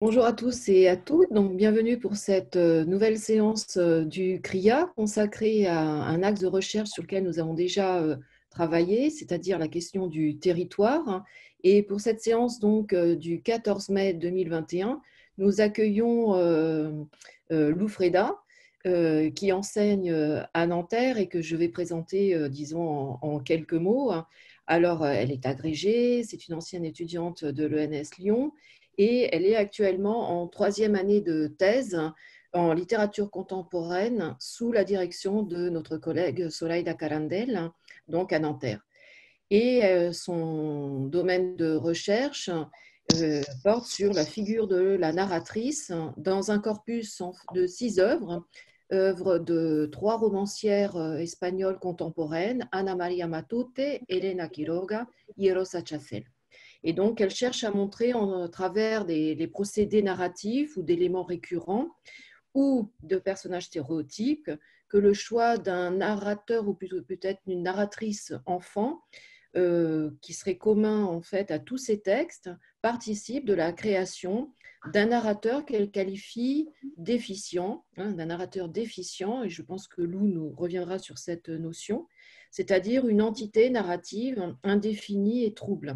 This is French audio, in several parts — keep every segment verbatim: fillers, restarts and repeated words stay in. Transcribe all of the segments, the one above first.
Bonjour à tous et à toutes. Donc, bienvenue pour cette euh, nouvelle séance euh, du C R I A consacrée à un axe de recherche sur lequel nous avons déjà euh, travaillé, c'est-à-dire la question du territoire. Et pour cette séance donc euh, du quatorze mai deux mille vingt et un, nous accueillons euh, euh, Lou Freda, euh, qui enseigne euh, à Nanterre et que je vais présenter, euh, disons, en, en quelques mots. Alors, euh, elle est agrégée, c'est une ancienne étudiante de l'E N S Lyon et elle est actuellement en troisième année de thèse en littérature contemporaine sous la direction de notre collègue Zoraida Carandel, donc à Nanterre. Et euh, son domaine de recherche euh, porte sur la figure de la narratrice dans un corpus de six œuvres, œuvres de trois romancières euh, espagnoles contemporaines, Ana María Matute, Elena Quiroga et Rosa Chacel. Et donc, elle cherche à montrer en, à travers des, les procédés narratifs ou d'éléments récurrents ou de personnages stéréotypes que le choix d'un narrateur ou plutôt peut-être une narratrice enfant, euh, qui serait commun en fait à tous ces textes, participe de la création d'un narrateur qu'elle qualifie déficient, hein, d'un narrateur déficient, et je pense que Lou nous reviendra sur cette notion, c'est-à-dire une entité narrative indéfinie et trouble.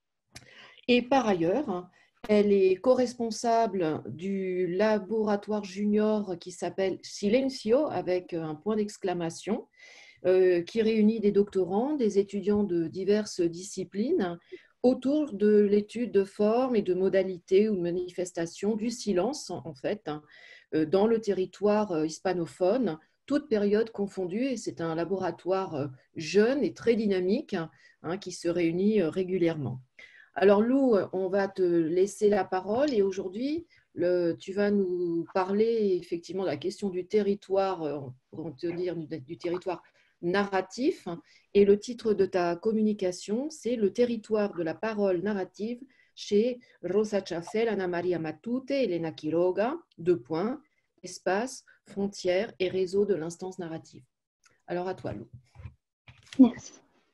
Et par ailleurs, elle est co-responsable du laboratoire junior qui s'appelle Silencio, avec un point d'exclamation, euh, qui réunit des doctorants, des étudiants de diverses disciplines autour de l'étude de formes et de modalités ou de manifestations du silence, en fait, euh, dans le territoire hispanophone, toute période confondue. Et c'est un laboratoire jeune et très dynamique, hein, qui se réunit régulièrement. Alors Lou, on va te laisser la parole et aujourd'hui, le, tu vas nous parler effectivement de la question du territoire, euh, pour te dire du, du territoire narratif. Et le titre de ta communication, c'est Le territoire de la parole narrative chez Rosa Chacel, Ana María Matute, Elena Quiroga, deux points, espace, frontières et réseau de l'instance narrative. Alors à toi Lou. Merci.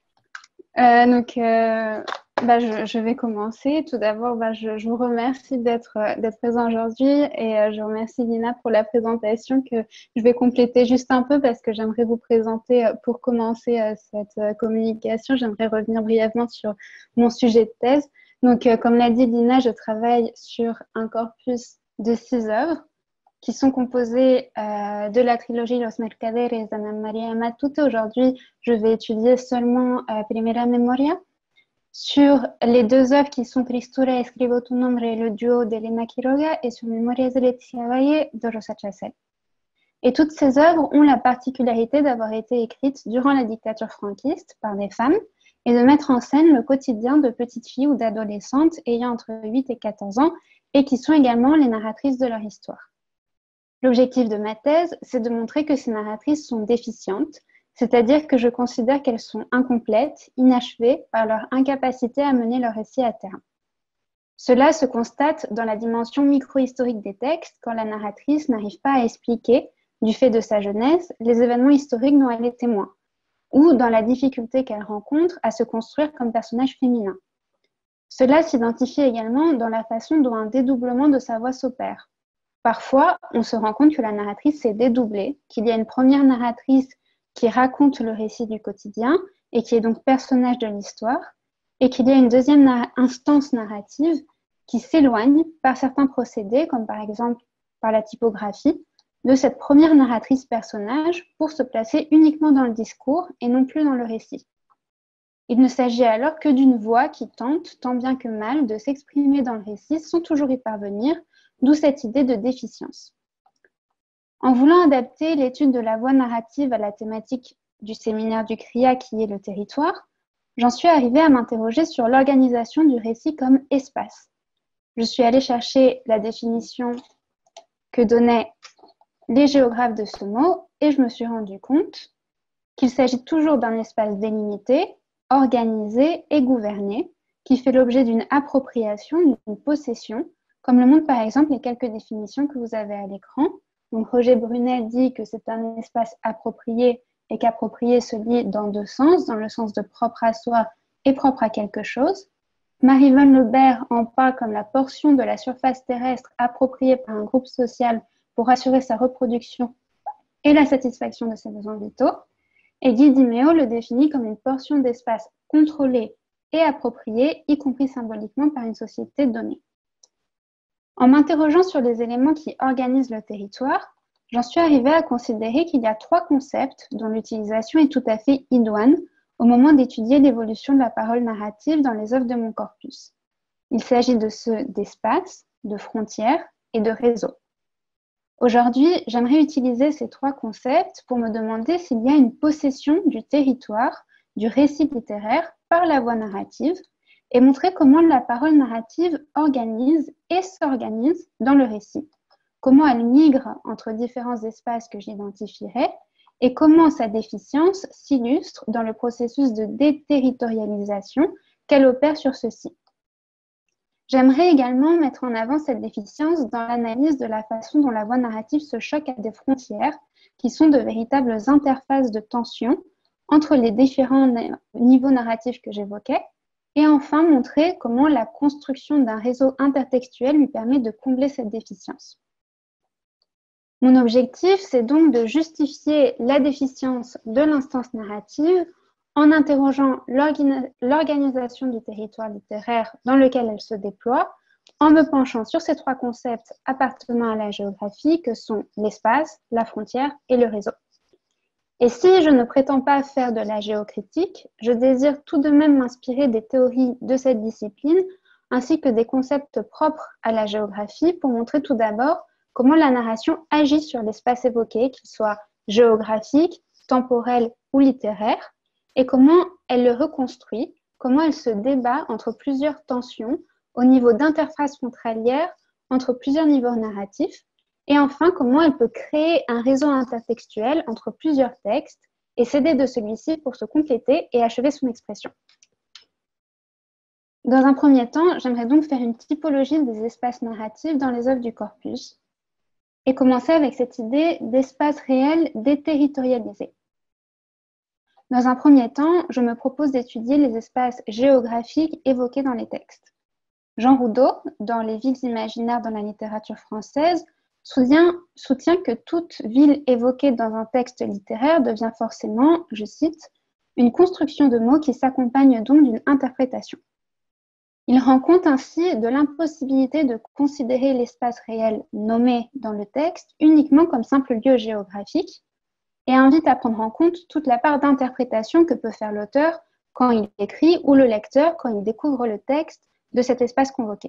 Euh, donc, euh, bah, je, je vais commencer. Tout d'abord, bah, je, je vous remercie d'être d'être présent aujourd'hui et euh, je remercie Lina pour la présentation que je vais compléter juste un peu parce que j'aimerais vous présenter, euh, pour commencer euh, cette euh, communication, j'aimerais revenir brièvement sur mon sujet de thèse. Donc, euh, comme l'a dit Lina, je travaille sur un corpus de six œuvres qui sont composés euh, de la trilogie Los Mercaderes d'Ana María Matute. Aujourd'hui, je vais étudier seulement euh, Primera Memoria sur les deux œuvres qui sont Tristura Escribo tu nombre et le duo d'Elena Quiroga et sur Memorias de Leticia Valle de Rosa Chacel. Et toutes ces œuvres ont la particularité d'avoir été écrites durant la dictature franquiste par des femmes et de mettre en scène le quotidien de petites filles ou d'adolescentes ayant entre huit et quatorze ans et qui sont également les narratrices de leur histoire. L'objectif de ma thèse, c'est de montrer que ces narratrices sont déficientes, c'est-à-dire que je considère qu'elles sont incomplètes, inachevées par leur incapacité à mener leur récit à terme. Cela se constate dans la dimension micro-historique des textes, quand la narratrice n'arrive pas à expliquer, du fait de sa jeunesse, les événements historiques dont elle est témoin, ou dans la difficulté qu'elle rencontre à se construire comme personnage féminin. Cela s'identifie également dans la façon dont un dédoublement de sa voix s'opère. Parfois, on se rend compte que la narratrice s'est dédoublée, qu'il y a une première narratrice qui raconte le récit du quotidien et qui est donc personnage de l'histoire, et qu'il y a une deuxième na- instance narrative qui s'éloigne par certains procédés, comme par exemple par la typographie, de cette première narratrice personnage pour se placer uniquement dans le discours et non plus dans le récit. Il ne s'agit alors que d'une voix qui tente, tant bien que mal, de s'exprimer dans le récit sans toujours y parvenir, d'où cette idée de déficience. En voulant adapter l'étude de la voix narrative à la thématique du séminaire du C R I A qui est le territoire, j'en suis arrivée à m'interroger sur l'organisation du récit comme espace. Je suis allée chercher la définition que donnaient les géographes de ce mot et je me suis rendu compte qu'il s'agit toujours d'un espace délimité, organisé et gouverné, qui fait l'objet d'une appropriation, d'une possession, comme le montrent par exemple les quelques définitions que vous avez à l'écran. Donc Roger Brunet dit que c'est un espace approprié et qu'approprié se lit dans deux sens, dans le sens de propre à soi et propre à quelque chose. Marie-Vonne Lebert en parle comme la portion de la surface terrestre appropriée par un groupe social pour assurer sa reproduction et la satisfaction de ses besoins vitaux. Et Guy Dimeo le définit comme une portion d'espace contrôlée et appropriée, y compris symboliquement par une société donnée. En m'interrogeant sur les éléments qui organisent le territoire, j'en suis arrivée à considérer qu'il y a trois concepts dont l'utilisation est tout à fait idoine au moment d'étudier l'évolution de la parole narrative dans les œuvres de mon corpus. Il s'agit de ceux d'espace, de frontières et de réseau. Aujourd'hui, j'aimerais utiliser ces trois concepts pour me demander s'il y a une possession du territoire, du récit littéraire par la voie narrative et montrer comment la parole narrative organise et s'organise dans le récit, comment elle migre entre différents espaces que j'identifierai et comment sa déficience s'illustre dans le processus de déterritorialisation qu'elle opère sur ceux-ci. J'aimerais également mettre en avant cette déficience dans l'analyse de la façon dont la voie narrative se choque à des frontières qui sont de véritables interfaces de tension entre les différents niveaux narratifs que j'évoquais, et enfin montrer comment la construction d'un réseau intertextuel lui permet de combler cette déficience. Mon objectif, c'est donc de justifier la déficience de l'instance narrative en interrogeant l'organisation du territoire littéraire dans lequel elle se déploie, en me penchant sur ces trois concepts appartenant à la géographie que sont l'espace, la frontière et le réseau. Et si je ne prétends pas faire de la géocritique, je désire tout de même m'inspirer des théories de cette discipline ainsi que des concepts propres à la géographie pour montrer tout d'abord comment la narration agit sur l'espace évoqué, qu'il soit géographique, temporel ou littéraire, et comment elle le reconstruit, comment elle se débat entre plusieurs tensions au niveau d'interfaces frontalières entre plusieurs niveaux narratifs, et enfin comment elle peut créer un réseau intertextuel entre plusieurs textes et s'aider de celui-ci pour se compléter et achever son expression. Dans un premier temps, j'aimerais donc faire une typologie des espaces narratifs dans les œuvres du corpus et commencer avec cette idée d'espace réel déterritorialisé. Dans un premier temps, je me propose d'étudier les espaces géographiques évoqués dans les textes. Jean Roudot, dans Les villes imaginaires dans la littérature française, soutient, soutient que toute ville évoquée dans un texte littéraire devient forcément, je cite, une construction de mots qui s'accompagne donc d'une interprétation. Il rend compte ainsi de l'impossibilité de considérer l'espace réel nommé dans le texte uniquement comme simple lieu géographique et invite à prendre en compte toute la part d'interprétation que peut faire l'auteur quand il écrit ou le lecteur quand il découvre le texte de cet espace convoqué.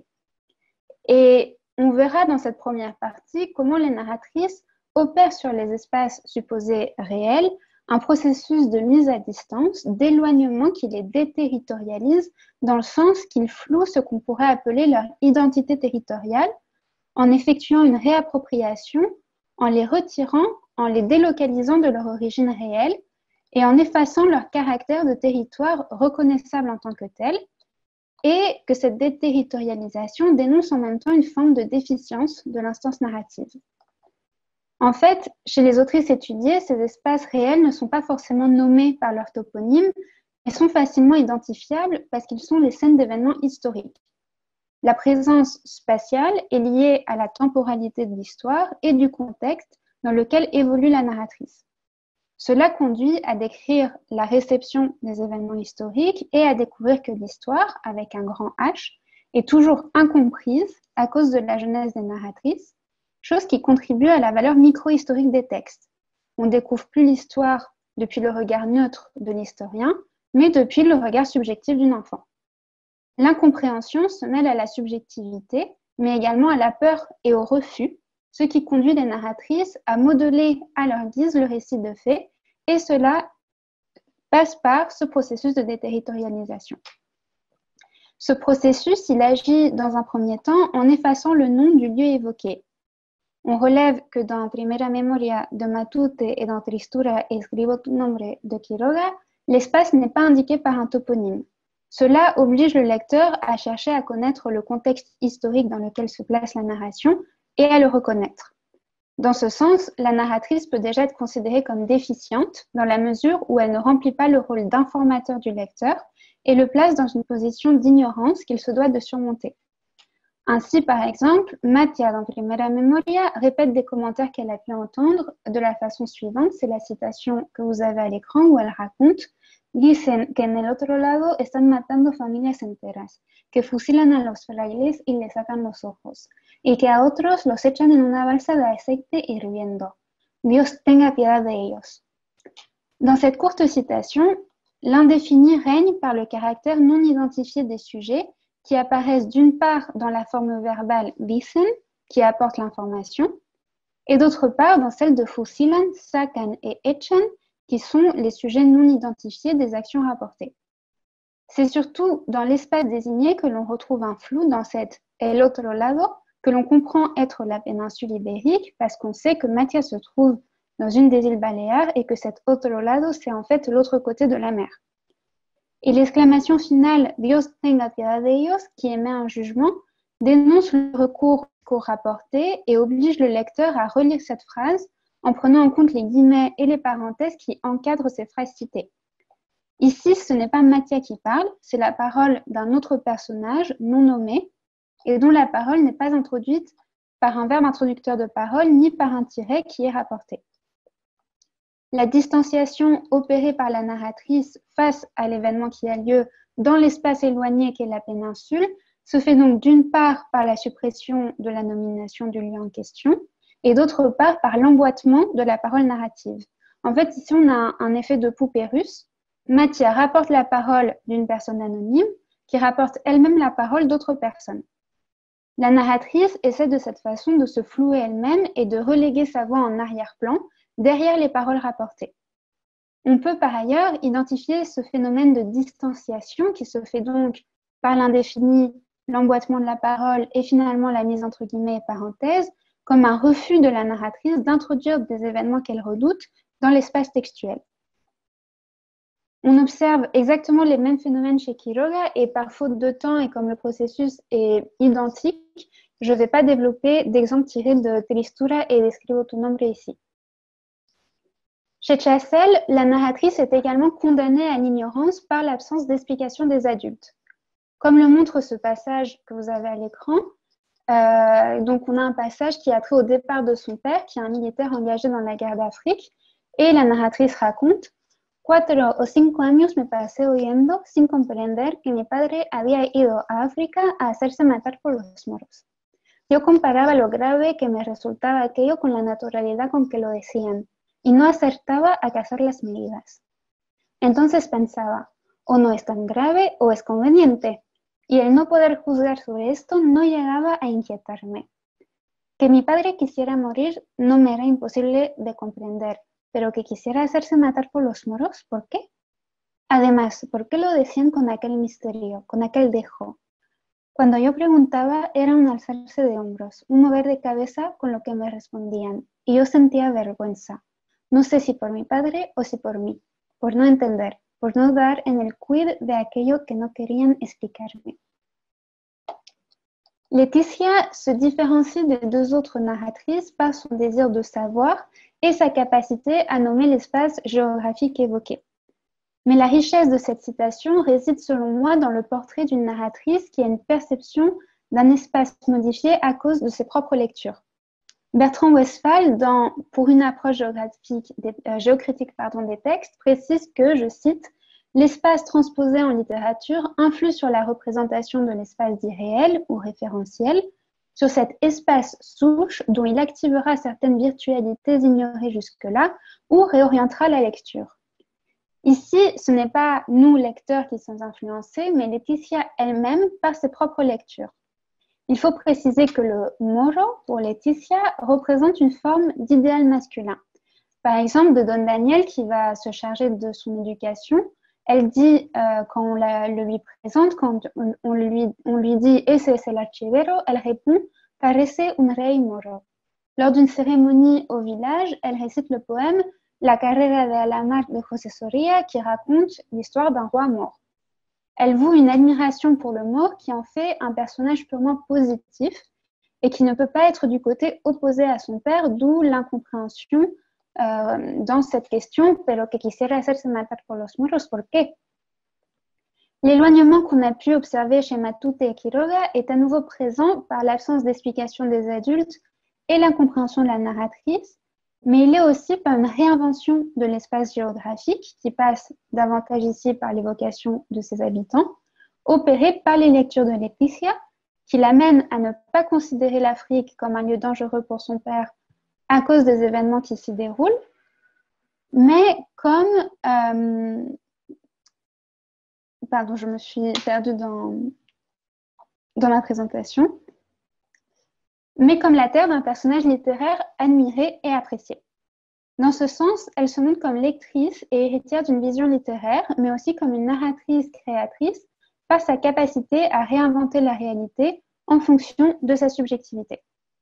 Et on verra dans cette première partie comment les narratrices opèrent sur les espaces supposés réels un processus de mise à distance, d'éloignement qui les déterritorialise dans le sens qu'ils flouent ce qu'on pourrait appeler leur identité territoriale en effectuant une réappropriation, en les retirant, en les délocalisant de leur origine réelle et en effaçant leur caractère de territoire reconnaissable en tant que tel, et que cette déterritorialisation dénonce en même temps une forme de déficience de l'instance narrative. En fait, chez les autrices étudiées, ces espaces réels ne sont pas forcément nommés par leur toponyme, mais sont facilement identifiables parce qu'ils sont les scènes d'événements historiques. La présence spatiale est liée à la temporalité de l'histoire et du contexte dans lequel évolue la narratrice. Cela conduit à décrire la réception des événements historiques et à découvrir que l'histoire, avec un grand H, est toujours incomprise à cause de la jeunesse des narratrices, chose qui contribue à la valeur micro-historique des textes. On ne découvre plus l'histoire depuis le regard neutre de l'historien, mais depuis le regard subjectif d'une enfant. L'incompréhension se mêle à la subjectivité, mais également à la peur et au refus, ce qui conduit les narratrices à modeler à leur guise le récit de faits, et cela passe par ce processus de déterritorialisation. Ce processus, il agit dans un premier temps en effaçant le nom du lieu évoqué. On relève que dans Primera Memoria de Matute et dans Tristura Escribo tu nombre de Quiroga, l'espace n'est pas indiqué par un toponyme. Cela oblige le lecteur à chercher à connaître le contexte historique dans lequel se place la narration et à le reconnaître. Dans ce sens, la narratrice peut déjà être considérée comme déficiente dans la mesure où elle ne remplit pas le rôle d'informateur du lecteur et le place dans une position d'ignorance qu'il se doit de surmonter. Ainsi, par exemple, Matia, dans Primera Memoria, répète des commentaires qu'elle a pu entendre de la façon suivante. C'est la citation que vous avez à l'écran où elle raconte « Dicen que en el otro lado están matando familias enteras, que fusilan a los frailes y les sacan los ojos, y que a otros los echan en una balsa de aceite hirviendo. Dios tenga piedad de ellos. » Dans cette courte citation, l'indéfini règne par le caractère non identifié des sujets qui apparaissent d'une part dans la forme verbale dicen, qui apporte l'information, et d'autre part dans celle de fusilan, sacan et echan, qui sont les sujets non identifiés des actions rapportées. C'est surtout dans l'espace désigné que l'on retrouve un flou dans cette el otro lado, que l'on comprend être la péninsule ibérique, parce qu'on sait que Matia se trouve dans une des îles Baléares et que cet otro lado, c'est en fait l'autre côté de la mer. Et l'exclamation finale « Dios tenga piedad de ellos » qui émet un jugement dénonce le recours au rapporté et oblige le lecteur à relire cette phrase en prenant en compte les guillemets et les parenthèses qui encadrent ces phrases citées. Ici, ce n'est pas Matia qui parle, c'est la parole d'un autre personnage non nommé et dont la parole n'est pas introduite par un verbe introducteur de parole ni par un tiret qui est rapporté. La distanciation opérée par la narratrice face à l'événement qui a lieu dans l'espace éloigné qu'est la péninsule se fait donc d'une part par la suppression de la nomination du lieu en question et d'autre part par l'emboîtement de la parole narrative. En fait, ici, on a un, un effet de poupée russe. Matia rapporte la parole d'une personne anonyme qui rapporte elle-même la parole d'autres personnes. La narratrice essaie de cette façon de se flouer elle-même et de reléguer sa voix en arrière-plan derrière les paroles rapportées. On peut par ailleurs identifier ce phénomène de distanciation qui se fait donc par l'indéfini, l'emboîtement de la parole et finalement la mise entre guillemets et parenthèses comme un refus de la narratrice d'introduire des événements qu'elle redoute dans l'espace textuel. On observe exactement les mêmes phénomènes chez Quiroga et par faute de temps et comme le processus est identique, je ne vais pas développer d'exemples tirés de Tristura et d'Escribo tu nombre ici. Chez Chastel, la narratrice est également condamnée à l'ignorance par l'absence d'explication des adultes. Comme le montre ce passage que vous avez à l'écran, euh, donc on a un passage qui a trait au départ de son père, qui est un militaire engagé dans la guerre d'Afrique, et la narratrice raconte « Cuatro o cinco años me pasé oyendo sin comprender que mi padre había ido a África a hacerse matar por los moros. Yo comparaba lo grave que me resultaba aquello con la naturalidad con que lo decían, y no acertaba a cazar las medidas. Entonces pensaba, o no es tan grave o es conveniente, y el no poder juzgar sobre esto no llegaba a inquietarme. Que mi padre quisiera morir no me era imposible de comprender, pero que quisiera hacerse matar por los moros, ¿por qué? Además, ¿por qué lo decían con aquel misterio, con aquel dejo? Cuando yo preguntaba era un alzarse de hombros, un mover de cabeza con lo que me respondían, y yo sentía vergüenza. No sé si por mi padre o si por mí, por no entender, por no dar en el quid de aquello que no querían explicarme. Laetitia se différencie des deux autres narratrices par son désir de savoir et sa capacité à nommer l'espace géographique évoqué. Mais la richesse de cette citation réside selon moi dans le portrait d'une narratrice qui a une perception d'un espace modifié à cause de ses propres lectures. Bertrand Westphal, dans Pour une approche géographique des, euh, géocritique pardon, des textes, précise que, je cite, « L'espace transposé en littérature influe sur la représentation de l'espace dit réel ou référentiel, sur cet espace souche dont il activera certaines virtualités ignorées jusque-là ou réorientera la lecture. » Ici, ce n'est pas nous, lecteurs, qui sommes influencés, mais Laetitia elle-même par ses propres lectures. Il faut préciser que le moro, pour Laetitia, représente une forme d'idéal masculin. Par exemple, de Don Daniel, qui va se charger de son éducation, elle dit, euh, quand on la, le lui présente, quand on, on, lui, on lui dit « Ese es el archivero », elle répond « Parece un rey moro ». Lors d'une cérémonie au village, elle récite le poème « La carrera de Alamar » de José Soria, qui raconte l'histoire d'un roi mort. Elle voue une admiration pour le mort qui en fait un personnage purement positif et qui ne peut pas être du côté opposé à son père, d'où l'incompréhension euh, dans cette question, pero que quisiera hacerse matar por los moros, ¿por qué? L'éloignement qu'on a pu observer chez Matute et Quiroga est à nouveau présent par l'absence d'explication des adultes et l'incompréhension de la narratrice, mais il est aussi par une réinvention de l'espace géographique qui passe davantage ici par l'évocation de ses habitants, opérée par les lectures de Laetitia, qui l'amène à ne pas considérer l'Afrique comme un lieu dangereux pour son père à cause des événements qui s'y déroulent, mais comme... Euh, pardon, je me suis perdue dans, dans ma présentation, mais comme la terre d'un personnage littéraire admiré et apprécié. Dans ce sens, elle se montre comme lectrice et héritière d'une vision littéraire, mais aussi comme une narratrice créatrice par sa capacité à réinventer la réalité en fonction de sa subjectivité.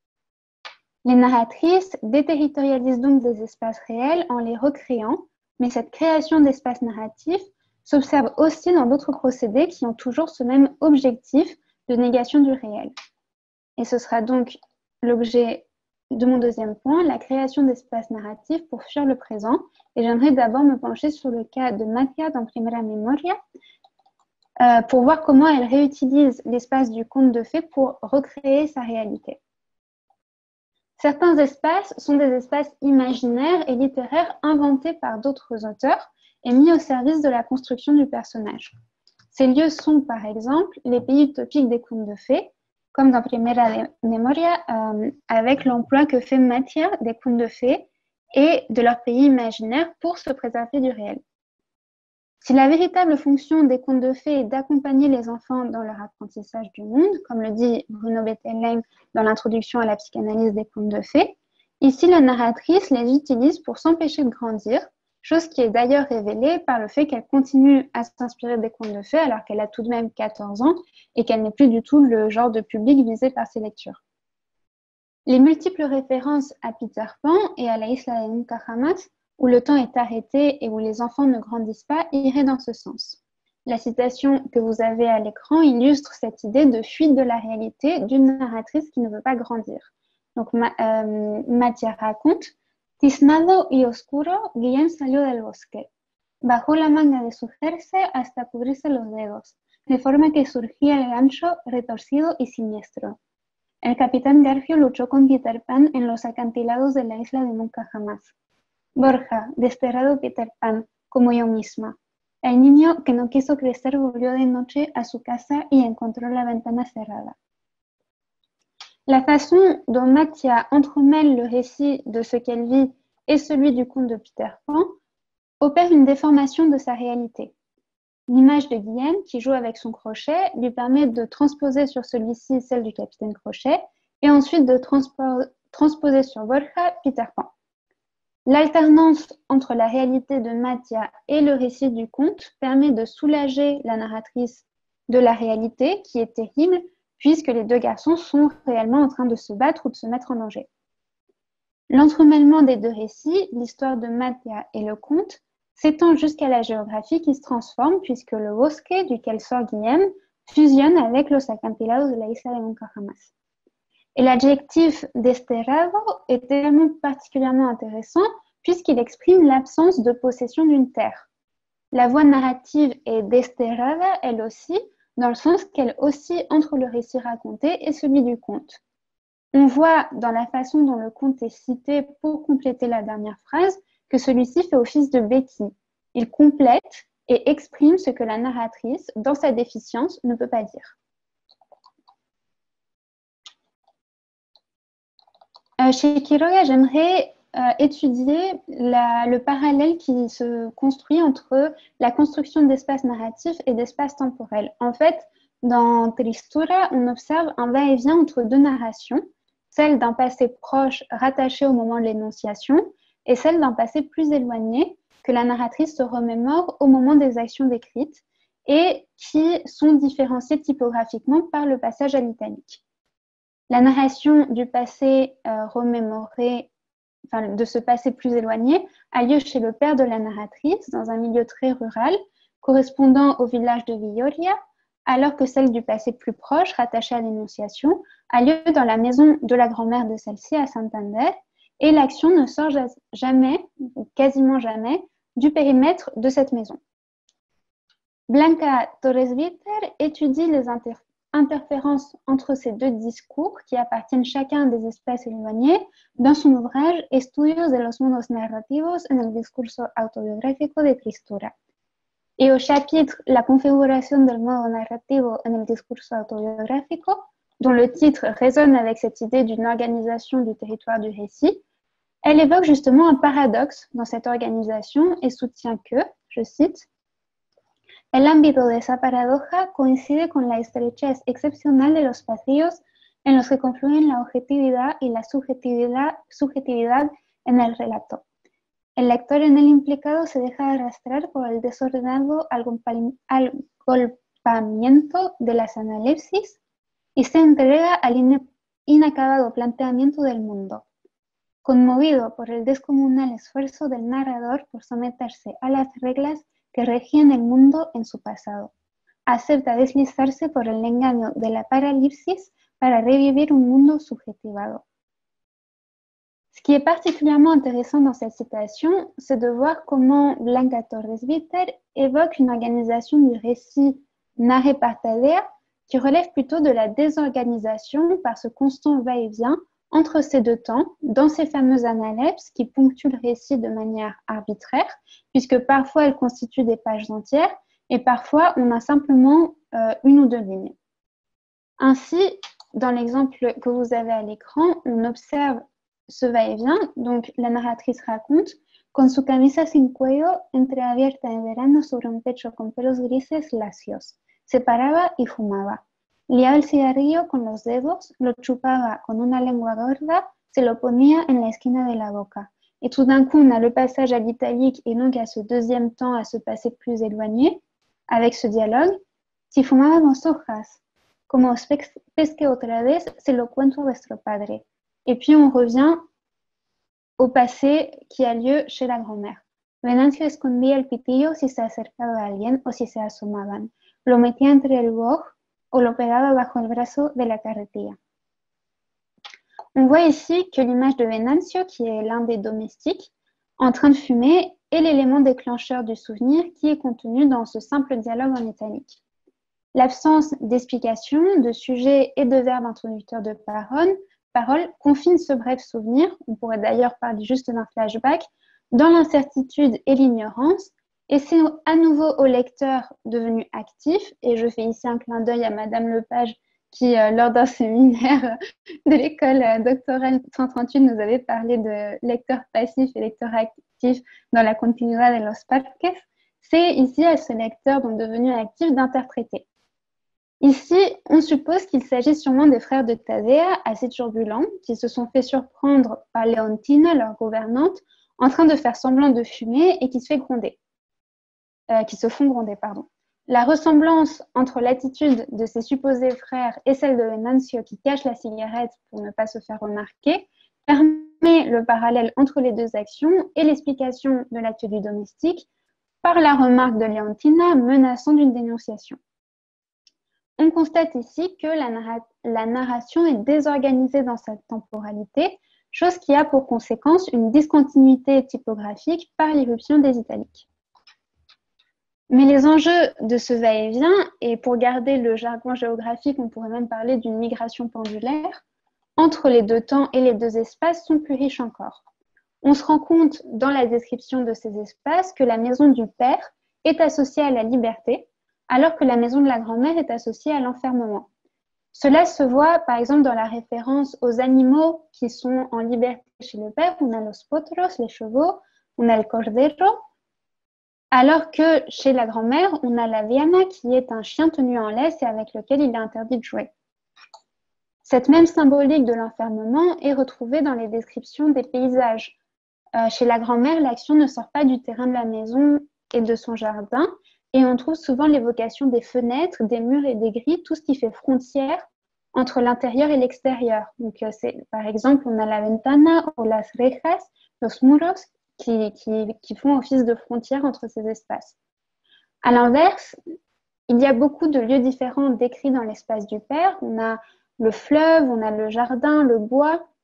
Les narratrices déterritorialisent donc des espaces réels en les recréant, mais cette création d'espaces narratifs s'observe aussi dans d'autres procédés qui ont toujours ce même objectif de négation du réel. Et ce sera donc l'objet de mon deuxième point, la création d'espaces narratifs pour fuir le présent. Et j'aimerais d'abord me pencher sur le cas de Matia dans Primera Memoria, euh, pour voir comment elle réutilise l'espace du conte de fées pour recréer sa réalité. Certains espaces sont des espaces imaginaires et littéraires inventés par d'autres auteurs et mis au service de la construction du personnage. Ces lieux sont, par exemple, les pays utopiques des contes de fées, comme dans Primera Memoria, euh, avec l'emploi que fait Matia des contes de fées et de leur pays imaginaire pour se préserver du réel. Si la véritable fonction des contes de fées est d'accompagner les enfants dans leur apprentissage du monde, comme le dit Bruno Bettelheim dans l'introduction à la psychanalyse des contes de fées, ici la narratrice les utilise pour s'empêcher de grandir, chose qui est d'ailleurs révélée par le fait qu'elle continue à s'inspirer des contes de fées alors qu'elle a tout de même quatorze ans et qu'elle n'est plus du tout le genre de public visé par ses lectures. Les multiples références à Peter Pan et à la Isla de Nunca Jamás, où le temps est arrêté et où les enfants ne grandissent pas, iraient dans ce sens. La citation que vous avez à l'écran illustre cette idée de fuite de la réalité d'une narratrice qui ne veut pas grandir. Donc, ma, euh, Matia raconte: Tiznado y oscuro, Guillem salió del bosque. Bajó la manga de su jersey hasta cubrirse los dedos, de forma que surgía el gancho retorcido y siniestro. El capitán Garfio luchó con Peter Pan en los acantilados de la isla de Nunca Jamás. Borja, desterrado Peter Pan, como yo misma. El niño que no quiso crecer volvió de noche a su casa y encontró la ventana cerrada. La façon dont Matia entremêle le récit de ce qu'elle vit et celui du conte de Peter Pan opère une déformation de sa réalité. L'image de Guillaume, qui joue avec son crochet, lui permet de transposer sur celui-ci celle du capitaine Crochet et ensuite de transpo- transposer sur Borja Peter Pan. L'alternance entre la réalité de Matia et le récit du conte permet de soulager la narratrice de la réalité qui est terrible puisque les deux garçons sont réellement en train de se battre ou de se mettre en danger. L'entremêlement des deux récits, l'histoire de Matia et le conte, s'étend jusqu'à la géographie qui se transforme puisque le bosque duquel sort Guillaume fusionne avec los acantilados de la isla de Nunca Jamás. Et l'adjectif desterrado est également particulièrement intéressant puisqu'il exprime l'absence de possession d'une terre. La voix narrative est desterrada, elle aussi, dans le sens qu'elle oscille entre le récit raconté et celui du conte. On voit dans la façon dont le conte est cité pour compléter la dernière phrase que celui-ci fait office de béquille. Il complète et exprime ce que la narratrice, dans sa déficience, ne peut pas dire. Euh, chez Quiroga, j'aimerais euh, étudier la, le parallèle qui se construit entre la construction d'espaces narratifs et d'espaces temporels. En fait, dans Tristura, on observe un va-et-vient entre deux narrations, celle d'un passé proche rattaché au moment de l'énonciation et celle d'un passé plus éloigné que la narratrice se remémore au moment des actions décrites et qui sont différenciées typographiquement par le passage à l'italique. La narration du passé euh, remémoré, enfin de ce passé plus éloigné, a lieu chez le père de la narratrice, dans un milieu très rural, correspondant au village de Villoria, alors que celle du passé plus proche, rattachée à l'énonciation, a lieu dans la maison de la grand-mère de celle-ci à Santander, et l'action ne sort jamais, ou quasiment jamais, du périmètre de cette maison. Blanca Torres-Viter étudie les inter interférences entre ces deux discours qui appartiennent chacun à des espaces éloignés dans son ouvrage Estudios de los modos narrativos en el discurso autobiográfico de Tristura. Et au chapitre La configuration del modo narrativo en el discurso autobiográfico, dont le titre résonne avec cette idée d'une organisation du territoire du récit, elle évoque justement un paradoxe dans cette organisation et soutient que, je cite, el ámbito de esa paradoja coincide con la estrechez excepcional de los espacios en los que confluyen la objetividad y la subjetividad, subjetividad en el relato. El lector en el implicado se deja arrastrar por el desordenado agolpamiento de las analepsis y se entrega al in inacabado planteamiento del mundo. Conmovido por el descomunal esfuerzo del narrador por someterse a las reglas que regían el mundo en su pasado, acepta deslizarse por el engaño de la paralipsis para revivir un mundo subjetivado. Ce qui est particulièrement intéressant dans cette citation, c'est de voir comment Blanca Torres-Viter évoque une organisation du récit narré par Tadea qui relève plutôt de la désorganisation par ce constant va-et-vient entre ces deux temps, dans ces fameuses analepses qui ponctuent le récit de manière arbitraire, puisque parfois elles constituent des pages entières et parfois on a simplement euh, une ou deux lignes. Ainsi, dans l'exemple que vous avez à l'écran, on observe ce va-et-vient. Donc la narratrice raconte con su camisa sin cuello entreabierta en verano sobre un pecho con pelos grises lacios. Se paraba y fumaba. Liaba el cigarrillo con los dedos, lo chupaba con una lengua gorda, se lo ponía en la esquina de la boca. Et tout d'un coup, on a le passage à l'italique et donc à ce deuxième temps, à ce passé plus éloigné, avec ce dialogue. Si fumaba dos hojas, como os pesque otra vez, se lo cuento a vuestro padre. Et puis on revient au passé qui a lieu chez la grand-mère. Venancio escondía el pitillo si se acercaba a alguien o si se asomaban. Lo metía entre el boj o lo pegaba bajo el brazo de la carretilla. On voit ici que l'image de Venancio, qui est l'un des domestiques, en train de fumer, est l'élément déclencheur du souvenir qui est contenu dans ce simple dialogue en italique. L'absence d'explication, de sujet et de verbe introducteur de parole, parole confine ce bref souvenir, on pourrait d'ailleurs parler juste d'un flashback, dans l'incertitude et l'ignorance, et c'est à nouveau au lecteur devenu actif, et je fais ici un clin d'œil à Madame Lepage qui, euh, lors d'un séminaire de l'école euh, doctorale cent trente-huit, nous avait parlé de lecteur passif et lecteur actif dans la continuidad de los parques. C'est ici à ce lecteur donc devenu actif d'interpréter. Ici, on suppose qu'il s'agit sûrement des frères de Tadea, assez turbulents, qui se sont fait surprendre par Leontina, leur gouvernante, en train de faire semblant de fumer et qui se fait gronder. Euh, qui se font gronder, pardon. La ressemblance entre l'attitude de ses supposés frères et celle de Venancio qui cache la cigarette pour ne pas se faire remarquer permet le parallèle entre les deux actions et l'explication de l'acte du domestique par la remarque de Leontina menaçant d'une dénonciation. On constate ici que la, narra la narration est désorganisée dans sa temporalité, chose qui a pour conséquence une discontinuité typographique par l'irruption des italiques. Mais les enjeux de ce va-et-vient, et pour garder le jargon géographique, on pourrait même parler d'une migration pendulaire, entre les deux temps et les deux espaces sont plus riches encore. On se rend compte dans la description de ces espaces que la maison du père est associée à la liberté, alors que la maison de la grand-mère est associée à l'enfermement. Cela se voit par exemple dans la référence aux animaux qui sont en liberté chez le père. On a los potros, les chevaux, on a le cordero, alors que chez la grand-mère, on a la viana qui est un chien tenu en laisse et avec lequel il est interdit de jouer. Cette même symbolique de l'enfermement est retrouvée dans les descriptions des paysages. Euh, chez la grand-mère, l'action ne sort pas du terrain de la maison et de son jardin, et on trouve souvent l'évocation des fenêtres, des murs et des grilles, tout ce qui fait frontière entre l'intérieur et l'extérieur. Donc, c'est, par exemple, on a la ventana ou las rejas, los muros, qui, qui, qui font office de frontière entre ces espaces. À l'inverse, il y a beaucoup de lieux différents décrits dans l'espace du père. On a le fleuve, on a le jardin, le bois,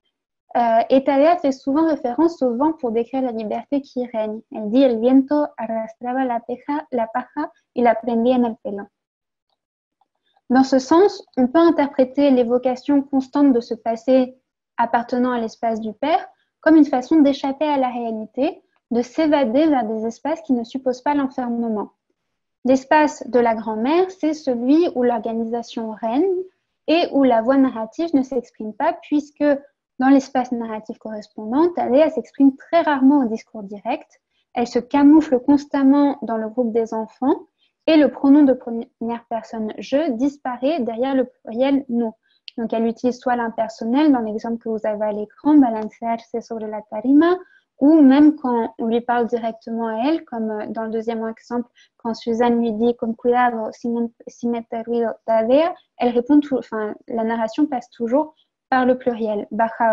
Euh, et Tadea fait souvent référence au vent pour décrire la liberté qui règne. Elle dit El viento arrastraba la, peja, la paja y la prendía en el pelo. Dans ce sens, on peut interpréter l'évocation constante de ce passé appartenant à l'espace du Père comme une façon d'échapper à la réalité, de s'évader vers des espaces qui ne supposent pas l'enfermement. L'espace de la grand-mère, c'est celui où l'organisation règne et où la voix narrative ne s'exprime pas, puisque dans l'espace narratif correspondant, Tadea s'exprime très rarement au discours direct. Elle se camoufle constamment dans le groupe des enfants et le pronom de première personne « je » disparaît derrière le pluriel « nous ». Donc, elle utilise soit l'impersonnel, dans l'exemple que vous avez à l'écran, balancearse sobre la tarima, ou même quand on lui parle directement à elle, comme dans le deuxième exemple, quand Suzanne lui dit « con cuidado, si mete ruido Tadea », elle répond, tout, enfin, la narration passe toujours par le pluriel « bajábamos ».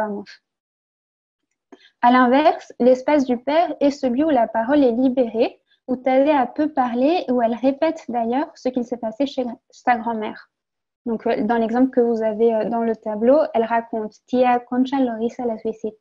À l'inverse, l'espace du Père est celui où la parole est libérée, où Tadea peut parler, où elle répète d'ailleurs ce qu'il s'est passé chez sa grand-mère. Donc, dans l'exemple que vous avez dans le tableau, elle raconte « Tía Concha lo dice a las visitas ».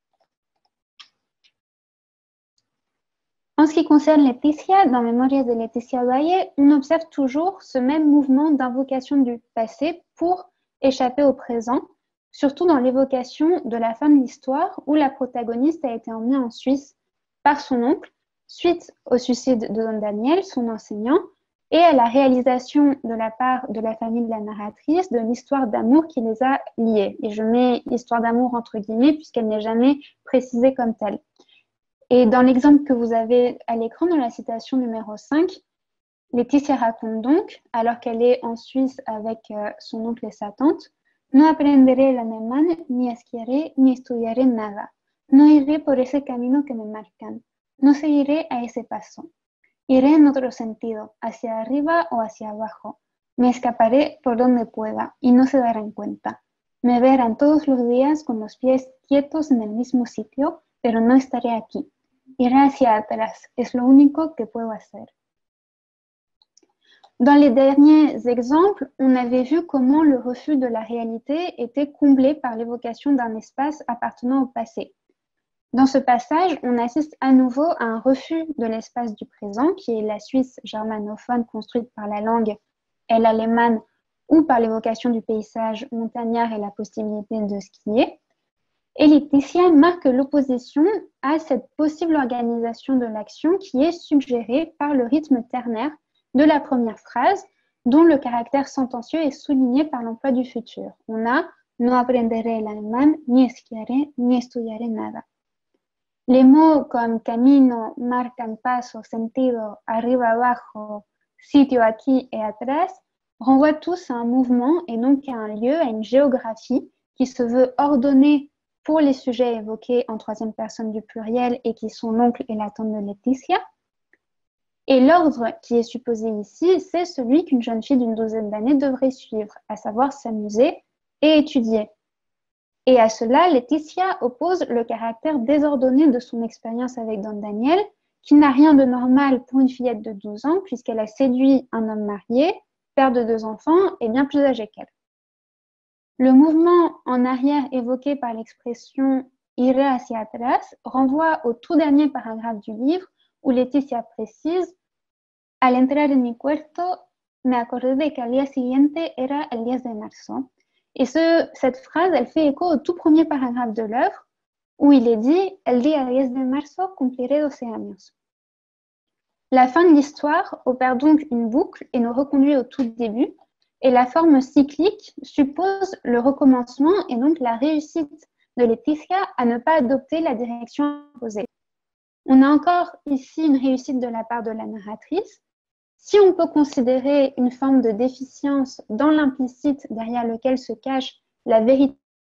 En ce qui concerne Laetitia, dans Memorias de Laetitia Valle, on observe toujours ce même mouvement d'invocation du passé pour échapper au présent, surtout dans l'évocation de la fin de l'histoire où la protagoniste a été emmenée en Suisse par son oncle suite au suicide de Don Daniel, son enseignant, et à la réalisation de la part de la famille de la narratrice de l'histoire d'amour qui les a liés. Et je mets l'histoire d'amour entre guillemets puisqu'elle n'est jamais précisée comme telle. Et dans l'exemple que vous avez à l'écran, dans la citation numéro cinq, Laetitia raconte donc, alors qu'elle est en Suisse avec euh, son oncle et sa tante, « No aprenderé el alemán, ni esquiaré, ni estudiaré nada. No iré por ese camino que me marcan. No seguiré a ese paso. Iré en otro sentido, hacia arriba o hacia abajo. Me escaparé por donde pueda y no se darán cuenta. Me verán todos los días con los pies quietos en el mismo sitio, pero no estaré aquí. Iré hacia atrás. Es lo único que puedo hacer. » Dans les derniers exemples, on avait vu comment le refus de la réalité était comblé par l'évocation d'un espace appartenant au passé. Dans ce passage, on assiste à nouveau à un refus de l'espace du présent, qui est la Suisse germanophone construite par la langue el alemán ou par l'évocation du paysage montagnard et la possibilité de skier. Et Laetitia marque l'opposition à cette possible organisation de l'action qui est suggérée par le rythme ternaire de la première phrase, dont le caractère sentencieux est souligné par l'emploi du futur. On a « no aprenderé el alemán, ni esquiaré, ni estudiaré nada ». Les mots comme camino, marcan, paso, sentido, arriba, abajo, sitio, aquí et atrás renvoient tous à un mouvement et donc à un lieu, à une géographie qui se veut ordonnée pour les sujets évoqués en troisième personne du pluriel et qui sont l'oncle et la tante de Laetitia. Et l'ordre qui est supposé ici, c'est celui qu'une jeune fille d'une douzaine d'années devrait suivre, à savoir s'amuser et étudier. Et à cela, Laetitia oppose le caractère désordonné de son expérience avec Don Daniel, qui n'a rien de normal pour une fillette de douze ans, puisqu'elle a séduit un homme marié, père de deux enfants et bien plus âgé qu'elle. Le mouvement en arrière évoqué par l'expression « iré hacia atrás » renvoie au tout dernier paragraphe du livre où Laetitia précise « Al entrar en mi cuarto, me acordé de que al día siguiente era el diez de marzo ». Et ce, cette phrase, elle fait écho au tout premier paragraphe de l'œuvre où il est dit « El día diez de marzo cumpliré doce años ». La fin de l'histoire opère donc une boucle et nous reconduit au tout début. Et la forme cyclique suppose le recommencement et donc la réussite de Laetitia à ne pas adopter la direction opposée. On a encore ici une réussite de la part de la narratrice. Si on peut considérer une forme de déficience dans l'implicite derrière lequel se cache la véritable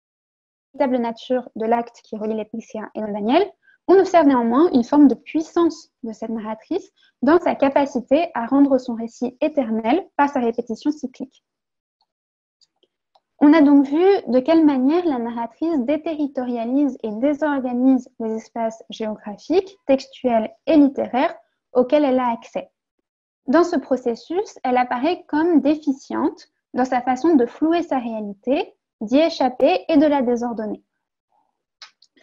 nature de l'acte qui relie Laetitia et Don Daniel, on observe néanmoins une forme de puissance de cette narratrice dans sa capacité à rendre son récit éternel par sa répétition cyclique. On a donc vu de quelle manière la narratrice déterritorialise et désorganise les espaces géographiques, textuels et littéraires auxquels elle a accès. Dans ce processus, elle apparaît comme déficiente dans sa façon de flouer sa réalité, d'y échapper et de la désordonner.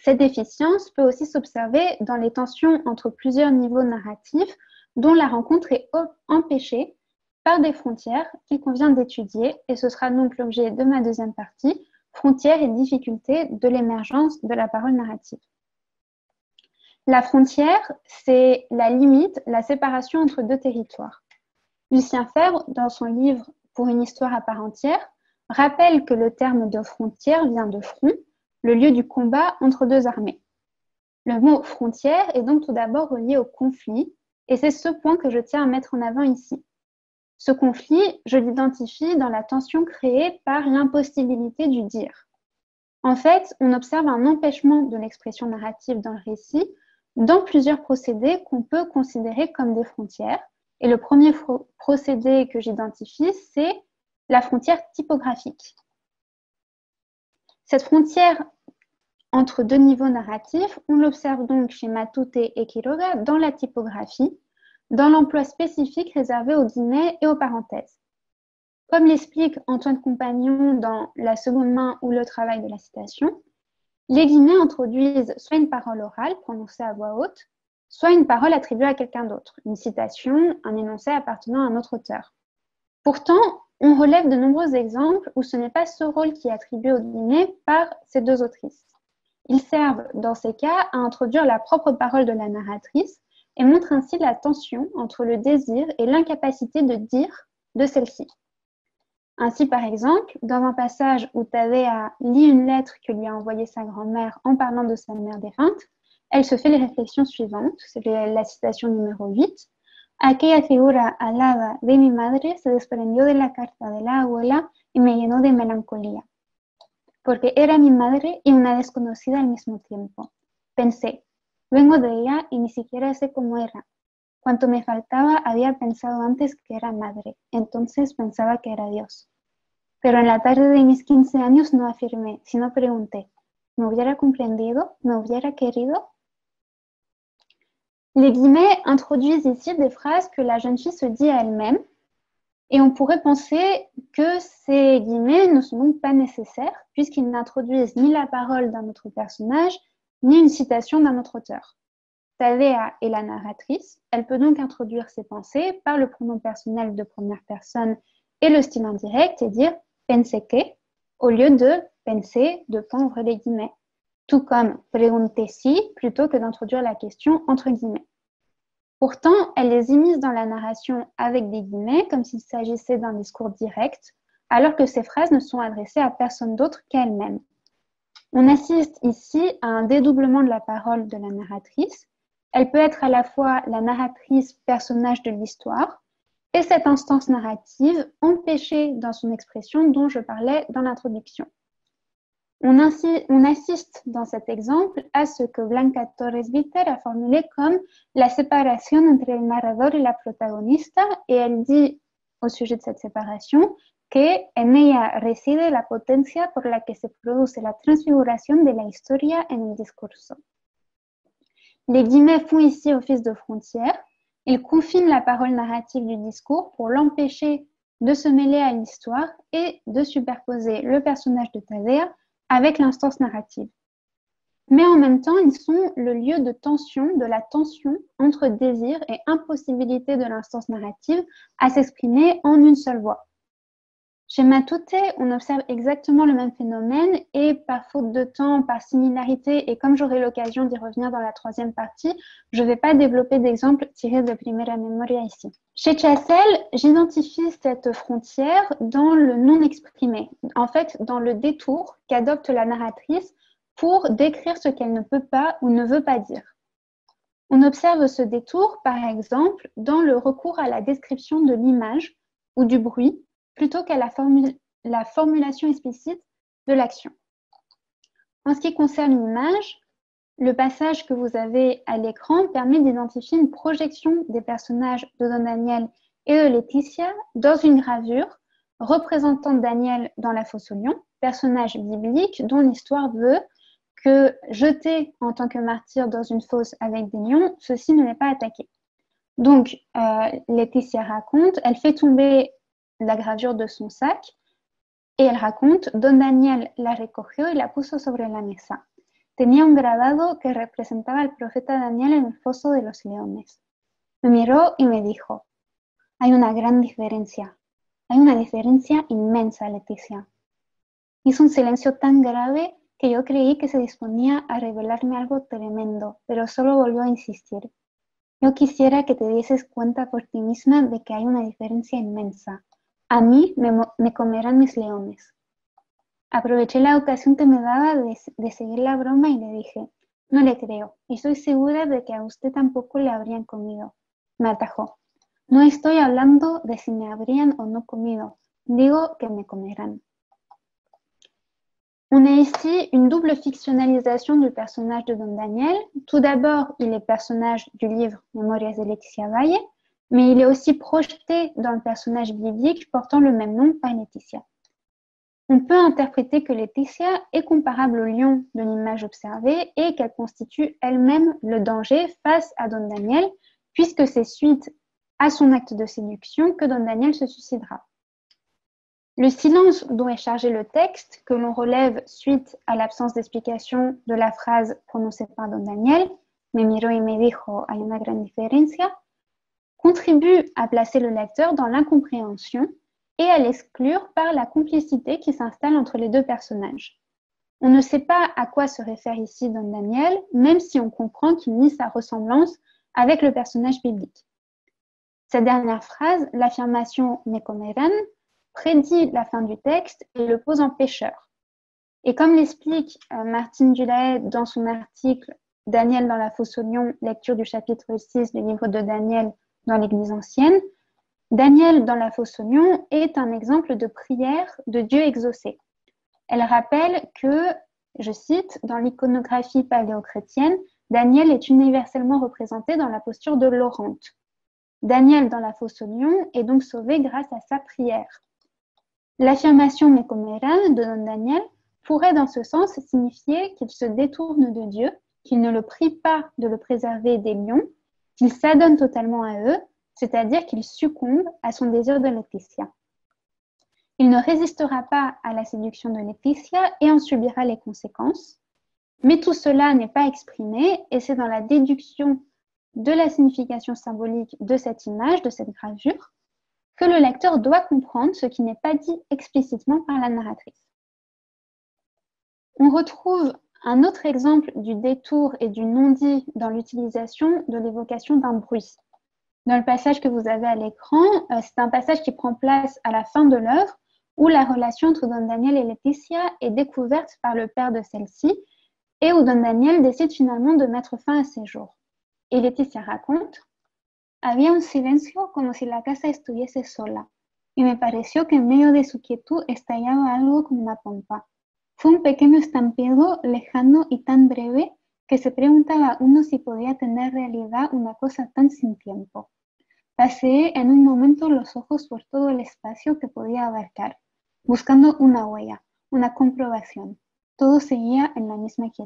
Cette déficience peut aussi s'observer dans les tensions entre plusieurs niveaux narratifs dont la rencontre est empêchée par des frontières qu'il convient d'étudier, et ce sera donc l'objet de ma deuxième partie, frontières et difficultés de l'émergence de la parole narrative. La frontière, c'est la limite, la séparation entre deux territoires. Lucien Febvre, dans son livre « Pour une histoire à part entière », rappelle que le terme de frontière vient de front, le lieu du combat entre deux armées. Le mot frontière est donc tout d'abord relié au conflit, et c'est ce point que je tiens à mettre en avant ici. Ce conflit, je l'identifie dans la tension créée par l'impossibilité du dire. En fait, on observe un empêchement de l'expression narrative dans le récit dans plusieurs procédés qu'on peut considérer comme des frontières. Et le premier procédé que j'identifie, c'est la frontière typographique. Cette frontière entre deux niveaux narratifs, on l'observe donc chez Matute et Quiroga dans la typographie, dans l'emploi spécifique réservé aux guillemets et aux parenthèses. Comme l'explique Antoine Compagnon dans La seconde main ou le travail de la citation, les guillemets introduisent soit une parole orale prononcée à voix haute, soit une parole attribuée à quelqu'un d'autre, une citation, un énoncé appartenant à un autre auteur. Pourtant, on relève de nombreux exemples où ce n'est pas ce rôle qui est attribué aux guillemets par ces deux autrices. Ils servent, dans ces cas, à introduire la propre parole de la narratrice et montrent ainsi la tension entre le désir et l'incapacité de dire de celle-ci. Ainsi, par exemple, dans un passage où Tadea lit une lettre que lui a envoyée sa grand-mère en parlant de sa mère défunte, elle se fait les réflexions suivantes, c'est la citation numéro huit. Aquella figura alada de mi madre se desprendió de la carta de la abuela y me llenó de melancolía. Porque era mi madre y una desconocida al mismo tiempo. Pensé, vengo de ella y ni siquiera sé cómo era. Cuanto me faltaba había pensado antes que era madre, entonces pensaba que era Dios. Pero en la tarde de mis quince años no afirmé, sino pregunté, ¿me hubiera comprendido? ¿Me hubiera querido? Les guillemets introduisent ici des phrases que la jeune fille se dit à elle-même, et on pourrait penser que ces guillemets ne sont donc pas nécessaires, puisqu'ils n'introduisent ni la parole d'un autre personnage, ni une citation d'un autre auteur. Tadea est la narratrice, elle peut donc introduire ses pensées par le pronom personnel de première personne et le style indirect et dire « pense que » au lieu de « penser » de pendre les guillemets, tout comme « pregunte si » plutôt que d'introduire la question entre guillemets. Pourtant, elle les immisce dans la narration avec des guillemets comme s'il s'agissait d'un discours direct, alors que ces phrases ne sont adressées à personne d'autre qu'à elle-même. On assiste ici à un dédoublement de la parole de la narratrice. Elle peut être à la fois la narratrice personnage de l'histoire et cette instance narrative empêchée dans son expression dont je parlais dans l'introduction. On, on assiste dans cet exemple à ce que Blanca Torres Viter a formulé comme la séparation entre le narrador et la protagonista, et elle dit au sujet de cette séparation que en ella reside la potencia por la que se produce la transfiguración de la historia en el discurso. Les guillemets font ici office de frontière. Ils confinent la parole narrative du discours pour l'empêcher de se mêler à l'histoire et de superposer le personnage de Tadea avec l'instance narrative. Mais en même temps, ils sont le lieu de tension, de la tension entre désir et impossibilité de l'instance narrative à s'exprimer en une seule voix. Chez Matute, on observe exactement le même phénomène et par faute de temps, par similarité, et comme j'aurai l'occasion d'y revenir dans la troisième partie, je ne vais pas développer d'exemples tirés de Primera Memoria ici. Chez Chassel, j'identifie cette frontière dans le non exprimé, en fait dans le détour qu'adopte la narratrice pour décrire ce qu'elle ne peut pas ou ne veut pas dire. On observe ce détour, par exemple, dans le recours à la description de l'image ou du bruit, plutôt qu'à la, formule, la formulation explicite de l'action. En ce qui concerne l'image, le passage que vous avez à l'écran permet d'identifier une projection des personnages de Don Daniel et de Laetitia dans une gravure représentant Daniel dans la fosse aux lions, personnage biblique dont l'histoire veut que, jeté en tant que martyr dans une fosse avec des lions, ceci ne l'est pas attaqué. Donc, euh, Laetitia raconte, elle fait tomber la gravure de son sac et elle raconte Don Daniel la recogió y la puso sobre la mesa. Tenía un grabado que representaba al profeta Daniel en el foso de los leones. Me miró y me dijo, hay una gran diferencia, hay una diferencia inmensa, Leticia. Hizo un silencio tan grave que yo creí que se disponía a revelarme algo tremendo, pero solo volvió a insistir. Yo quisiera que te dieses cuenta por ti misma de que hay una diferencia inmensa. A mí me, me comerán mis leones. Aproveché la ocasión que me daba de, de seguir la broma y le dije, no le creo, y estoy segura de que a usted tampoco le habrían comido. Me atajó. No estoy hablando de si me habrían o non comido, digo que me comerán. On a ici une double fictionnalisation du personnage de Don Daniel. Tout d'abord, il est personnage du livre Memorias de Leticia Valle, mais il est aussi projeté dans le personnage biblique portant le même nom par Leticia. On peut interpréter que Leticia est comparable au lion de l'image observée et qu'elle constitue elle-même le danger face à Don Daniel, puisque c'est suite à son acte de séduction que Don Daniel se suicidera. Le silence dont est chargé le texte, que l'on relève suite à l'absence d'explication de la phrase prononcée par Don Daniel, me miró y me dijo, hay una gran diferencia, contribue à placer le lecteur dans l'incompréhension et à l'exclure par la complicité qui s'installe entre les deux personnages. On ne sait pas à quoi se réfère ici Don Daniel, même si on comprend qu'il nie sa ressemblance avec le personnage biblique. Cette dernière phrase, l'affirmation « me comerán », prédit la fin du texte et le pose en pécheur. Et comme l'explique euh, Martine Dulahaye dans son article « Daniel dans la fosse aux lions, lecture du chapitre six du livre de Daniel dans l'Église ancienne », Daniel dans la fosse aux lions est un exemple de prière de Dieu exaucé. Elle rappelle que, je cite, dans l'iconographie paléochrétienne, Daniel est universellement représenté dans la posture de l'orante. Daniel dans la fosse aux lions est donc sauvé grâce à sa prière. L'affirmation « me comerán » de Don Daniel pourrait dans ce sens signifier qu'il se détourne de Dieu, qu'il ne le prie pas de le préserver des lions, qu'il s'adonne totalement à eux, c'est-à-dire qu'il succombe à son désir de Leticia. Il ne résistera pas à la séduction de Leticia et en subira les conséquences, mais tout cela n'est pas exprimé et c'est dans la déduction de la signification symbolique de cette image, de cette gravure, que le lecteur doit comprendre ce qui n'est pas dit explicitement par la narratrice. On retrouve un autre exemple du détour et du non-dit dans l'utilisation de l'évocation d'un bruit. Dans le passage que vous avez à l'écran, euh, c'est un passage qui prend place à la fin de l'œuvre où la relation entre Don Daniel et Leticia est découverte par le père de celle-ci et où Don Daniel décide finalement de mettre fin à ses jours. Et Leticia raconte « Había un silencio como si la casa estuviese sola y me pareció que en medio de su quietud estallaba algo como una pompa. Fue un pequeño estampido lejano y tan breve que se preguntaba uno si podía tener realidad una cosa tan sin tiempo. Paseé en un momento los ojos por todo el espacio que podía abarcar, buscando una huella, una comprobación. Todo seguía en la misma quietud. »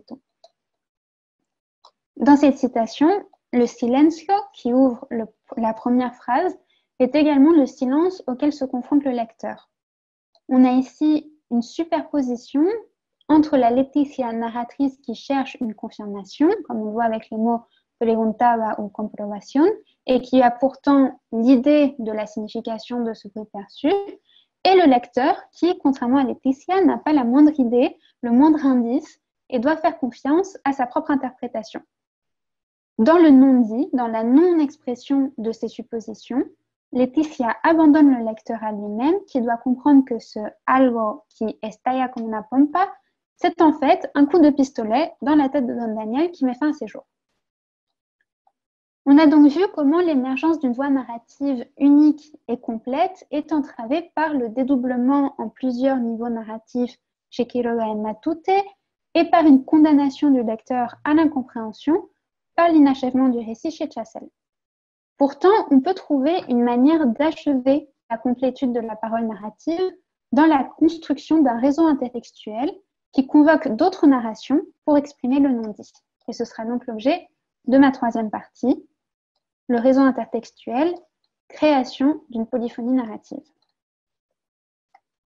Dans cette citation, le silencio qui ouvre le, la première phrase est également le silence auquel se confronte le lecteur. On a ici une superposition entre la Leticia narratrice qui cherche une confirmation, comme on voit avec les mots preguntaba ou comprobación, et qui a pourtant l'idée de la signification de ce bruit perçu, et le lecteur qui, contrairement à Leticia, n'a pas la moindre idée, le moindre indice, et doit faire confiance à sa propre interprétation. Dans le non-dit, dans la non-expression de ces suppositions, Leticia abandonne le lecteur à lui-même qui doit comprendre que ce algo qui estalla como una pompa, c'est en fait un coup de pistolet dans la tête de Don Daniel qui met fin à ses jours. On a donc vu comment l'émergence d'une voie narrative unique et complète est entravée par le dédoublement en plusieurs niveaux narratifs chez Quiroga et Matute et par une condamnation du lecteur à l'incompréhension par l'inachèvement du récit chez Chassel. Pourtant, on peut trouver une manière d'achever la complétude de la parole narrative dans la construction d'un réseau intertextuel qui convoque d'autres narrations pour exprimer le non-dit. Et ce sera donc l'objet de ma troisième partie, le réseau intertextuel, création d'une polyphonie narrative.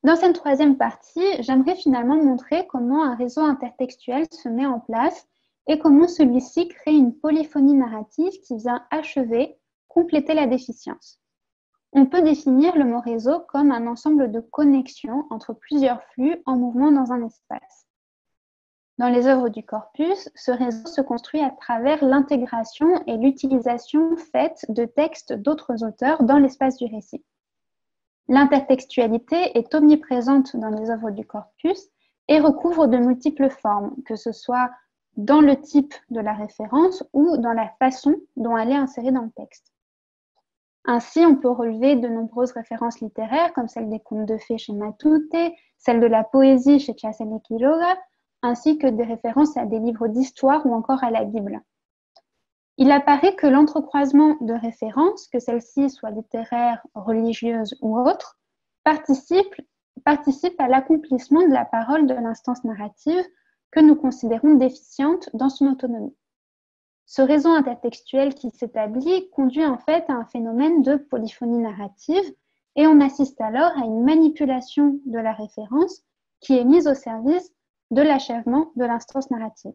Dans cette troisième partie, j'aimerais finalement montrer comment un réseau intertextuel se met en place et comment celui-ci crée une polyphonie narrative qui vient achever, compléter la déficience. On peut définir le mot réseau comme un ensemble de connexions entre plusieurs flux en mouvement dans un espace. Dans les œuvres du corpus, ce réseau se construit à travers l'intégration et l'utilisation faite de textes d'autres auteurs dans l'espace du récit. L'intertextualité est omniprésente dans les œuvres du corpus et recouvre de multiples formes, que ce soit dans le type de la référence ou dans la façon dont elle est insérée dans le texte. Ainsi, on peut relever de nombreuses références littéraires, comme celle des contes de fées chez Matute, celle de la poésie chez Chasene Quiroga, ainsi que des références à des livres d'histoire ou encore à la Bible. Il apparaît que l'entrecroisement de références, que celles-ci soient littéraires, religieuses ou autres, participe, participe à l'accomplissement de la parole de l'instance narrative que nous considérons déficiente dans son autonomie. Ce réseau intertextuel qui s'établit conduit en fait à un phénomène de polyphonie narrative et on assiste alors à une manipulation de la référence qui est mise au service de l'achèvement de l'instance narrative.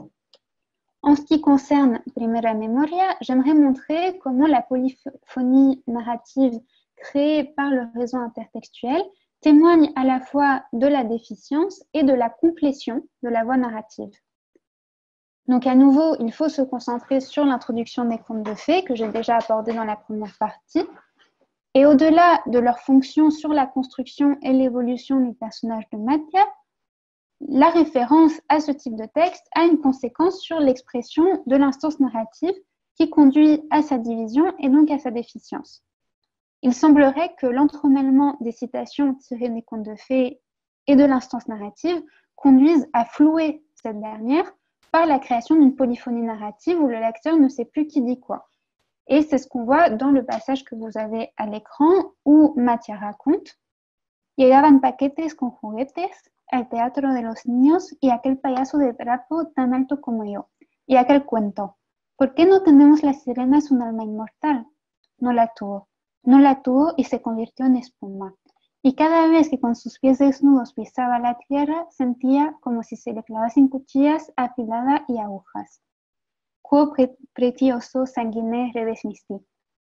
En ce qui concerne Primera Memoria, j'aimerais montrer comment la polyphonie narrative créée par le réseau intertextuel témoigne à la fois de la déficience et de la complétion de la voie narrative. Donc à nouveau, il faut se concentrer sur l'introduction des contes de fées que j'ai déjà abordé dans la première partie. Et au-delà de leur fonction sur la construction et l'évolution du personnage de Mattia, la référence à ce type de texte a une conséquence sur l'expression de l'instance narrative qui conduit à sa division et donc à sa déficience. Il semblerait que l'entremêlement des citations tirées des contes de fées et de l'instance narrative conduise à flouer cette dernière par la création d'une polyphonie narrative où le lecteur ne sait plus qui dit quoi. Et c'est ce qu'on voit dans le passage que vous avez à l'écran où Mattia raconte « Llegaban paquetes con juguetes al teatro de los niños y aquel payaso de trapo tan alto como yo. Y aquel cuento. ¿Por qué no tenemos las sirenas un alma inmortal? No la tuvo. No la tuvo y se convirtió en espuma. Y cada vez que con sus pies desnudos pisaba la tierra, sentía como si se le clavasen cuchillas afiladas y agujas. Quo precioso sanguine redes misti.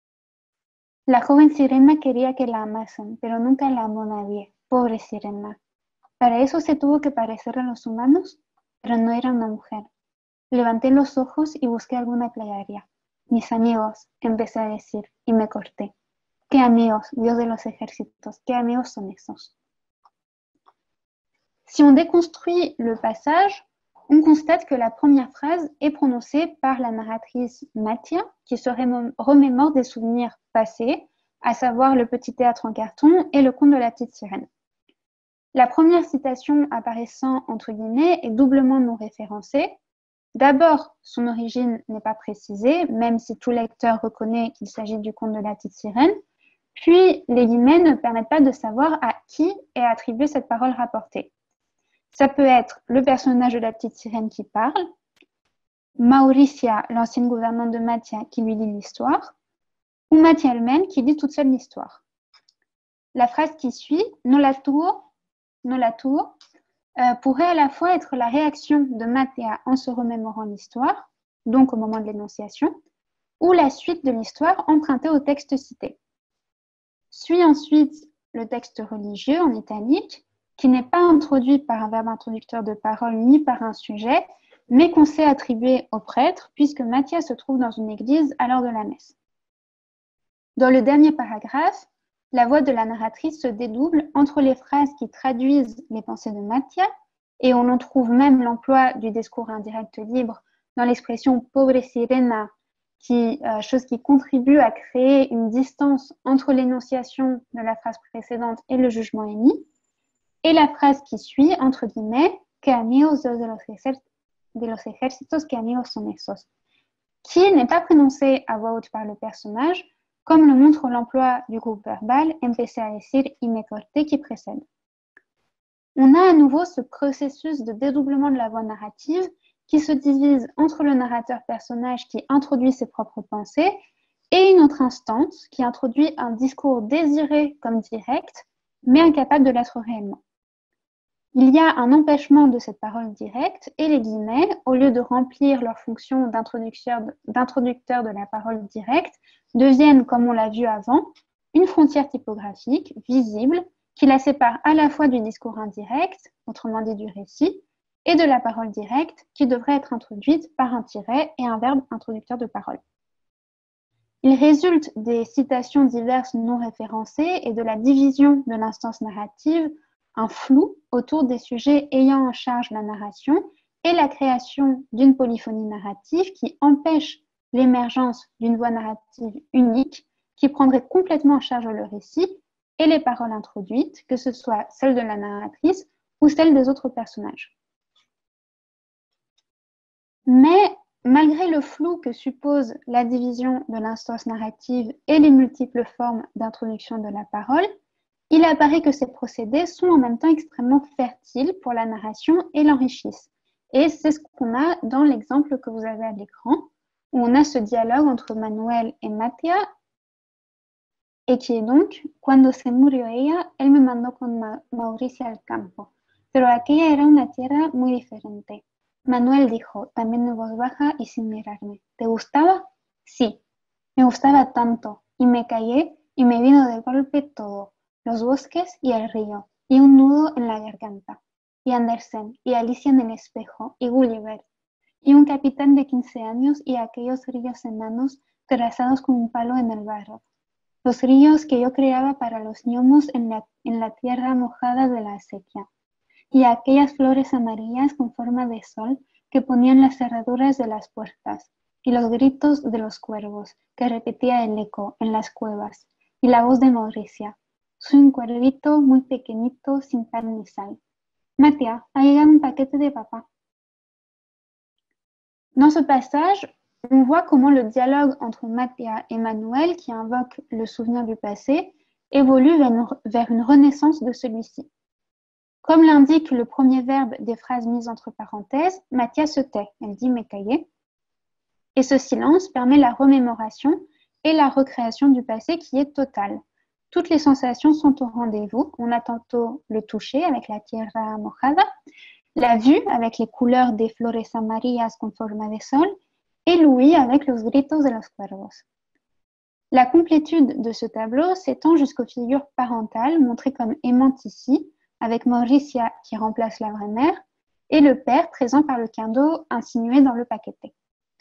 La joven sirena quería que la amasen, pero nunca la amó nadie. Pobre sirena. Para eso se tuvo que parecer a los humanos, pero no era una mujer. Levanté los ojos y busqué alguna plegaria. Mis amigos, empecé a decir, y me corté. ¿Qué amigos, Dios de los ejércitos? ¿Qué amigos son esos? Si on déconstruit le passage, on constate que la première phrase est prononcée par la narratrice Mattia, qui se remémore des souvenirs passés, à savoir le petit théâtre en carton et le conte de la petite sirène. La première citation apparaissant entre guillemets est doublement non référencée. D'abord, son origine n'est pas précisée, même si tout lecteur reconnaît qu'il s'agit du conte de la petite sirène. Puis, les guillemets ne permettent pas de savoir à qui est attribuée cette parole rapportée. Ça peut être le personnage de la petite sirène qui parle, Mauricia, l'ancienne gouvernante de Mattia, qui lui lit l'histoire, ou Mattia elle-même qui lit toute seule l'histoire. La phrase qui suit, no la tuvo, no la tuvo, euh, pourrait à la fois être la réaction de Mattia en se remémorant l'histoire, donc au moment de l'énonciation, ou la suite de l'histoire empruntée au texte cité. Suit ensuite le texte religieux en italique, qui n'est pas introduit par un verbe introducteur de parole ni par un sujet, mais qu'on sait attribuer au prêtre, puisque Mattia se trouve dans une église à l'heure de la messe. Dans le dernier paragraphe, la voix de la narratrice se dédouble entre les phrases qui traduisent les pensées de Mattia, et on en trouve même l'emploi du discours indirect libre dans l'expression « pobre sirena », qui, euh, chose qui contribue à créer une distance entre l'énonciation de la phrase précédente et le jugement émis, et la phrase qui suit, entre guillemets, « que amigos de los, de los ejércitos, que amigos son esos », qui n'est pas prononcée à voix haute par le personnage, comme le montre l'emploi du groupe verbal « empecé a decir y me corté » qui précède. On a à nouveau ce processus de dédoublement de la voix narrative qui se divise entre le narrateur-personnage qui introduit ses propres pensées et une autre instance qui introduit un discours désiré comme direct mais incapable de l'être réellement. Il y a un empêchement de cette parole directe et les guillemets, au lieu de remplir leur fonction d'introducteur de la parole directe, deviennent, comme on l'a vu avant, une frontière typographique visible qui la sépare à la fois du discours indirect, autrement dit du récit, et de la parole directe qui devrait être introduite par un tiret et un verbe introducteur de parole. Il résulte des citations diverses non référencées et de la division de l'instance narrative un flou autour des sujets ayant en charge la narration et la création d'une polyphonie narrative qui empêche l'émergence d'une voix narrative unique qui prendrait complètement en charge le récit et les paroles introduites, que ce soit celles de la narratrice ou celles des autres personnages. Mais malgré le flou que suppose la division de l'instance narrative et les multiples formes d'introduction de la parole, il apparaît que ces procédés sont en même temps extrêmement fertiles pour la narration et l'enrichissent. Et c'est ce qu'on a dans l'exemple que vous avez à l'écran, où on a ce dialogue entre Manuel et Mattia, et qui est donc « Cuando se murió ella, él me mandó con Ma Mauricia al campo, pero aquella era una tierra muy diferente. Manuel dijo, también en voz baja y sin mirarme, ¿te gustaba? Sí, me gustaba tanto, y me callé y me vino de golpe todo. Los bosques y el río, y un nudo en la garganta, y Andersen, y Alicia en el espejo, y Gulliver, y un capitán de quince años y aquellos ríos enanos trazados con un palo en el barro, los ríos que yo creaba para los gnomos en la, en la tierra mojada de la acequia, y aquellas flores amarillas con forma de sol que ponían las cerraduras de las puertas, y los gritos de los cuervos que repetía el eco en las cuevas, y la voz de Mauricia. Soy un cuervito muy pequeñito sin pan ni sal. Mattia, a llegado un paquete de papa. Dans ce passage, on voit comment le dialogue entre Mattia et Manuel, qui invoque le souvenir du passé, évolue vers une renaissance de celui-ci. Comme l'indique le premier verbe des phrases mises entre parenthèses, Mattia se tait, elle dit « me callé », et ce silence permet la remémoration et la recréation du passé qui est totale. Toutes les sensations sont au rendez-vous. On a tantôt le toucher avec la tierra mojada, la vue avec les couleurs des flores amarillas con forma de sol et l'ouïe avec los gritos de los cuervos. La complétude de ce tableau s'étend jusqu'aux figures parentales montrées comme aimantes ici, avec Mauricia qui remplace la vraie mère et le père présent par le quinto insinué dans le paquete.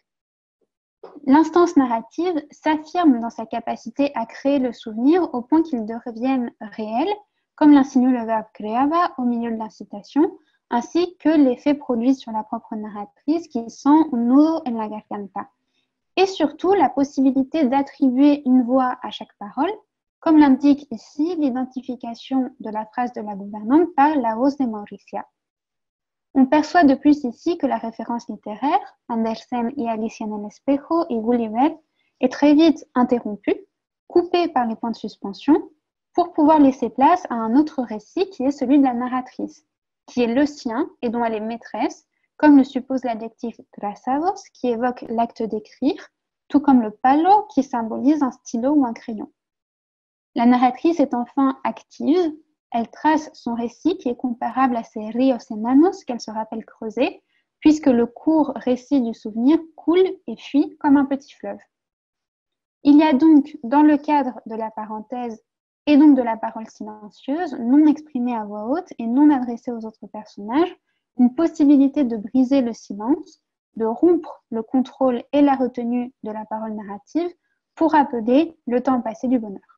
L'instance narrative s'affirme dans sa capacité à créer le souvenir au point qu'il devienne réel, comme l'insinue le verbe creaba au milieu de l'incitation, ainsi que l'effet produit sur la propre narratrice qui sent un nudo en la garganta. Et surtout, la possibilité d'attribuer une voix à chaque parole, comme l'indique ici l'identification de la phrase de la gouvernante par la voz de Mauricia. On perçoit de plus ici que la référence littéraire, Andersen y Alicia en el espejo et Gulliver, est très vite interrompue, coupée par les points de suspension, pour pouvoir laisser place à un autre récit qui est celui de la narratrice, qui est le sien et dont elle est maîtresse, comme le suppose l'adjectif trazados, qui évoque l'acte d'écrire, tout comme le palo, qui symbolise un stylo ou un crayon. La narratrice est enfin active. Elle trace son récit qui est comparable à ces ríos enanos qu'elle se rappelle creuser, puisque le court récit du souvenir coule et fuit comme un petit fleuve. Il y a donc, dans le cadre de la parenthèse et donc de la parole silencieuse, non exprimée à voix haute et non adressée aux autres personnages, une possibilité de briser le silence, de rompre le contrôle et la retenue de la parole narrative pour appeler le temps passé du bonheur.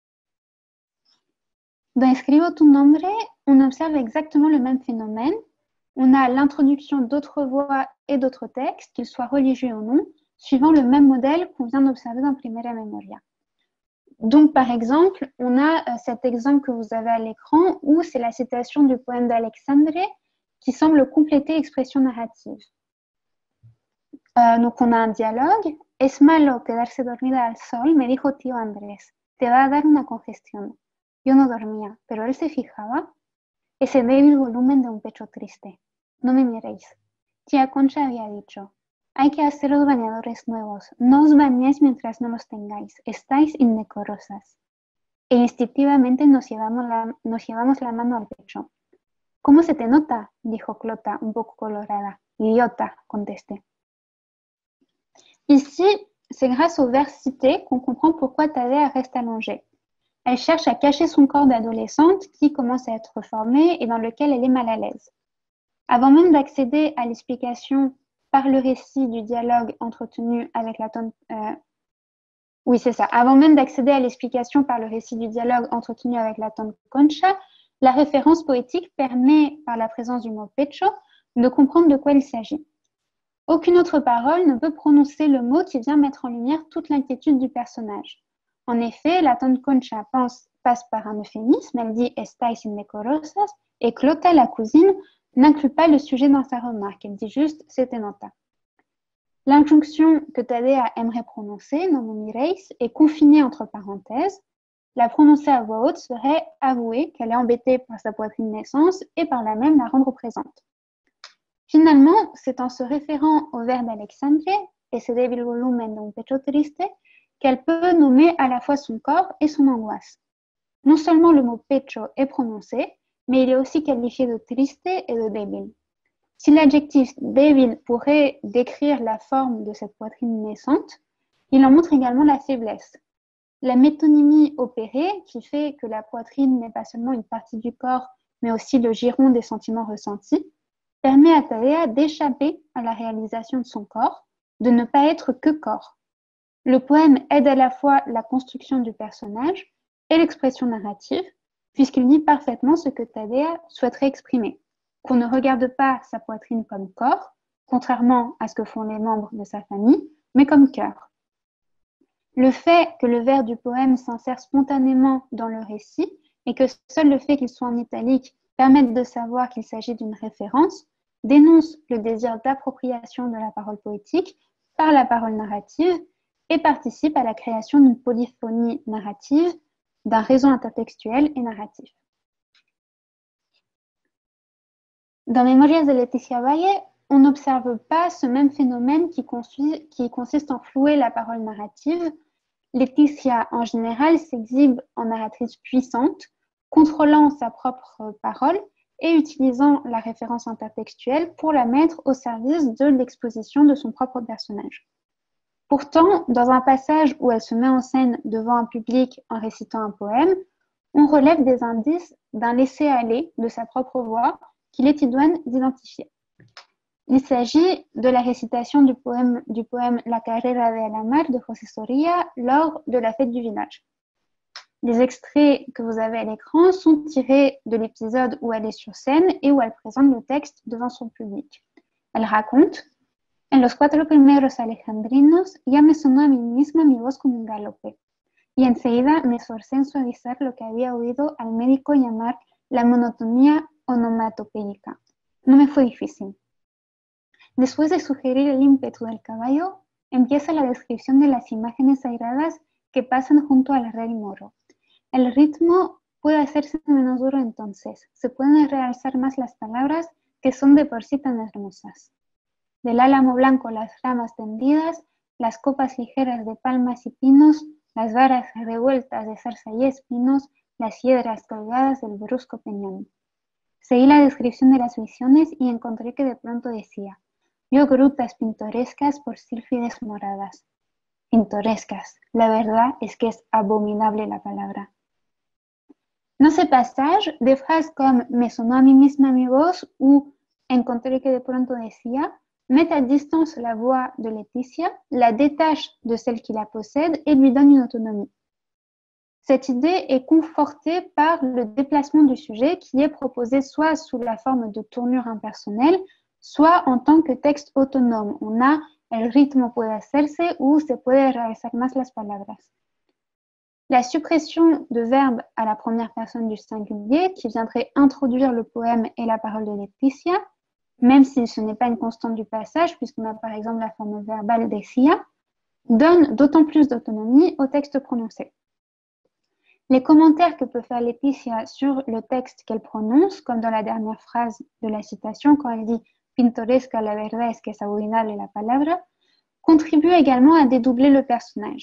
Dans Escribo tu nombre, on observe exactement le même phénomène. On a l'introduction d'autres voix et d'autres textes, qu'ils soient religieux ou non, suivant le même modèle qu'on vient d'observer dans Primera Memoria. Donc, par exemple, on a euh, cet exemple que vous avez à l'écran où c'est la citation du poème d'Alexandre qui semble compléter l'expression narrative. Euh, donc, on a un dialogue. Es malo quedarse dormida al sol, me dijo tío Andrés. Te va a dar una congestión. Yo no dormía, pero él se fijaba. Ese débil volumen de un pecho triste. No me miréis. Tía Concha había dicho, hay que hacer los bañadores nuevos. No os bañéis mientras no los tengáis. Estáis indecorosas. e instintivamente nos llevamos la, nos llevamos la mano al pecho. ¿Cómo se te nota?, dijo Clota, un poco colorada. Idiota, contesté. Ici, c'est grâce au vers cité qu'on comprend pourquoi Tadea reste allongée. Elle cherche à cacher son corps d'adolescente qui commence à être formé et dans lequel elle est mal à l'aise. Avant même d'accéder à l'explication par le récit du dialogue entretenu avec la tonne... Euh, oui, c'est ça. Avant même d'accéder à l'explication par le récit du dialogue entretenu avec la tonne Concha, la référence poétique permet, par la présence du mot pecho, de comprendre de quoi il s'agit. Aucune autre parole ne peut prononcer le mot qui vient mettre en lumière toute l'inquiétude du personnage. En effet, la tonne Concha pense, passe par un euphémisme, elle dit « estáis indecorosas » et Clota, la cousine, n'inclut pas le sujet dans sa remarque, elle dit juste « se te nota ». L'injonction que Tadea aimerait prononcer, non me mireis, est confinée entre parenthèses. La prononcer à voix haute serait avouer qu'elle est embêtée par sa poitrine naissance et par là même la rendre présente. Finalement, c'est en se référant au vers d'Alexandre, ese débil volumen de un pecho triste, qu'elle peut nommer à la fois son corps et son angoisse. Non seulement le mot pecho est prononcé, mais il est aussi qualifié de triste et de débil. Si l'adjectif débil pourrait décrire la forme de cette poitrine naissante, il en montre également la faiblesse. La métonymie opérée, qui fait que la poitrine n'est pas seulement une partie du corps, mais aussi le giron des sentiments ressentis, permet à Tadea d'échapper à la réalisation de son corps, de ne pas être que corps. Le poème aide à la fois la construction du personnage et l'expression narrative, puisqu'il dit parfaitement ce que Tadea souhaiterait exprimer, qu'on ne regarde pas sa poitrine comme corps, contrairement à ce que font les membres de sa famille, mais comme cœur. Le fait que le vers du poème s'insère spontanément dans le récit et que seul le fait qu'il soit en italique permette de savoir qu'il s'agit d'une référence dénonce le désir d'appropriation de la parole poétique par la parole narrative et participe à la création d'une polyphonie narrative, d'un réseau intertextuel et narratif. Dans Memorias de Leticia Valle, on n'observe pas ce même phénomène qui, qui consiste en flouer la parole narrative. Leticia, en général, s'exhibe en narratrice puissante, contrôlant sa propre parole et utilisant la référence intertextuelle pour la mettre au service de l'exposition de son propre personnage. Pourtant, dans un passage où elle se met en scène devant un public en récitant un poème, on relève des indices d'un laisser-aller de sa propre voix qu'il est idoine d'identifier. Il s'agit de la récitation du poème, du poème La carrera de la mar de José Soria lors de la fête du village. Les extraits que vous avez à l'écran sont tirés de l'épisode où elle est sur scène et où elle présente le texte devant son public. Elle raconte « En los cuatro primeros alejandrinos ya me sonó a mí misma mi voz como un galope y enseguida me esforcé en suavizar lo que había oído al médico llamar la monotonía onomatopéyica. No me fue difícil. Después de sugerir el ímpetu del caballo, empieza la descripción de las imágenes airadas que pasan junto al rey moro. El ritmo puede hacerse menos duro entonces, se pueden realzar más las palabras que son de por sí tan hermosas. Del álamo blanco las ramas tendidas, las copas ligeras de palmas y pinos, las varas revueltas de zarza y espinos, las hiedras colgadas del brusco peñón. Seguí la descripción de las visiones y encontré que de pronto decía: vio grutas pintorescas por sílfides moradas. Pintorescas, la verdad es que es abominable la palabra. Dans ce passage, des phrases comme « me sonó a mí misma mi voz» ou « encontré que de pronto decía » mettent à distance la voix de Leticia, la détachent de celle qui la possède et lui donnent une autonomie. Cette idée est confortée par le déplacement du sujet qui est proposé soit sous la forme de tournure impersonnelle, soit en tant que texte autonome. On a el ritmo puede hacerse ou se puede realizar más las palabras. La suppression de verbes à la première personne du singulier qui viendrait introduire le poème et la parole de Leticia, même si ce n'est pas une constante du passage, puisqu'on a par exemple la forme verbale decía, donne d'autant plus d'autonomie au texte prononcé. Les commentaires que peut faire Leticia sur le texte qu'elle prononce, comme dans la dernière phrase de la citation, quand elle dit « pintoresca la verdad es que es abominable la palabra », contribuent également à dédoubler le personnage.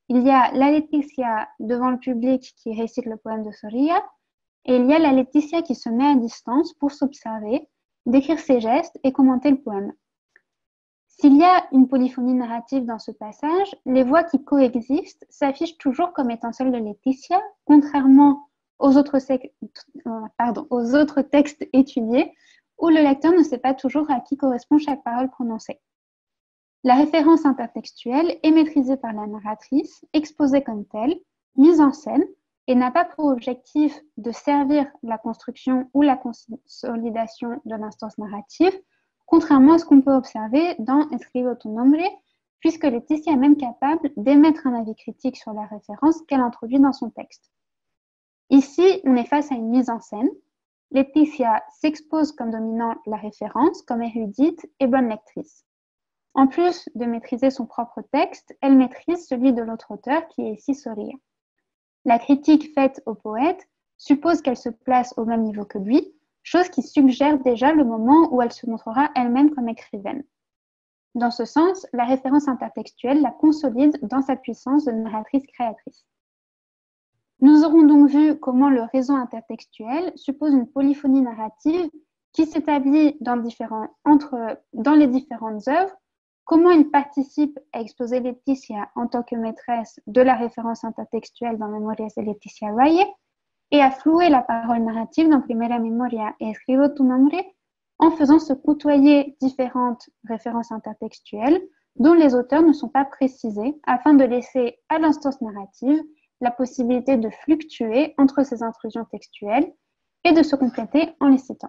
Il y a la Laetitia devant le public qui récite le poème de Soria, et il y a la Laetitia qui se met à distance pour s'observer, décrire ses gestes et commenter le poème. S'il y a une polyphonie narrative dans ce passage, les voix qui coexistent s'affichent toujours comme étant celles de Laetitia, contrairement aux autres, pardon, aux autres textes étudiés, où le lecteur ne sait pas toujours à qui correspond chaque parole prononcée. La référence intertextuelle est maîtrisée par la narratrice, exposée comme telle, mise en scène, et n'a pas pour objectif de servir la construction ou la consolidation de l'instance narrative, contrairement à ce qu'on peut observer dans Escribo tu nombre, puisque Laetitia est même capable d'émettre un avis critique sur la référence qu'elle introduit dans son texte. Ici, on est face à une mise en scène. Laetitia s'expose comme dominant la référence, comme érudite et bonne lectrice. En plus de maîtriser son propre texte, elle maîtrise celui de l'autre auteur qui est ici Soria. La critique faite au poète suppose qu'elle se place au même niveau que lui, chose qui suggère déjà le moment où elle se montrera elle-même comme écrivaine. Dans ce sens, la référence intertextuelle la consolide dans sa puissance de narratrice-créatrice. Nous aurons donc vu comment le réseau intertextuel suppose une polyphonie narrative qui s'établit dans, entre, dans les différentes œuvres, comment il participe à exposer Laetitia en tant que maîtresse de la référence intertextuelle dans Memorias de Laetitia Valle et à flouer la parole narrative dans Primera Memoria et Escribo tu nombre en faisant se côtoyer différentes références intertextuelles dont les auteurs ne sont pas précisés afin de laisser à l'instance narrative la possibilité de fluctuer entre ces intrusions textuelles et de se compléter en les citant.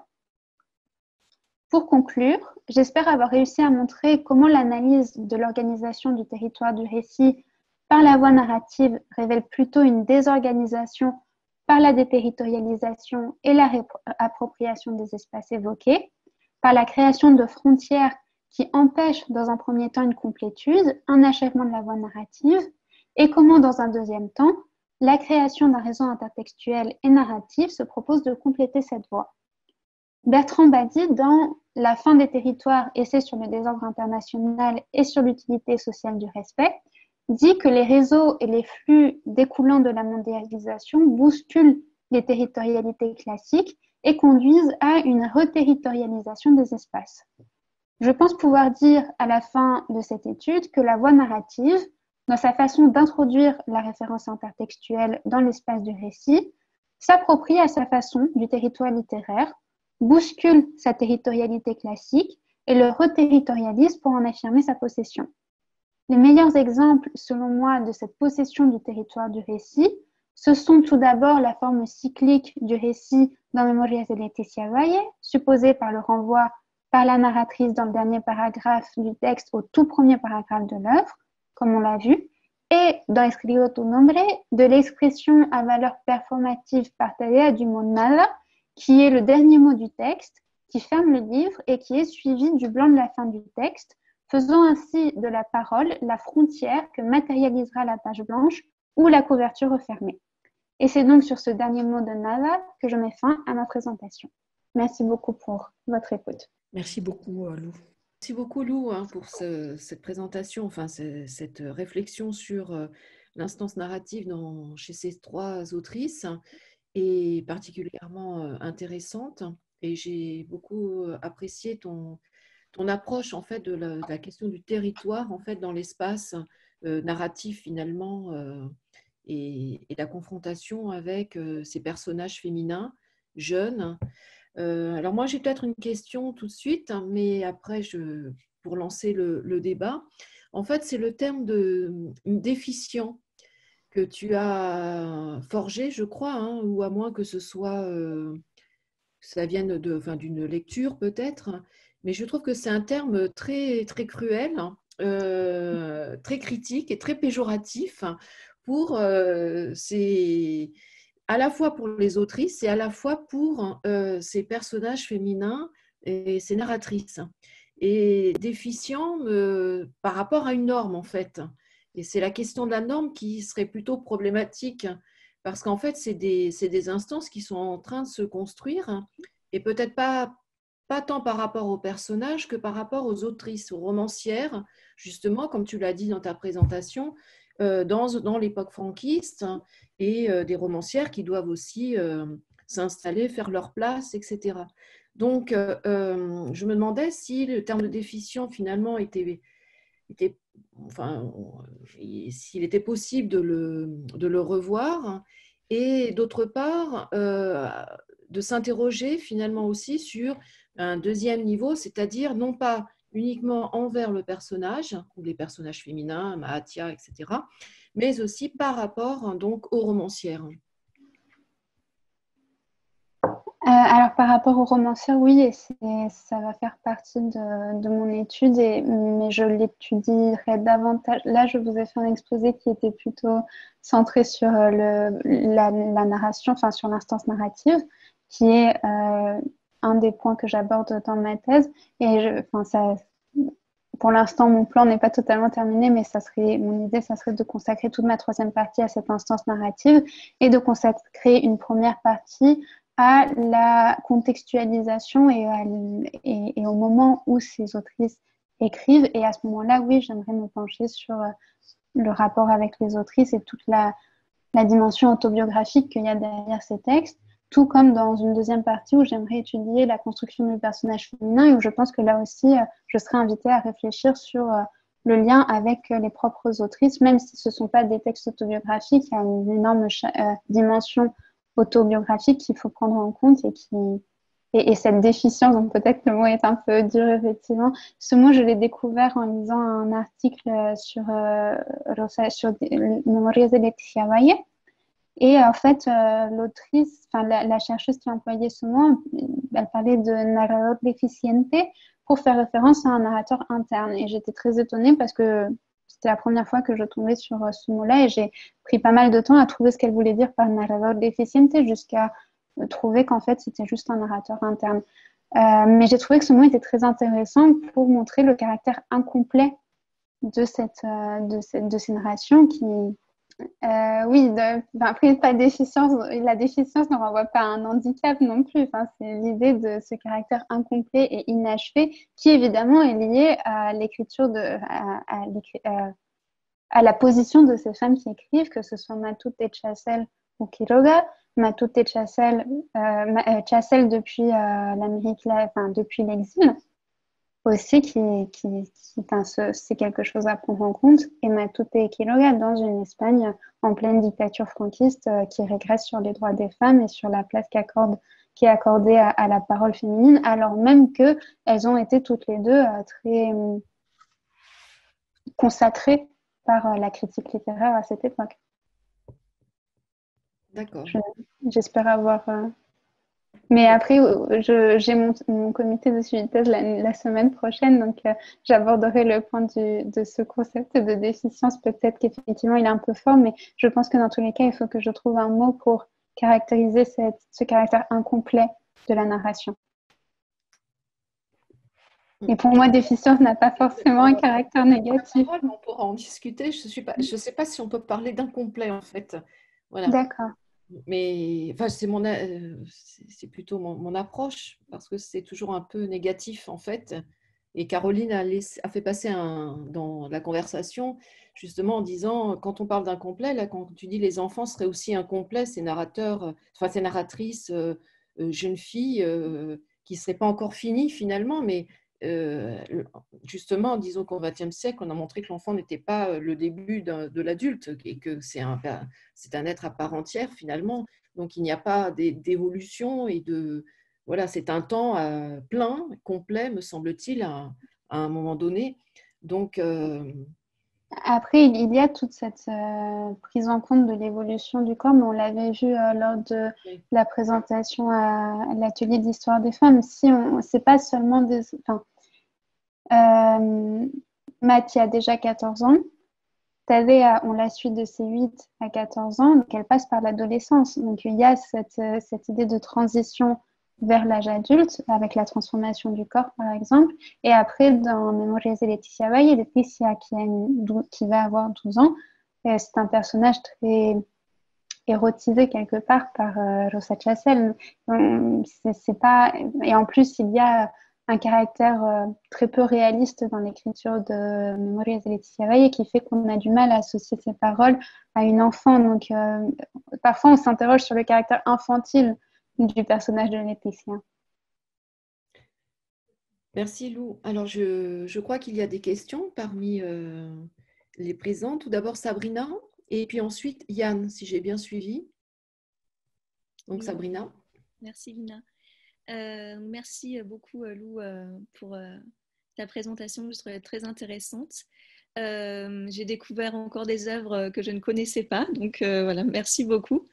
Pour conclure, j'espère avoir réussi à montrer comment l'analyse de l'organisation du territoire du récit par la voie narrative révèle plutôt une désorganisation par la déterritorialisation et la réappropriation des espaces évoqués, par la création de frontières qui empêchent dans un premier temps une complétude, un achèvement de la voie narrative, et comment dans un deuxième temps, la création d'un réseau intertextuel et narratif se propose de compléter cette voie. Bertrand Badi, dans La fin des territoires, essai sur le désordre international et sur l'utilité sociale du respect, dit que les réseaux et les flux découlant de la mondialisation bousculent les territorialités classiques et conduisent à une reterritorialisation des espaces. Je pense pouvoir dire à la fin de cette étude que la voie narrative, dans sa façon d'introduire la référence intertextuelle dans l'espace du récit, s'approprie à sa façon du territoire littéraire, bouscule sa territorialité classique et le reterritorialise pour en affirmer sa possession. Les meilleurs exemples, selon moi, de cette possession du territoire du récit, ce sont tout d'abord la forme cyclique du récit dans Memorias de Laetitia Valle, supposée par le renvoi par la narratrice dans le dernier paragraphe du texte au tout premier paragraphe de l'œuvre, comme on l'a vu, et dans Escribo tu nombre, de l'expression à valeur performative partagée du mot nada, qui est le dernier mot du texte, qui ferme le livre et qui est suivi du blanc de la fin du texte, faisant ainsi de la parole la frontière que matérialisera la page blanche ou la couverture refermée. Et c'est donc sur ce dernier mot de nada que je mets fin à ma présentation. Merci beaucoup pour votre écoute. Merci beaucoup, Lou. Merci beaucoup, Lou, hein, pour ce, cette présentation, enfin, ce, cette réflexion sur euh, l'instance narrative dans, chez ces trois autrices est particulièrement euh, intéressante. Et j'ai beaucoup apprécié ton, ton approche en fait, de, la, de la question du territoire en fait, dans l'espace euh, narratif, finalement, euh, et, et la confrontation avec euh, ces personnages féminins, jeunes. Euh, alors moi, j'ai peut-être une question tout de suite, hein, mais après, je, pour lancer le, le débat, en fait, c'est le terme de déficient que tu as forgé, je crois, hein, ou à moins que ce soit, euh, que ça vienne de, enfin, d'une lecture peut-être, mais je trouve que c'est un terme très, très cruel, euh, très critique et très péjoratif pour euh, ces à la fois pour les autrices et à la fois pour euh, ces personnages féminins et ces narratrices. Et déficient euh, par rapport à une norme, en fait. Et c'est la question de la norme qui serait plutôt problématique, parce qu'en fait, c'est des, c'est des instances qui sont en train de se construire, et peut-être pas, pas tant par rapport aux personnages que par rapport aux autrices, aux romancières, justement, comme tu l'as dit dans ta présentation, euh, dans, dans l'époque franquiste et euh, des romancières qui doivent aussi euh, s'installer, faire leur place, et cetera. Donc, euh, euh, je me demandais si le terme de déficient finalement était, était enfin, s'il était possible de le, de le revoir et d'autre part, euh, de s'interroger finalement aussi sur un deuxième niveau, c'est-à-dire non pas uniquement envers le personnage, ou les personnages féminins, Mahathia, et cetera, mais aussi par rapport donc aux romancières. Euh, alors, par rapport aux romancières, oui, et ça va faire partie de, de mon étude, et, mais je l'étudierai davantage. Là, je vous ai fait un exposé qui était plutôt centré sur le, la, la narration, enfin sur l'instance narrative, qui est euh, un des points que j'aborde dans ma thèse. Et je, enfin, ça, pour l'instant, mon plan n'est pas totalement terminé, mais ça serait, mon idée, ça serait de consacrer toute ma troisième partie à cette instance narrative et de consacrer une première partie à la contextualisation et, à, et, et au moment où ces autrices écrivent. Et à ce moment-là, oui, j'aimerais me pencher sur le rapport avec les autrices et toute la, la dimension autobiographique qu'il y a derrière ces textes, tout comme dans une deuxième partie où j'aimerais étudier la construction du personnage féminin et où je pense que là aussi, je serais invitée à réfléchir sur le lien avec les propres autrices, même si ce ne sont pas des textes autobiographiques, il y a une énorme euh, dimension autobiographique qu'il faut prendre en compte et qui et, et cette déficience, donc peut-être le mot est un peu dur effectivement. Ce mot, je l'ai découvert en lisant un article sur euh, Rosa, sur Memorias de Leticia Valle. Et en fait, euh, l'autrice, enfin la, la chercheuse qui a employé ce mot, elle parlait de narrador deficiente pour faire référence à un narrateur interne. Et j'étais très étonnée parce que c'était la première fois que je tombais sur ce mot-là et j'ai pris pas mal de temps à trouver ce qu'elle voulait dire par narrador deficiente jusqu'à trouver qu'en fait, c'était juste un narrateur interne. Euh, mais j'ai trouvé que ce mot était très intéressant pour montrer le caractère incomplet de, cette, euh, de, cette, de ces narrations qui... Euh, oui, de, ben après, pas de déficience. La déficience ne renvoie pas à un handicap non plus. Enfin, c'est l'idée de ce caractère incomplet et inachevé qui, évidemment, est lié à l'écriture de, à, à, à, à la position de ces femmes qui écrivent, que ce soit Matute Chasel ou Quiroga. Matute Chasel, euh, Chasel depuis euh, l'Amérique, enfin, depuis l'exil aussi, qui, qui, qui enfin, c'est quelque chose à prendre en compte. Et Matute Quiroga dans une Espagne en pleine dictature franquiste euh, qui régresse sur les droits des femmes et sur la place qu'accorde, qui est accordée à, à la parole féminine, alors même qu'elles ont été toutes les deux euh, très euh, consacrées par euh, la critique littéraire à cette époque. D'accord. Je, j'espère avoir... Euh... Mais après, je, j'ai mon, mon comité de suivi de thèse la, la semaine prochaine, donc euh, j'aborderai le point du, de ce concept de déficience. Peut-être qu'effectivement, il est un peu fort, mais je pense que dans tous les cas, il faut que je trouve un mot pour caractériser cette, ce caractère incomplet de la narration. Et pour moi, déficience n'a pas forcément un caractère négatif. On pourra en discuter. Je ne je sais pas si on peut parler d'incomplet, en fait. Voilà. D'accord. Mais enfin, c'est, mon, c'est plutôt mon, mon approche, parce que c'est toujours un peu négatif, en fait. Et Caroline a, laissé, a fait passer un, dans la conversation, justement en disant, quand on parle d'incomplet, là, quand tu dis les enfants seraient aussi incomplets, ces narrateurs, enfin ces narratrices, euh, jeunes filles, euh, qui ne seraient pas encore finies finalement, mais euh, justement, disons qu'au vingtième siècle, on a montré que l'enfant n'était pas le début de l'adulte et que c'est un, c'est un être à part entière finalement. Donc il n'y a pas d'évolution et de... Voilà, c'est un temps euh, plein, complet, me semble-t-il, à, à un moment donné. Donc... Euh... Après, il y a toute cette euh, prise en compte de l'évolution du corps, mais on l'avait vu euh, lors de oui. la présentation à, à l'atelier d'histoire des femmes. Si on, c'est pas seulement des... Enfin, euh, Mathie a déjà quatorze ans. Tadea, on la suit de ses huit à quatorze ans, donc elle passe par l'adolescence. Donc il y a cette, cette idée de transition vers l'âge adulte, avec la transformation du corps, par exemple. Et après, dans Memorias de Leticia Valle, Leticia, qui, a une, qui va avoir douze ans, c'est un personnage très érotisé quelque part par euh, Rosa Chasel. C'est, c'est pas... Et en plus, il y a un caractère euh, très peu réaliste dans l'écriture de Memorias de Laetitia Valle, qui fait qu'on a du mal à associer ces paroles à une enfant. Donc, euh, parfois, on s'interroge sur le caractère infantile du personnage de Laetitia. Merci Lou. Alors, je, je crois qu'il y a des questions parmi euh, les présents. Tout d'abord Sabrina, et puis ensuite Yann, si j'ai bien suivi. Donc Oui. Sabrina. Merci Lina. Euh, merci beaucoup Lou euh, pour euh, ta présentation, je trouvais très intéressante. Euh, j'ai découvert encore des œuvres que je ne connaissais pas, donc euh, voilà, merci beaucoup.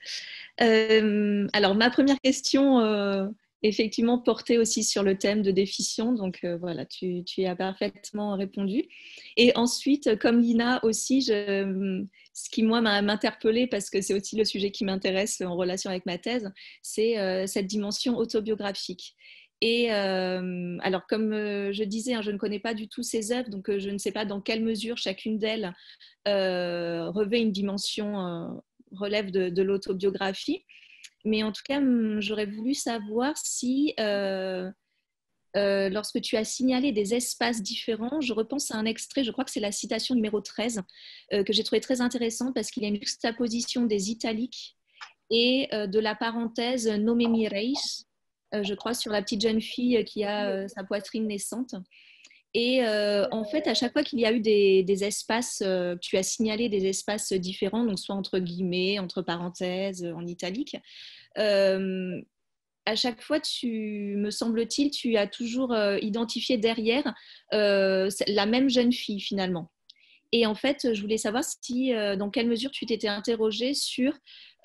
Euh, alors ma première question, euh, effectivement, portait aussi sur le thème de déficience, donc euh, voilà, tu, tu y as parfaitement répondu. Et ensuite, comme Lina aussi, je, ce qui moi m'a interpellée, parce que c'est aussi le sujet qui m'intéresse en relation avec ma thèse, c'est euh, cette dimension autobiographique. Et euh, alors, comme euh, je disais, hein, je ne connais pas du tout ces œuvres, donc euh, je ne sais pas dans quelle mesure chacune d'elles euh, revêt une dimension, euh, relève de, de l'autobiographie. Mais en tout cas, j'aurais voulu savoir si, euh, euh, lorsque tu as signalé des espaces différents, je repense à un extrait, je crois que c'est la citation numéro treize, euh, que j'ai trouvé très intéressante parce qu'il y a une juxtaposition des italiques et euh, de la parenthèse Nome mi reis, euh, je crois, sur la petite jeune fille qui a euh, sa poitrine naissante. Et euh, en fait, à chaque fois qu'il y a eu des, des espaces, euh, tu as signalé des espaces différents, donc soit entre guillemets, entre parenthèses, en italique, euh, à chaque fois, tu, me semble-t-il, tu as toujours euh, identifié derrière euh, la même jeune fille finalement. Et en fait, je voulais savoir si, euh, dans quelle mesure tu t'étais interrogée sur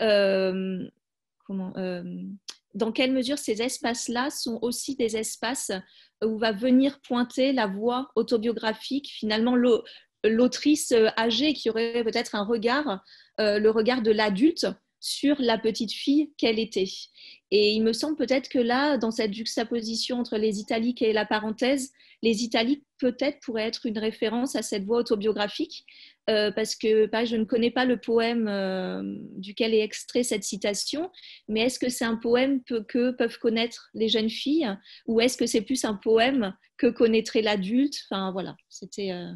euh, comment, euh, dans quelle mesure ces espaces-là sont aussi des espaces où va venir pointer la voix autobiographique, finalement l'autrice âgée qui aurait peut-être un regard, euh, le regard de l'adulte sur la petite fille qu'elle était. Et il me semble peut-être que là, dans cette juxtaposition entre les italiques et la parenthèse, les italiques peut-être pourraient être une référence à cette voix autobiographique, euh, parce que pareil, je ne connais pas le poème euh, duquel est extrait cette citation, mais est-ce que c'est un poème que, que peuvent connaître les jeunes filles, ou est-ce que c'est plus un poème que connaîtrait l'adulte? Enfin voilà, c'était euh,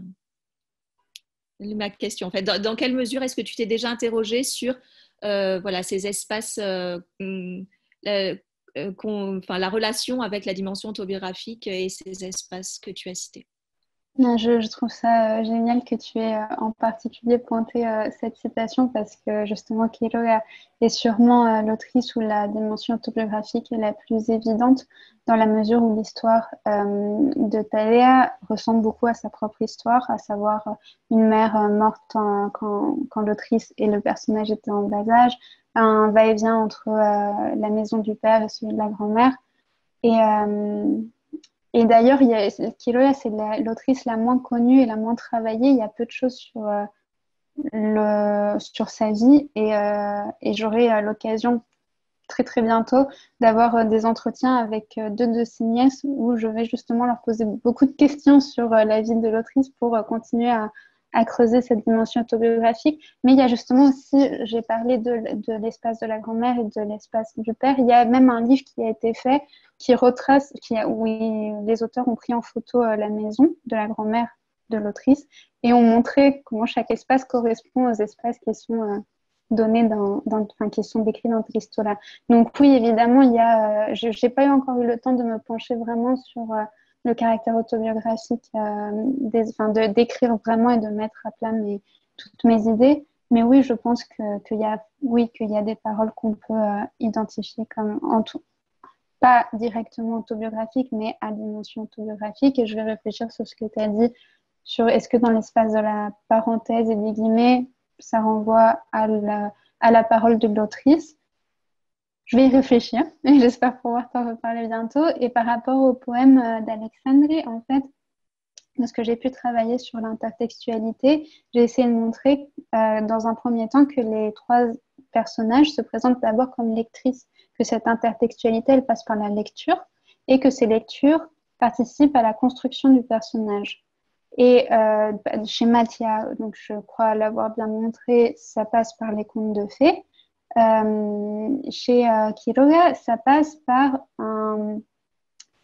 ma question. En fait, dans, dans quelle mesure est-ce que tu t'es déjà interrogée sur euh, voilà, ces espaces, euh, euh, euh, enfin, la relation avec la dimension autobiographique et ces espaces que tu as cités? Je, je trouve ça euh, génial que tu aies euh, en particulier pointé euh, cette citation parce que justement Quiroga est sûrement euh, l'autrice où la dimension autobiographique est la plus évidente dans la mesure où l'histoire euh, de Thalia ressemble beaucoup à sa propre histoire, à savoir euh, une mère euh, morte en- quand, quand l'autrice et le personnage étaient en bas âge, un va-et-vient entre euh, la maison du père et celui de la grand-mère. Et, euh, et d'ailleurs, il y a, Quiroga, c'est la- l'autrice la moins connue et la moins travaillée. Il y a peu de choses sur, euh, le, sur sa vie et, euh, et j'aurai euh, l'occasion très très bientôt d'avoir euh, des entretiens avec euh, deux de ses nièces où je vais justement leur poser beaucoup de questions sur euh, la vie de l'autrice pour euh, continuer à, à creuser cette dimension autobiographique. Mais il y a justement aussi, j'ai parlé de, de l'espace de la grand-mère et de l'espace du père. Il y a même un livre qui a été fait qui retrace, qui a, où il- les auteurs ont pris en photo euh, la maison de la grand-mère de l'autrice et ont montré comment chaque espace correspond aux espaces qui sont euh, donnés dans, dans, enfin, qui sont décrits dans Tristola. Donc oui, évidemment, il y a, euh, je n'ai pas eu encore eu le temps de me pencher vraiment sur euh, le caractère autobiographique, euh, des, enfin, de d'écrire vraiment et de mettre à plat mes, toutes mes idées. Mais oui, je pense que qu'il y a, oui, qu'il y a des paroles qu'on peut euh, identifier comme en tout, pas directement autobiographiques, mais à dimension autobiographique. Et je vais réfléchir sur ce que tu as dit sur est-ce que dans l'espace de la parenthèse et des guillemets, ça renvoie à la, à la parole de l'autrice. Je vais y réfléchir et j'espère pouvoir t'en reparler bientôt. Et par rapport au poème euh, d'Alexandrie, en fait, parce que j'ai pu travailler sur l'intertextualité, j'ai essayé de montrer euh, dans un premier temps que les trois personnages se présentent d'abord comme lectrices, que cette intertextualité, elle passe par la lecture et que ces lectures participent à la construction du personnage. Et euh, chez Mathia, donc je crois l'avoir bien montré, ça passe par les contes de fées. Euh, chez euh, Quiroga, ça passe par un,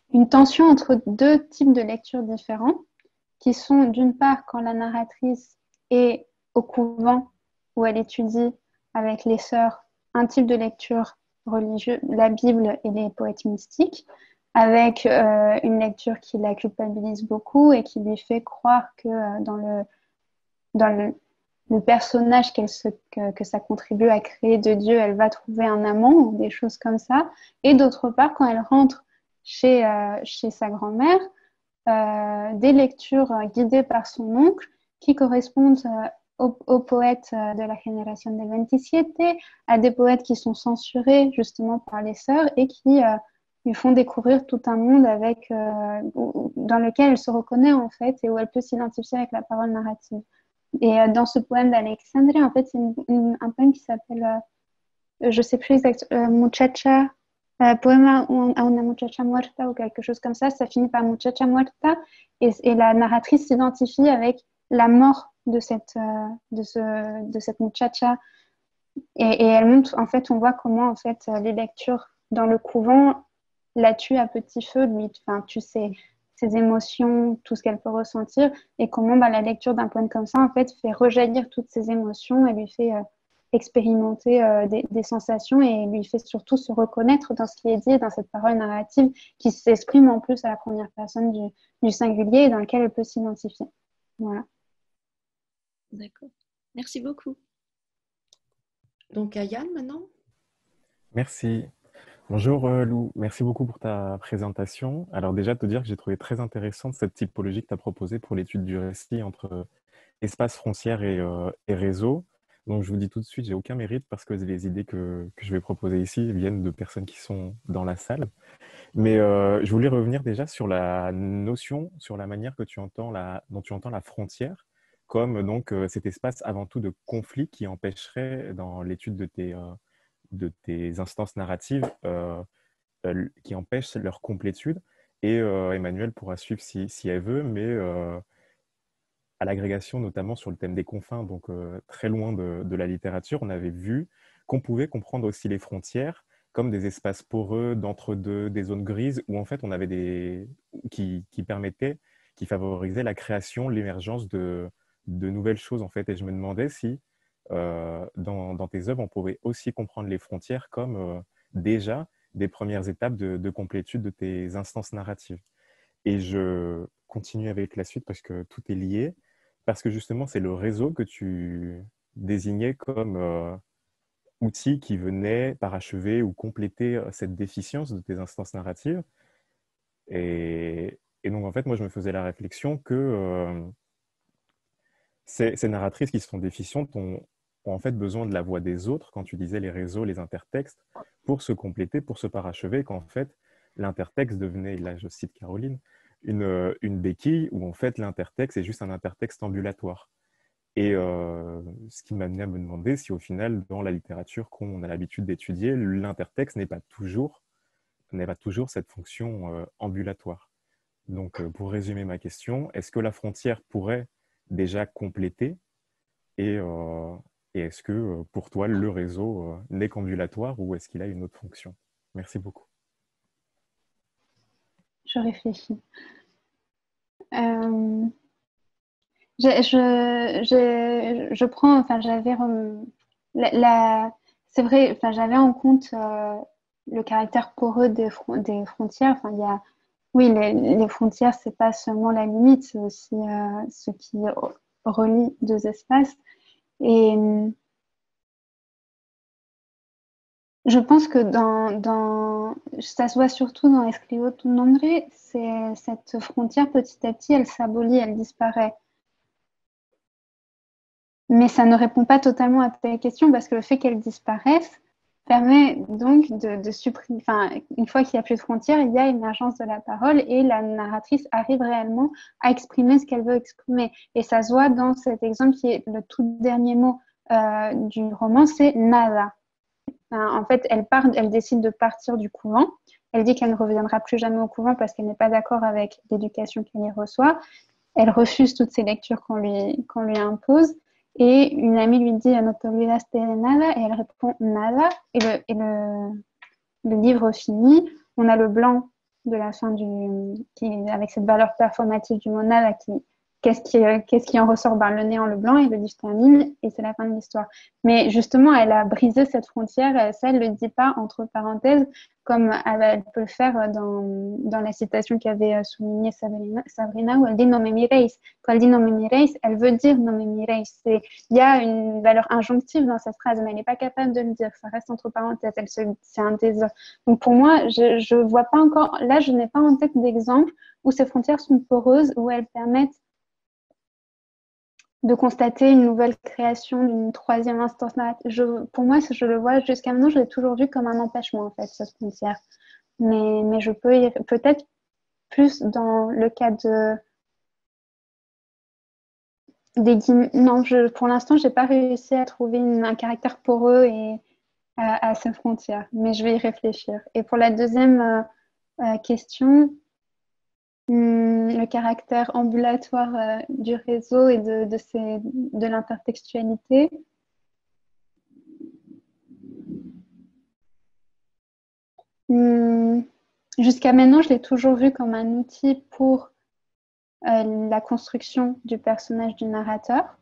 une tension entre deux types de lectures différents, qui sont d'une part quand la narratrice est au couvent où elle étudie avec les sœurs un type de lecture religieuse, la Bible et les poètes mystiques, avec euh, une lecture qui la culpabilise beaucoup et qui lui fait croire que euh, dans le, dans le, le personnage qu'elle se, que, que ça contribue à créer de Dieu, elle va trouver un amant ou des choses comme ça. Et d'autre part, quand elle rentre chez, euh, chez sa grand-mère, euh, des lectures euh, guidées par son oncle qui correspondent euh, aux, aux poètes euh, de la génération del veintisiete, à des poètes qui sont censurés justement par les sœurs et qui euh, lui font découvrir tout un monde avec, euh, dans lequel elle se reconnaît en fait et où elle peut s'identifier avec la parole narrative. Et euh, dans ce poème d'Alexandrie, en fait, c'est une, une, un poème qui s'appelle, euh, je ne sais plus exactement, euh, Muchacha, euh, Poema a una muchacha muerta ou quelque chose comme ça, ça finit par Muchacha muerta et, et la narratrice s'identifie avec la mort de cette, euh, de ce, de cette muchacha. Et, et elle montre, en fait, on voit comment en fait, les lectures dans le couvent la tuent à petit feu, lui, enfin, tu sais, ses émotions, tout ce qu'elle peut ressentir, et comment bah, la lecture d'un poème comme ça, en fait, fait rejaillir toutes ses émotions et lui fait euh, expérimenter euh, des, des sensations et lui fait surtout se reconnaître dans ce qui est dit, dans cette parole narrative qui s'exprime en plus à la première personne du, du singulier et dans lequel elle peut s'identifier. Voilà. D'accord. Merci beaucoup. Donc, à Yann maintenant. Merci. Bonjour euh, Lou, merci beaucoup pour ta présentation. Alors déjà, te dire que j'ai trouvé très intéressante cette typologie que tu as proposée pour l'étude du récit entre euh, espace, frontière et, euh, et réseau. Donc je vous dis tout de suite, j'ai aucun mérite parce que les idées que, que je vais proposer ici viennent de personnes qui sont dans la salle. Mais euh, je voulais revenir déjà sur la notion, sur la manière que tu entends la, dont tu entends la frontière, comme donc euh, cet espace avant tout de conflit qui empêcherait dans l'étude de tes... Euh, de tes instances narratives euh, euh, qui empêchent leur complétude. Et euh, Emmanuel pourra suivre si, si elle veut, mais euh, à l'agrégation, notamment sur le thème des confins, donc euh, très loin de, de la littérature, on avait vu qu'on pouvait comprendre aussi les frontières comme des espaces poreux d'entre-deux, des zones grises, où en fait on avait des... qui, qui permettaient, qui favorisaient la création, l'émergence de, de nouvelles choses en fait. Et je me demandais si Euh, dans, dans tes œuvres, on pouvait aussi comprendre les frontières comme euh, déjà des premières étapes de, de complétude de tes instances narratives. Et je continue avec la suite parce que tout est lié, parce que justement, c'est le réseau que tu désignais comme euh, outil qui venait parachever ou compléter euh, cette déficience de tes instances narratives. Et, et donc, en fait, moi, je me faisais la réflexion que euh, ces, ces narratrices qui sont déficientes ont ont en fait besoin de la voix des autres, quand tu disais les réseaux, les intertextes, pour se compléter, pour se parachever, qu'en fait, l'intertexte devenait, là je cite Caroline, une, une béquille où en fait l'intertexte est juste un intertexte ambulatoire. Et euh, ce qui m'a amené à me demander si au final, dans la littérature qu'on a l'habitude d'étudier, l'intertexte n'est pas toujours, n'est pas toujours cette fonction euh, ambulatoire. Donc euh, pour résumer ma question, est-ce que la frontière pourrait déjà compléter et, euh, Et est-ce que pour toi, le réseau n'est qu'ambulatoire ou est-ce qu'il a une autre fonction? Merci beaucoup. Je réfléchis. Euh, je, je, je, je prends, enfin, j'avais, la, la, c'est vrai, enfin, j'avais en compte euh, le caractère poreux des, fron des frontières. Enfin, il y a, oui, les, les frontières, c'est pas seulement la limite, c'est aussi euh, ce qui relie deux espaces. Et je pense que dans, dans, ça se voit surtout dans Escribo tu nombre, c'est cette frontière petit à petit, elle s'abolit, elle disparaît. Mais ça ne répond pas totalement à ta question parce que le fait qu'elle disparaisse permet donc de, de supprimer. Enfin, une fois qu'il n'y a plus de frontières, il y a émergence de la parole et la narratrice arrive réellement à exprimer ce qu'elle veut exprimer. Et ça se voit dans cet exemple qui est le tout dernier mot euh, du roman, c'est nada. En fait, elle, part, elle décide de partir du couvent. Elle dit qu'elle ne reviendra plus jamais au couvent parce qu'elle n'est pas d'accord avec l'éducation qu'elle y reçoit. Elle refuse toutes ces lectures qu'on lui, qu'on lui impose. Et une amie lui dit « No te olvidaste de nada » et elle répond « nada ». Et, le, et le, le livre finit. On a le blanc de la fin du, qui, avec cette valeur performative du mona, là, qui, qu'est-ce qui, qu'est-ce qui en ressort? Ben, le néant, le blanc, il le distermine et c'est la fin de l'histoire. Mais justement, elle a brisé cette frontière, ça, elle ne le dit pas entre parenthèses, comme elle peut le faire dans, dans la citation qu'avait soulignée Sabrina, Sabrina, où elle dit non me mireis. Quand elle dit non me mireis, elle veut dire non me mireis. Il y a une valeur injonctive dans cette phrase, mais elle n'est pas capable de le dire. Ça reste entre parenthèses. Elle se, c'est un désir. Donc pour moi, je ne vois pas encore, là, je n'ai pas en tête d'exemple où ces frontières sont poreuses, où elles permettent de constater une nouvelle création d'une troisième instance narrative. Je, pour moi, je le vois jusqu'à maintenant, je l'ai toujours vu comme un empêchement, en fait, cette frontière. Mais, mais je peux y, peut-être plus dans le cas de des guillemets. Non, je, pour l'instant, je n'ai pas réussi à trouver une, un caractère poreux et à, à ces frontières, mais je vais y réfléchir. Et pour la deuxième euh, euh, question, hum, le caractère ambulatoire euh, du réseau et de, de, ces, de l'intertextualité. Hum, jusqu'à maintenant, je l'ai toujours vu comme un outil pour euh, la construction du personnage du narrateur.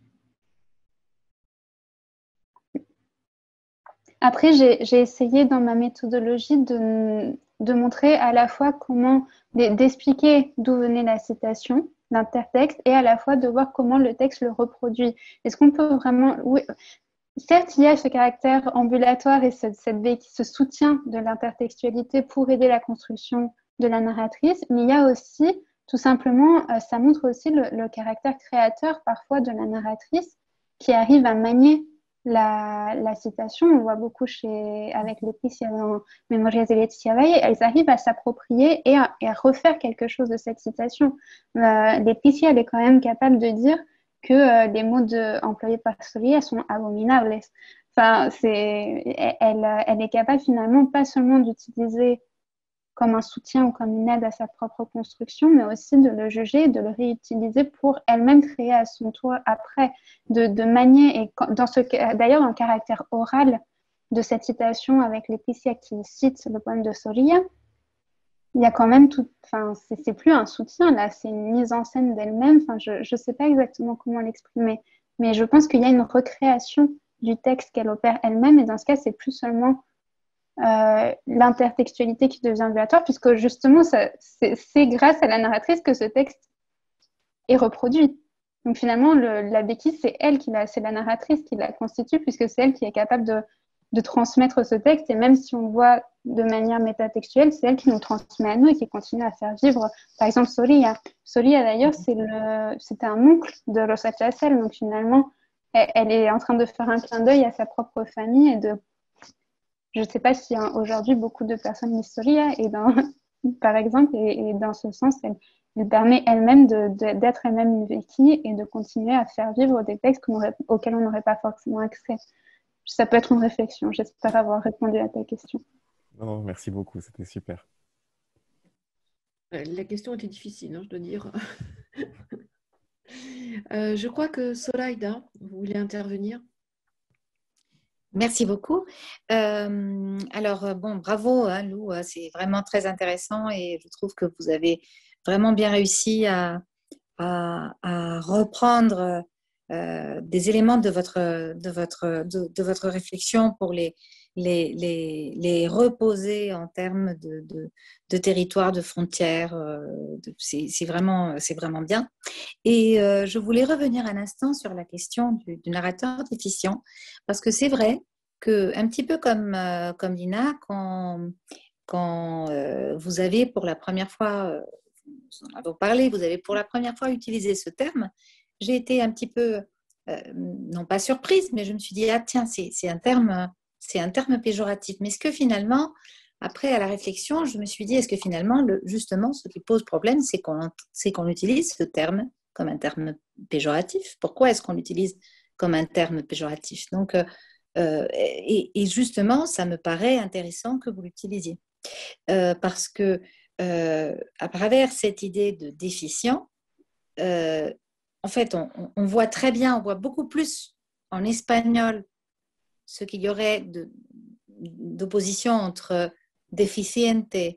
Après, j'ai, j'ai essayé dans ma méthodologie de, de montrer à la fois comment, d'expliquer d'où venait la citation, l'intertexte, et à la fois de voir comment le texte le reproduit. Est-ce qu'on peut vraiment... Oui, certes, il y a ce caractère ambulatoire et ce, cette béquille, ce soutien de l'intertextualité pour aider la construction de la narratrice, mais il y a aussi, tout simplement, euh, ça montre aussi le, le caractère créateur parfois de la narratrice qui arrive à manier la, la citation. On voit beaucoup chez, avec Laetitia dans Memorias de Laetitia Valle, elles arrivent à s'approprier et à, et à refaire quelque chose de cette citation. Euh, Laetitia, elle est quand même capable de dire que euh, les mots de, employés par Soria sont abominables. Enfin, c'est, elle, elle est capable finalement pas seulement d'utiliser comme un soutien ou comme une aide à sa propre construction, mais aussi de le juger, de le réutiliser pour elle-même créer à son tour après, de, de manier, et dans ce, d'ailleurs dans le caractère oral de cette citation avec Laetitia qui cite le poème de Soria, il y a quand même tout, enfin, c'est, c'est plus un soutien là, c'est une mise en scène d'elle-même. Enfin, je ne sais pas exactement comment l'exprimer, mais je pense qu'il y a une recréation du texte qu'elle opère elle-même, et dans ce cas, c'est plus seulement euh, l'intertextualité qui devient violatoire, puisque justement, ça, c'est, c'est grâce à la narratrice que ce texte est reproduit. Donc finalement, le, la béquille, c'est elle qui l'a, c'est la narratrice qui la constitue, puisque c'est elle qui est capable de de transmettre ce texte, et même si on voit de manière métatextuelle, c'est elle qui nous transmet à nous et qui continue à faire vivre, par exemple, Soria. Soria, d'ailleurs, c'est le, c'était un oncle de Rosa Chacel, donc finalement, elle, elle est en train de faire un clin d'œil à sa propre famille, et de, je ne sais pas si hein, aujourd'hui, beaucoup de personnes lisent Soria, et dans, par exemple, et, et dans ce sens, elle, elle permet elle-même de, de, d'être elle-même une béquille et de continuer à faire vivre des textes auxquels on n'aurait pas forcément accès. Ça peut être une réflexion. J'espère avoir répondu à ta question. Non, non, merci beaucoup, c'était super. La question était difficile, hein, je dois dire. euh, je crois que Soraïda, vous voulez intervenir? Merci beaucoup. Euh, alors, bon, bravo, hein, Lou, c'est vraiment très intéressant et je trouve que vous avez vraiment bien réussi à, à, à reprendre euh, des éléments de votre, de votre, de, de votre réflexion pour les, les, les, les reposer en termes de, de, de territoire, de frontières. Euh, de, c'est, c'est, vraiment, c'est vraiment bien. Et euh, je voulais revenir un instant sur la question du, du narrateur déficient, parce que c'est vrai que, un petit peu comme, euh, comme Lina, quand, quand euh, vous avez pour la première fois, euh, nous en avons parlé, vous avez pour la première fois utilisé ce terme, j'ai été un petit peu, euh, non pas surprise, mais je me suis dit, ah tiens, c'est, c'est, un, terme, c'est un terme péjoratif. Mais est-ce que finalement, après à la réflexion, je me suis dit, est-ce que finalement, le, justement, ce qui pose problème, c'est qu'on, c'est qu'on utilise ce terme comme un terme péjoratif. Pourquoi est-ce qu'on l'utilise comme un terme péjoratif? Donc, euh, euh, et, et justement, ça me paraît intéressant que vous l'utilisiez. Euh, parce que euh, à travers cette idée de déficient, euh, en fait, on, on voit très bien, on voit beaucoup plus en espagnol ce qu'il y aurait de, d'opposition entre deficiente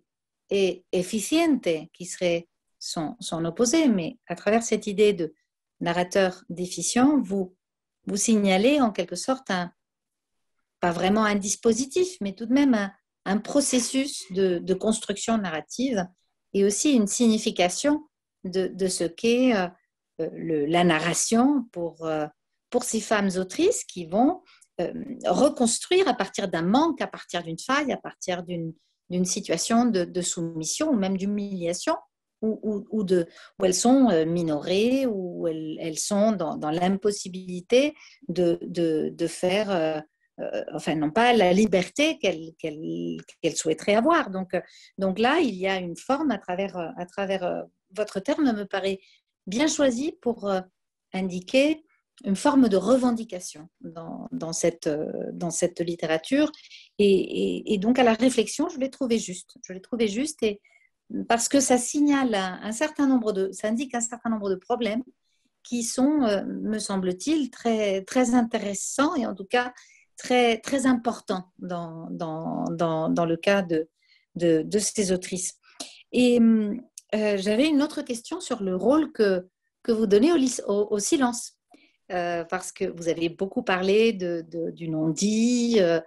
et efficiente, qui serait son, son opposé, mais à travers cette idée de narrateur déficient, vous, vous signalez en quelque sorte un, pas vraiment un dispositif, mais tout de même un, un processus de, de construction narrative et aussi une signification de, de ce qu'est euh, le, la narration pour, euh, pour ces femmes autrices qui vont euh, reconstruire à partir d'un manque, à partir d'une faille, à partir d'une, d'une situation de, de soumission ou même d'humiliation, où, où, où, de, où elles sont minorées, où elles, elles sont dans, dans l'impossibilité de, de, de faire... Euh, Euh, enfin, non pas la liberté qu'elle qu'elle, qu'elle souhaiterait avoir. Donc, euh, donc là, il y a une forme à travers, à travers euh, votre terme, me paraît bien choisi pour euh, indiquer une forme de revendication dans, dans, cette, euh, dans cette littérature. Et, et, et donc, à la réflexion, je l'ai trouvé juste. Je l'ai trouvé juste et, parce que ça signale un, un certain nombre de, ça indique un certain nombre de problèmes qui sont, euh, me semble-t-il, très, très intéressants et en tout cas très, très important dans, dans, dans, dans le cas de, de, de ces autrices. Et euh, j'avais une autre question sur le rôle que, que vous donnez au, au, au silence, euh, parce que vous avez beaucoup parlé de, de, du non-dit, euh,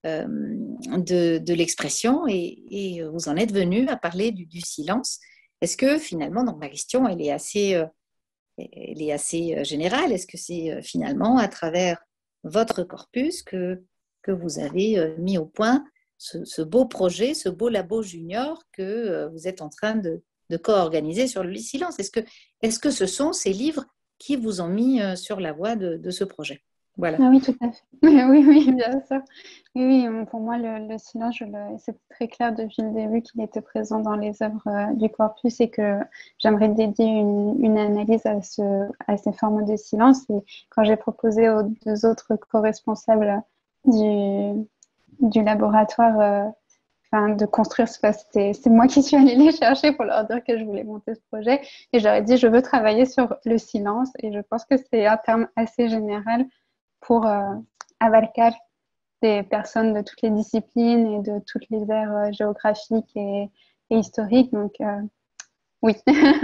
de, de l'expression, et, et vous en êtes venu à parler du, du silence. Est-ce que finalement, donc ma question, elle est assez, euh, elle est assez générale, est-ce que c'est euh, finalement à travers votre corpus que, que vous avez mis au point ce, ce beau projet, ce beau labo junior que vous êtes en train de, de co-organiser sur le silence. Est-ce que, est-ce que ce sont ces livres qui vous ont mis sur la voie de, de ce projet? Voilà. Ah oui, tout à fait. Oui, oui, bien sûr. Oui, oui, pour moi, le, le silence, c'était très clair depuis le début qu'il était présent dans les œuvres euh, du corpus et que j'aimerais dédier une, une analyse à, ce, à ces formes de silence. Et quand j'ai proposé aux deux autres co-responsables du, du laboratoire euh, enfin, de construire ce poste, c'est moi qui suis allée les chercher pour leur dire que je voulais monter ce projet. Et j'aurais dit, je veux travailler sur le silence. Et je pense que c'est un terme assez général pour euh, abarcar des personnes de toutes les disciplines et de toutes les aires euh, géographiques et, et historiques. Donc, euh, oui.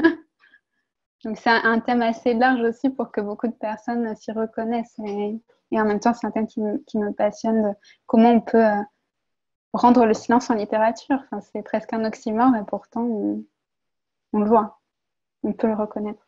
Donc, c'est un, un thème assez large aussi pour que beaucoup de personnes s'y reconnaissent. Et, et en même temps, c'est un thème qui me, qui me passionne, de comment on peut euh, rendre le silence en littérature. Enfin, c'est presque un oxymore et pourtant, on, on le voit. On peut le reconnaître.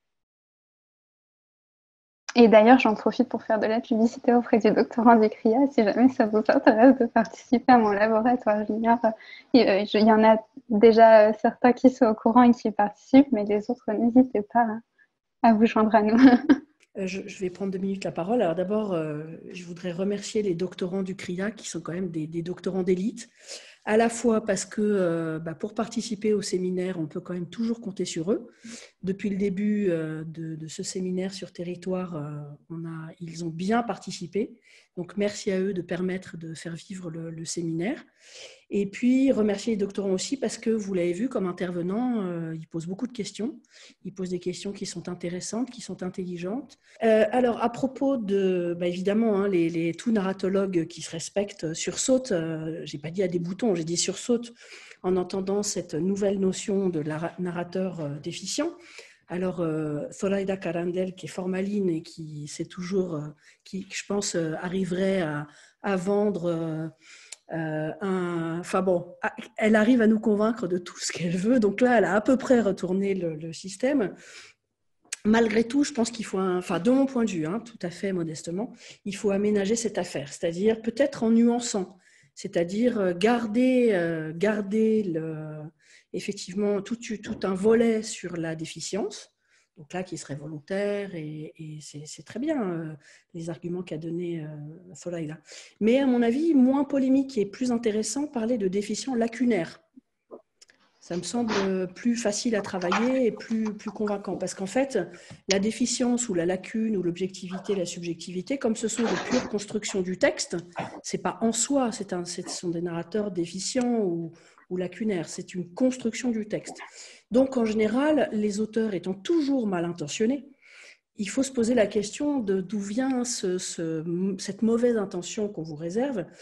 Et d'ailleurs, j'en profite pour faire de la publicité auprès du doctorant du C R I A. Si jamais ça vous intéresse de participer à mon laboratoire junior, il y en a déjà certains qui sont au courant et qui participent, mais les autres, n'hésitez pas à vous joindre à nous. Je, je vais prendre deux minutes la parole. Alors d'abord, euh, je voudrais remercier les doctorants du C R I A qui sont quand même des, des doctorants d'élite, à la fois parce que euh, bah, pour participer au séminaire, on peut quand même toujours compter sur eux. Depuis le début euh, de, de ce séminaire sur territoire, euh, on a, ils ont bien participé. Donc merci à eux de permettre de faire vivre le, le séminaire. Et puis remercier les doctorants aussi parce que vous l'avez vu comme intervenant, euh, ils posent beaucoup de questions. Ils posent des questions qui sont intéressantes, qui sont intelligentes. Euh, alors à propos de, bah, évidemment, hein, les, les tout narratologues qui se respectent sursautent. Euh, j'ai pas dit à des boutons, j'ai dit sursautent en entendant cette nouvelle notion de narrateur euh, déficient. Alors, euh, Zoraida Carandel, qui est formaline et qui, c'est toujours, euh, qui, je pense, euh, arriverait à, à vendre euh, euh, un... Enfin bon, elle arrive à nous convaincre de tout ce qu'elle veut. Donc là, elle a à peu près retourné le, le système. Malgré tout, je pense qu'il faut, un, enfin, de mon point de vue, hein, tout à fait modestement, il faut aménager cette affaire, c'est-à-dire peut-être en nuançant, c'est-à-dire garder, euh, garder le, effectivement tout, tout un volet sur la déficience, donc là qui serait volontaire, et, et c'est très bien euh, les arguments qu'a donné euh, Zoraida. Mais à mon avis, moins polémique et plus intéressant, parler de déficient lacunaire. Ça me semble plus facile à travailler et plus, plus convaincant. Parce qu'en fait, la déficience ou la lacune ou l'objectivité, la subjectivité, comme ce sont de pures constructions du texte, ce n'est pas en soi, c'est un, ce sont des narrateurs déficients ou, ou lacunaires, c'est une construction du texte. Donc en général, les auteurs étant toujours mal intentionnés, il faut se poser la question de d'où vient ce, ce, cette mauvaise intention qu'on vous réserve.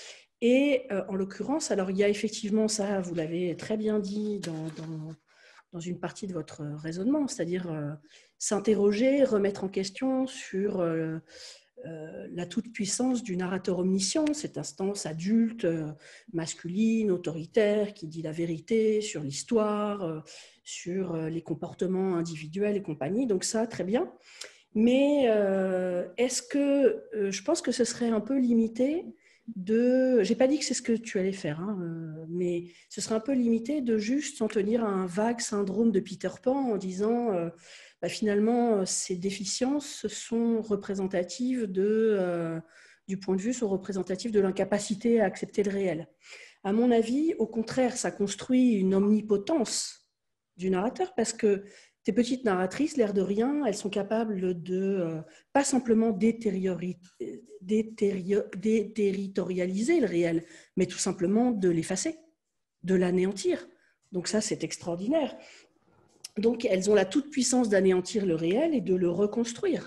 Et euh, en l'occurrence, alors il y a effectivement ça, vous l'avez très bien dit dans, dans, dans une partie de votre raisonnement, c'est-à-dire euh, s'interroger, remettre en question sur euh, euh, la toute-puissance du narrateur omniscient, cette instance adulte, euh, masculine, autoritaire, qui dit la vérité sur l'histoire, euh, sur euh, les comportements individuels et compagnie. Donc ça, très bien. Mais euh, est-ce que, euh, je pense que ce serait un peu limité de, j'ai pas dit que c'est ce que tu allais faire, hein, euh, mais ce serait un peu limité de juste s'en tenir à un vague syndrome de Peter Pan en disant, euh, bah, finalement, ces déficiences sont représentatives de, euh, du point de vue, sont représentatives de l'incapacité à accepter le réel. À mon avis, au contraire, ça construit une omnipotence du narrateur parce que tes petites narratrices, l'air de rien, elles sont capables de, euh, pas simplement détériori- détério- déterritorialiser le réel, mais tout simplement de l'effacer, de l'anéantir. Donc ça, c'est extraordinaire. Donc elles ont la toute-puissance d'anéantir le réel et de le reconstruire,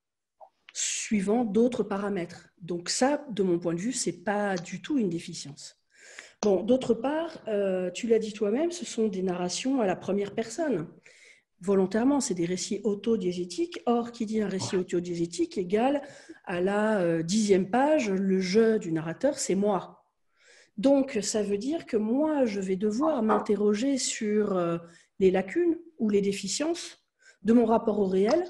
suivant d'autres paramètres. Donc ça, de mon point de vue, ce n'est pas du tout une déficience. Bon, d'autre part, euh, tu l'as dit toi-même, ce sont des narrations à la première personne. Volontairement, c'est des récits autodiégétiques. Or, qui dit un récit autodiégétique égale à la euh, dixième page, le jeu du narrateur, c'est moi. Donc, ça veut dire que moi, je vais devoir m'interroger sur euh, les lacunes ou les déficiences de mon rapport au réel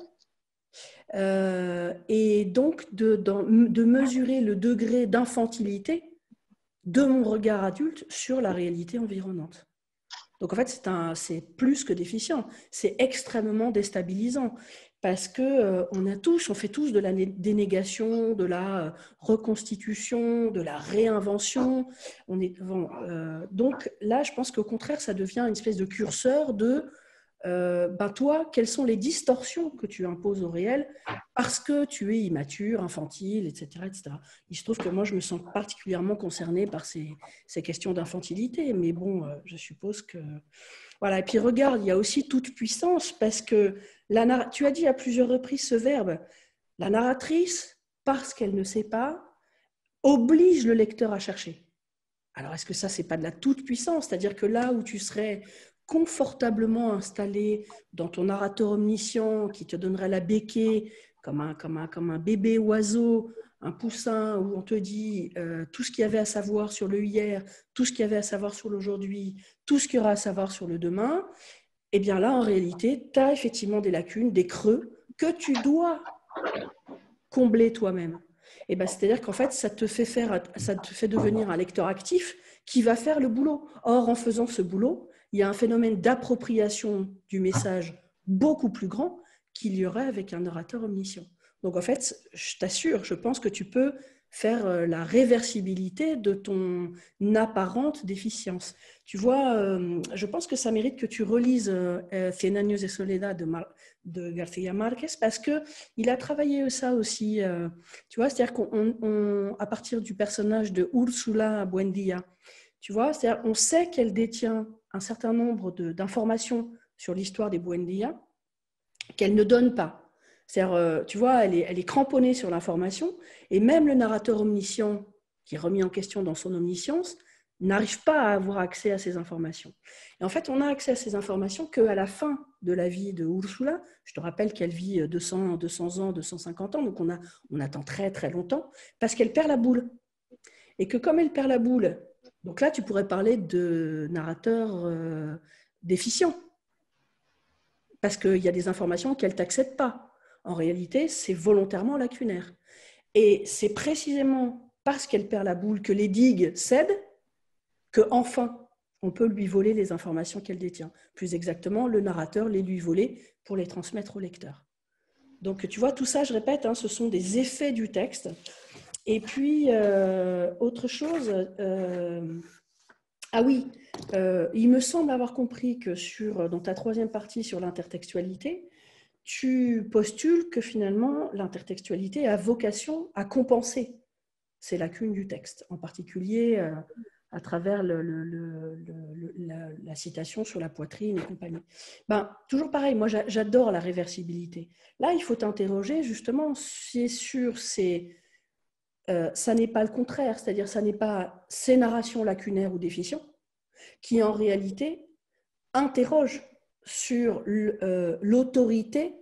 euh, et donc de, de, de mesurer le degré d'infantilité de mon regard adulte sur la réalité environnante. Donc en fait, c'est, un, c'est plus que déficient, c'est extrêmement déstabilisant parce qu'on euh, a tous, on fait tous de la dénégation, de la reconstitution, de la réinvention. On est, bon, euh, donc là, je pense qu'au contraire, ça devient une espèce de curseur de euh, ben toi, quelles sont les distorsions que tu imposes au réel parce que tu es immature, infantile, et cetera, et cetera. Il se trouve que moi, je me sens particulièrement concernée par ces, ces questions d'infantilité, mais bon, euh, je suppose que... Voilà, et puis regarde, il y a aussi toute puissance parce que la narr... tu as dit à plusieurs reprises ce verbe, la narratrice, parce qu'elle ne sait pas, oblige le lecteur à chercher. Alors, est-ce que ça, c'est pas de la toute-puissance? C'est-à-dire que là où tu serais confortablement installé dans ton narrateur omniscient qui te donnerait la béquée comme un, comme un, comme un bébé oiseau, un poussin, où on te dit euh, tout ce qu'il y avait à savoir sur le hier, tout ce qu'il y avait à savoir sur l'aujourd'hui, tout ce qu'il y aura à savoir sur le demain, eh bien là, en réalité, tu as effectivement des lacunes, des creux que tu dois combler toi-même. Et ben, c'est-à-dire qu'en fait, ça te fait faire, ça te fait devenir un lecteur actif qui va faire le boulot. Or, en faisant ce boulot, il y a un phénomène d'appropriation du message beaucoup plus grand qu'il y aurait avec un narrateur omniscient. Donc, en fait, je t'assure, je pense que tu peux faire la réversibilité de ton apparente déficience. Tu vois, euh, je pense que ça mérite que tu relises euh, Cien años de soledad de, Mar- de García Márquez parce qu'il a travaillé ça aussi. Euh, tu vois, c'est-à-dire qu'à partir du personnage de Úrsula Buendía, tu vois, c'est-à-dire on sait qu'elle détient un certain nombre de, d'informations sur l'histoire des Buendía qu'elle ne donne pas. C'est-à-dire, euh, tu vois, elle est, elle est cramponnée sur l'information et même le narrateur omniscient, qui est remis en question dans son omniscience, n'arrive pas à avoir accès à ces informations. Et en fait, on n'a accès à ces informations qu'à la fin de la vie de Ursula. Je te rappelle qu'elle vit deux cents, deux cents ans, deux cent cinquante ans, donc on, a, on attend très très longtemps, parce qu'elle perd la boule. Et que comme elle perd la boule, donc là, tu pourrais parler de narrateur euh, déficient, parce qu'il y a des informations qu'elle ne t'accède pas. En réalité, c'est volontairement lacunaire. Et c'est précisément parce qu'elle perd la boule que les digues cèdent qu'enfin, on peut lui voler les informations qu'elle détient. Plus exactement, le narrateur les lui voler pour les transmettre au lecteur. Donc, tu vois, tout ça, je répète, hein, ce sont des effets du texte. Et puis, euh, autre chose... Euh, ah oui, euh, il me semble avoir compris que sur, dans ta troisième partie sur l'intertextualité, tu postules que finalement l'intertextualité a vocation à compenser ces lacunes du texte, en particulier euh, à travers le, le, le, le, la, la citation sur la poitrine et compagnie. Ben, toujours pareil, moi j'adore la réversibilité. Là, il faut t'interroger justement sur ces, euh, ça n'est pas le contraire, c'est-à-dire ça n'est pas ces narrations lacunaires ou déficientes qui en réalité interrogent sur euh, l'autorité,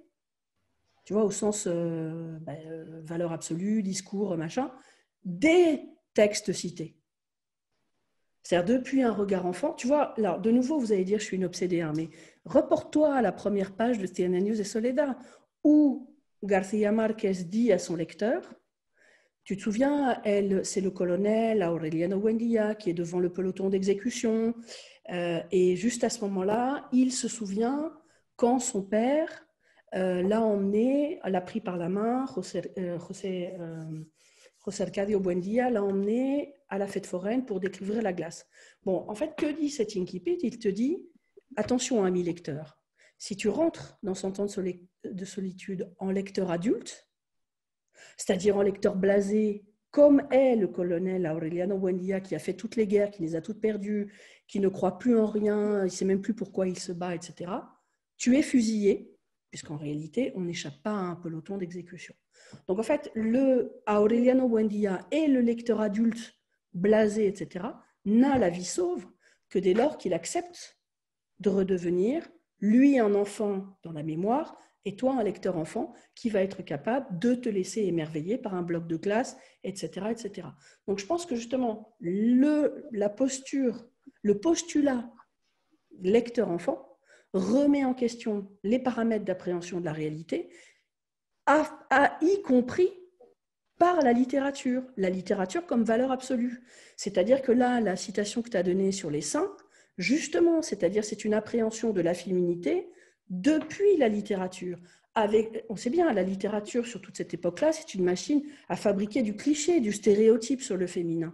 tu vois, au sens euh, ben, euh, valeur absolue, discours, machin, des textes cités. C'est-à-dire depuis un regard enfant, tu vois, là, de nouveau, vous allez dire, je suis une obsédée, hein, mais reporte-toi à la première page de Cien años de soledad, où García Márquez dit à son lecteur, tu te souviens, elle, c'est le colonel Aureliano Buendía qui est devant le peloton d'exécution, euh, et juste à ce moment-là, il se souvient quand son père euh, l'a emmené, l'a pris par la main, José, euh, José, euh, José Arcadio Buendía l'a emmené à la fête foraine pour découvrir la glace. Bon, en fait, que dit cet incipit? Il te dit, attention, ami lecteur, si tu rentres dans son temps de solitude en lecteur adulte, c'est-à-dire en lecteur blasé, comme est le colonel Aureliano Buendía, qui a fait toutes les guerres, qui les a toutes perdues, qui ne croit plus en rien, il ne sait même plus pourquoi il se bat, et cetera, tu es fusillé, puisqu'en réalité, on n'échappe pas à un peloton d'exécution. Donc en fait, le Aureliano Buendía et le lecteur adulte blasé, et cetera, n'a la vie sauve que dès lors qu'il accepte de redevenir, lui, un enfant dans la mémoire, et toi, un lecteur enfant, qui va être capable de te laisser émerveiller par un bloc de classe, et cetera, et cetera. Donc, je pense que justement, le, la posture, le postulat lecteur-enfant remet en question les paramètres d'appréhension de la réalité, à, à, y compris par la littérature, la littérature comme valeur absolue. C'est-à-dire que là, la citation que tu as donnée sur les saints, justement, c'est-à-dire c'est une appréhension de la féminité depuis la littérature. Avec, on sait bien, la littérature sur toute cette époque-là, c'est une machine à fabriquer du cliché, du stéréotype sur le féminin.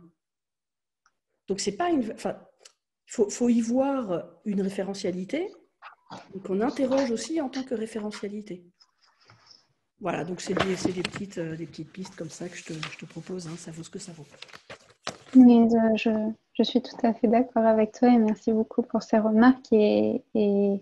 Donc c'est pas une, enfin, faut, faut y voir une référentialité qu'on interroge aussi en tant que référentialité. Voilà, donc c'est des, c'est des petites, euh, des petites pistes comme ça que je te, je te propose. Hein, ça vaut ce que ça vaut. Oui, je, je suis tout à fait d'accord avec toi et merci beaucoup pour ces remarques et, et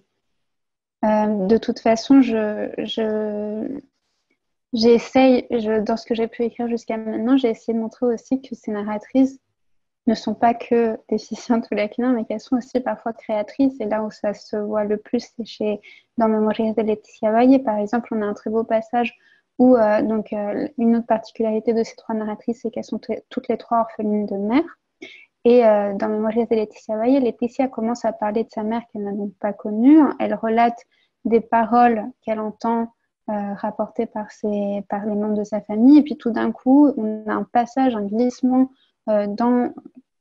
Euh, de toute façon, je, je, j'essaye, je, dans ce que j'ai pu écrire jusqu'à maintenant, j'ai essayé de montrer aussi que ces narratrices ne sont pas que déficientes ou lacunaires, mais qu'elles sont aussi parfois créatrices. Et là où ça se voit le plus, c'est chez, dans Memorias de Leticia Valle. Par exemple, on a un très beau passage où, euh, donc, euh, une autre particularité de ces trois narratrices, c'est qu'elles sont t- toutes les trois orphelines de mère. Et euh, dans Memorias de Leticia Valle, Laetitia commence à parler de sa mère qu'elle n'a donc pas connue. Elle relate des paroles qu'elle entend euh, rapportées par, ses, par les membres de sa famille. Et puis tout d'un coup, on a un passage, un glissement euh, dans,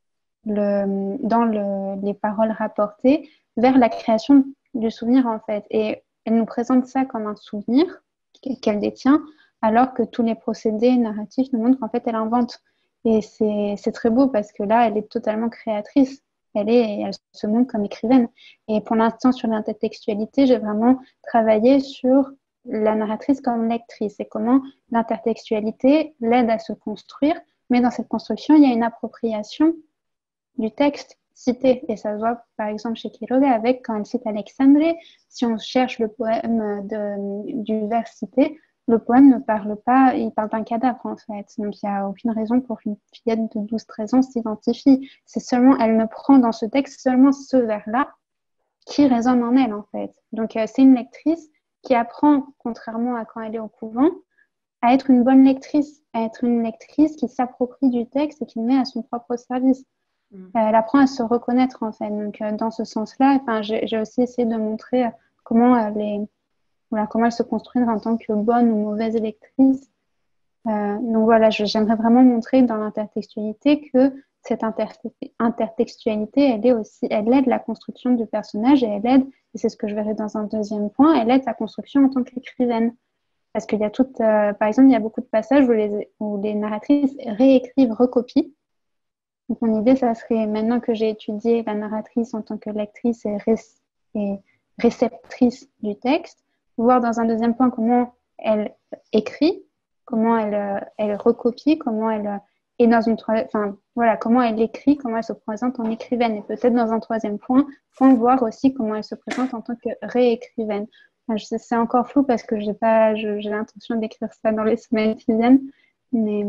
le, dans le, les paroles rapportées vers la création du souvenir en fait. Et elle nous présente ça comme un souvenir qu'elle détient, alors que tous les procédés narratifs nous montrent qu'en fait elle invente. Et c'est, c'est très beau parce que là, elle est totalement créatrice. Elle, est, elle se montre comme écrivaine. Et pour l'instant, sur l'intertextualité, j'ai vraiment travaillé sur la narratrice comme lectrice et comment l'intertextualité l'aide à se construire. Mais dans cette construction, il y a une appropriation du texte cité. Et ça se voit, par exemple, chez Quiroga avec quand elle cite Alexandre. Si on cherche le poème de, du vers cité, le poème ne parle pas, il parle d'un cadavre en fait. Donc il n'y a aucune raison pour qu'une fillette de douze treize ans s'identifie. C'est seulement, elle ne prend dans ce texte seulement ce vers-là qui résonne en elle en fait. Donc euh, c'est une lectrice qui apprend, contrairement à quand elle est au couvent, à être une bonne lectrice, à être une lectrice qui s'approprie du texte et qui le met à son propre service. Mmh. Euh, elle apprend à se reconnaître en fait. Donc euh, dans ce sens-là, enfin, j'ai, j'ai aussi essayé de montrer comment euh, les Voilà, comment elle se construire en tant que bonne ou mauvaise lectrice. Euh, donc voilà, je, j'aimerais vraiment montrer dans l'intertextualité que cette inter- intertextualité, elle est aussi, elle aide la construction du personnage et elle aide, et c'est ce que je verrai dans un deuxième point, elle aide sa construction en tant qu'écrivaine. Parce qu'il y a toutes, euh, par exemple, il y a beaucoup de passages où les, où les narratrices réécrivent, recopient. Donc mon idée, ça serait, maintenant que j'ai étudié la narratrice en tant que lectrice et, ré- et réceptrice du texte, voir dans un deuxième point comment elle écrit, comment elle, euh, elle recopie, comment elle euh, est dans une troisième, enfin voilà, comment elle écrit, comment elle se présente en écrivaine, et peut-être dans un troisième point, point voir aussi comment elle se présente en tant que réécrivaine. Enfin, je sais, c'est encore flou parce que j'ai pas, je, j'ai l'intention d'écrire ça dans les semaines qui viennent, mais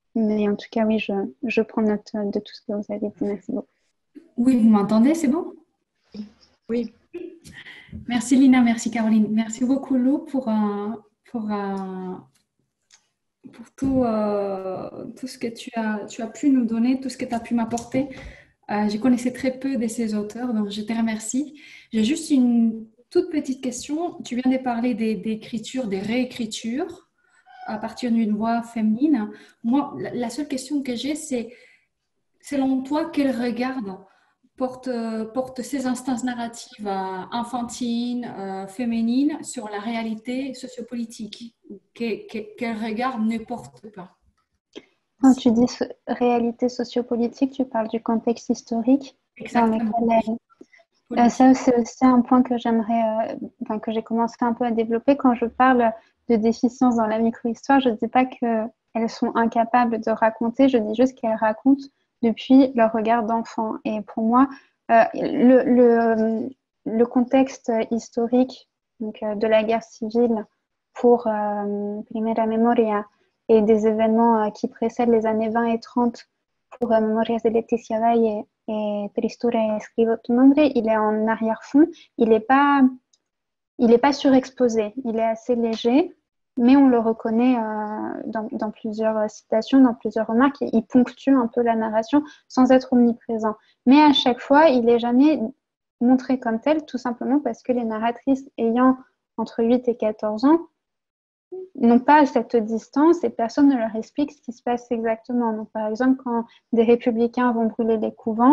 Mais en tout cas, oui, je, je prends note de tout ce que vous avez dit. Merci beaucoup. Oui, vous m'entendez, c'est bon? Oui. Merci Lina, merci Caroline. Merci beaucoup Lou pour, euh, pour, euh, pour tout, euh, tout ce que tu as, tu as pu nous donner, tout ce que tu as pu m'apporter. Euh, je connaissais très peu de ces auteurs, donc je te remercie. J'ai juste une toute petite question. Tu viens de parler des, d'écriture, des réécritures à partir d'une voix féminine. Moi, la, la seule question que j'ai, c'est, selon toi, quel regard porte, porte ces instances narratives euh, enfantines, euh, féminines sur la réalité sociopolitique? Que, que, quel regard ne porte pas? Quand tu dis so- réalité sociopolitique, tu parles du contexte historique dans Exactement. lequel elle... Euh, ça, c'est aussi un point que j'aimerais, euh, enfin, que j'ai commencé un peu à développer. Quand je parle de déficience dans la micro-histoire, je ne dis pas qu'elles sont incapables de raconter, je dis juste qu'elles racontent depuis leur regard d'enfant. Et pour moi, euh, le, le, le contexte historique donc, euh, de la guerre civile pour euh, Primera Memoria et des événements euh, qui précèdent les années vingt et trente pour euh, Memorias de Leticia Valle et Tristura et Escribo tu nombre, il est en arrière-fond, il n'est pas, il est pas surexposé, il est assez léger, mais on le reconnaît euh, dans, dans plusieurs citations, dans plusieurs remarques, il ponctue un peu la narration sans être omniprésent. Mais à chaque fois, il n'est jamais montré comme tel, tout simplement parce que les narratrices ayant entre huit et quatorze ans n'ont pas cette distance et personne ne leur explique ce qui se passe exactement. Donc, par exemple, quand des républicains vont brûler les couvents,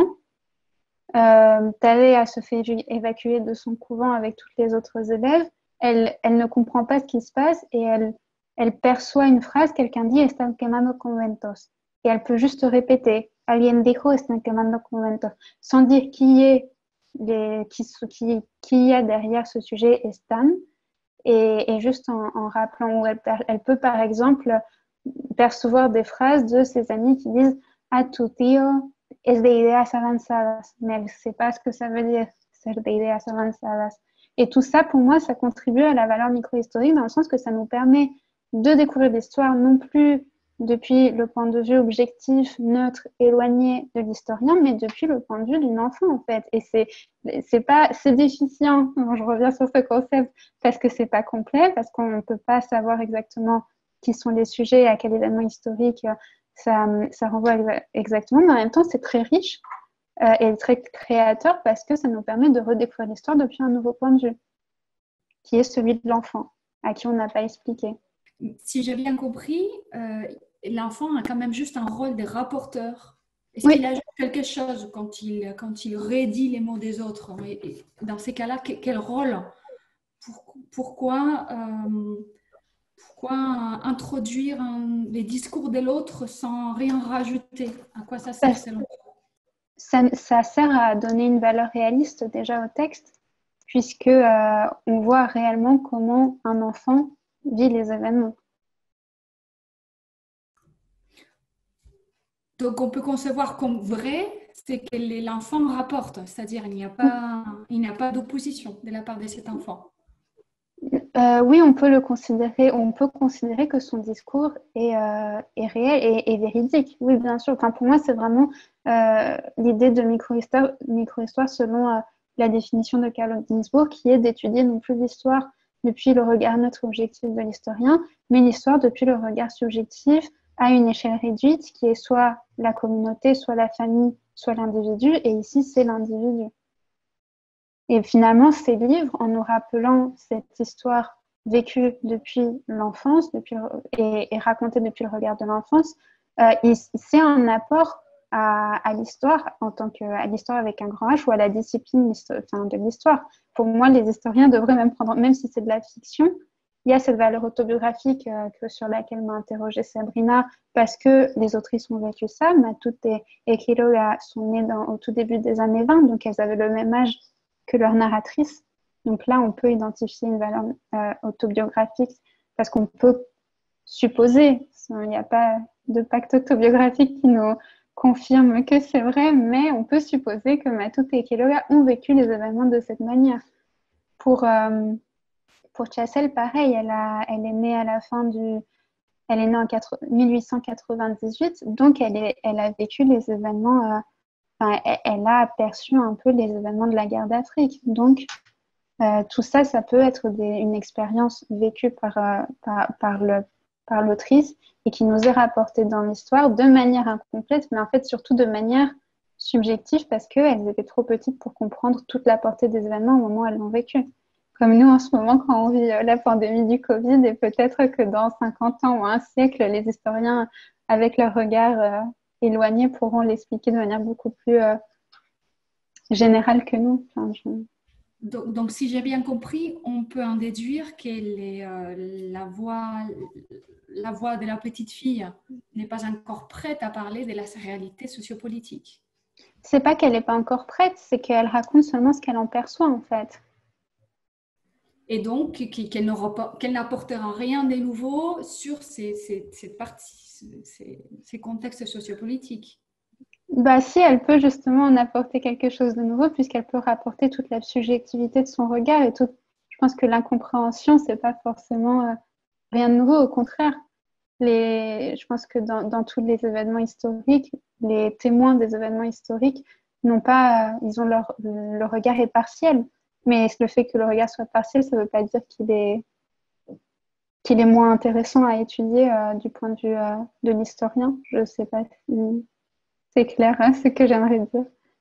euh, Talia se fait évacuer de son couvent avec toutes les autres élèves. Elle, elle ne comprend pas ce qui se passe et elle, elle perçoit une phrase, quelqu'un dit están quemando conventos. Et elle peut juste répéter alguien dijo están quemando conventos, sans dire qui est les, qui, qui, qui y a derrière ce sujet están. Et, et juste en, en rappelant où elle, elle peut par exemple percevoir des phrases de ses amis qui disent ah tu tío es de ideas avanzadas, mais elle ne sait pas ce que ça veut dire ser de ideas avanzadas. Et tout ça pour moi ça contribue à la valeur microhistorique dans le sens que ça nous permet de découvrir l'histoire non plus depuis le point de vue objectif, neutre, éloigné de l'historien, mais depuis le point de vue d'une enfant en fait. Et c'est c'est pas c'est déficient. Je reviens sur ce concept parce que c'est pas complet, parce qu'on ne peut pas savoir exactement qui sont les sujets, à quel événement historique ça, ça renvoie exactement. Mais en même temps, c'est très riche euh, et très créateur parce que ça nous permet de redécouvrir l'histoire depuis un nouveau point de vue, qui est celui de l'enfant, à qui on n'a pas expliqué. Si j'ai bien compris, euh, l'enfant a quand même juste un rôle de rapporteur. Est-ce Oui. qu'il ajoute quelque chose quand il, quand il redit les mots des autres? Et, et dans ces cas-là, que- quel rôle? Pour- pourquoi, euh, pourquoi introduire un- les discours de l'autre sans rien rajouter? À quoi ça sert selon toi? Ça, ça sert à donner une valeur réaliste déjà au texte, puisque euh, on voit réellement comment un enfant vit les événements. Donc, on peut concevoir comme vrai ce que l'enfant rapporte, c'est-à-dire il n'y a pas, il n'y a pas d'opposition de la part de cet enfant. Euh, oui, on peut le considérer, on peut considérer que son discours est, euh, est réel et, et véridique. Oui, bien sûr. Enfin, pour moi, c'est vraiment euh, l'idée de micro-histoire, micro-histoire selon euh, la définition de Carl Ginsburg, qui est d'étudier non plus l'histoire depuis le regard neutre objectif de l'historien, mais l'histoire depuis le regard subjectif à une échelle réduite, qui est soit la communauté, soit la famille, soit l'individu. Et ici, c'est l'individu. Et finalement, ces livres, en nous rappelant cette histoire vécue depuis l'enfance depuis, et, et racontée depuis le regard de l'enfance, euh, c'est un apport à, à l'histoire, en tant que, à l'histoire avec un grand H, ou à la discipline enfin, de l'histoire. Pour moi, les historiens devraient même prendre, même si c'est de la fiction, il y a cette valeur autobiographique euh, que, sur laquelle m'a interrogée Sabrina, parce que les autrices ont vécu ça. Matute et Quiroga sont nées dans, au tout début des années vingt, donc elles avaient le même âge que leur narratrice. Donc là, on peut identifier une valeur euh, autobiographique parce qu'on peut supposer, il n'y a pas de pacte autobiographique qui nous confirme que c'est vrai, mais on peut supposer que Matute et Quiroga ont vécu les événements de cette manière. Pour, euh, pour Chassel, pareil, elle, a, elle est née à la fin du, elle est née en mille huit cent quatre-vingt-dix-huit, donc elle, est, elle a vécu les événements, euh, enfin, elle, elle a aperçu un peu les événements de la guerre d'Afrique. Donc, euh, tout ça, ça peut être des, une expérience vécue par, euh, par, par, le, par l'autrice et qui nous est rapportée dans l'histoire de manière incomplète, mais en fait surtout de manière subjective parce qu'elles étaient trop petites pour comprendre toute la portée des événements au moment où elles l'ont vécu. Comme nous en ce moment quand on vit la pandémie du Covid et peut-être que dans cinquante ans ou un siècle, les historiens avec leur regard euh, éloigné pourront l'expliquer de manière beaucoup plus euh, générale que nous. Enfin, je... Donc, donc, si j'ai bien compris, on peut en déduire que les, euh, la, voix, la voix de la petite fille n'est pas encore prête à parler de la réalité sociopolitique. C'est pas qu'elle n'est pas encore prête, c'est qu'elle raconte seulement ce qu'elle en perçoit en fait. Et donc qu'elle qu'elle n'apportera rien de nouveau sur ces, ces, cette partie, ces, ces contextes sociopolitiques. Bah si, elle peut justement en apporter quelque chose de nouveau puisqu'elle peut rapporter toute la subjectivité de son regard et tout. Je pense que l'incompréhension, c'est pas forcément euh, rien de nouveau, au contraire. Les, je pense que dans, dans tous les événements historiques, les témoins des événements historiques n'ont pas, euh, ils ont leur, le regard est partiel. Mais le fait que le regard soit partiel, ça ne veut pas dire qu'il est, qu'il est moins intéressant à étudier euh, du point de vue euh, de l'historien. Je ne sais pas si c'est clair, hein, ce que j'aimerais dire.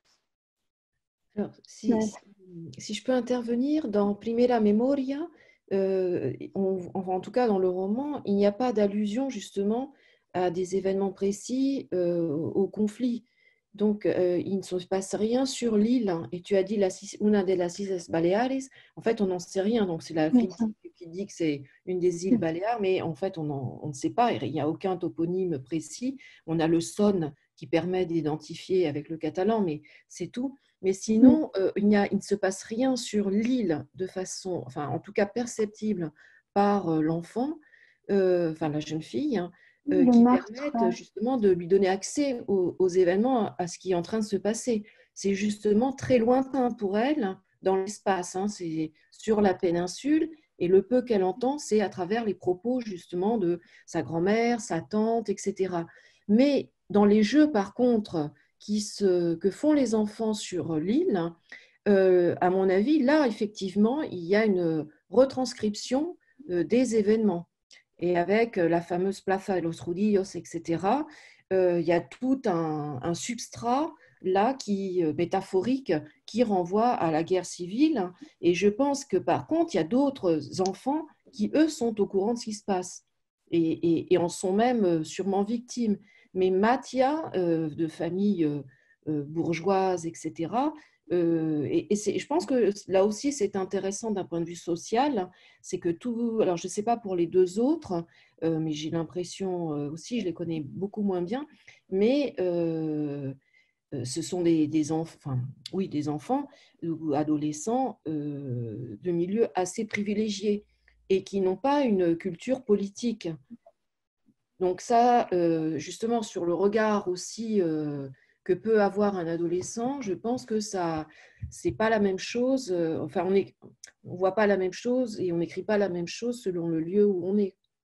Alors, si, Ouais. si, si je peux intervenir, dans Primera Memoria, euh, on, en tout cas dans le roman, il n'y a pas d'allusion justement à des événements précis, euh, au conflit. Donc, euh, il ne se passe rien sur l'île. Et tu as dit la, una de las Islas Baleares. En fait, on n'en sait rien. Donc, c'est la Oui, critique qui dit que c'est une des îles Baléares, mais en fait, on, en, on ne sait pas. Il n'y a aucun toponyme précis. On a le son qui permet d'identifier avec le catalan, mais c'est tout. Mais sinon, euh, il, n'y a, il ne se passe rien sur l'île de façon, enfin, en tout cas perceptible par euh, l'enfant, euh, enfin la jeune fille, hein, euh, le qui meurtre. permettent justement de lui donner accès aux, aux événements, à ce qui est en train de se passer. C'est justement très lointain pour elle dans l'espace. Hein, c'est sur la péninsule et le peu qu'elle entend, c'est à travers les propos justement de sa grand-mère, sa tante, et cetera. Mais dans les jeux, par contre, qui se, que font les enfants sur l'île, euh, à mon avis, là, effectivement, il y a une retranscription euh, des événements. Et avec la fameuse Plaza de los Judíos, et cetera, euh, il y a tout un, un substrat là qui, euh, métaphorique qui renvoie à la guerre civile. Et je pense que par contre, il y a d'autres enfants qui, eux, sont au courant de ce qui se passe et, et, et en sont même sûrement victimes. Mais Mathia, euh, de famille euh, euh, bourgeoise, et cetera, euh, et, et je pense que là aussi, c'est intéressant d'un point de vue social, c'est que tout, alors je ne sais pas pour les deux autres, euh, mais j'ai l'impression euh, aussi, je les connais beaucoup moins bien, mais euh, ce sont des, des, enfants, oui, des enfants ou adolescents euh, de milieux assez privilégiés et qui n'ont pas une culture politique. Donc ça, euh, justement, sur le regard aussi euh, que peut avoir un adolescent, je pense que ça, c'est pas la même chose. euh, Enfin, on est, on voit pas la même chose et on n'écrit pas la même chose selon le lieu où on est.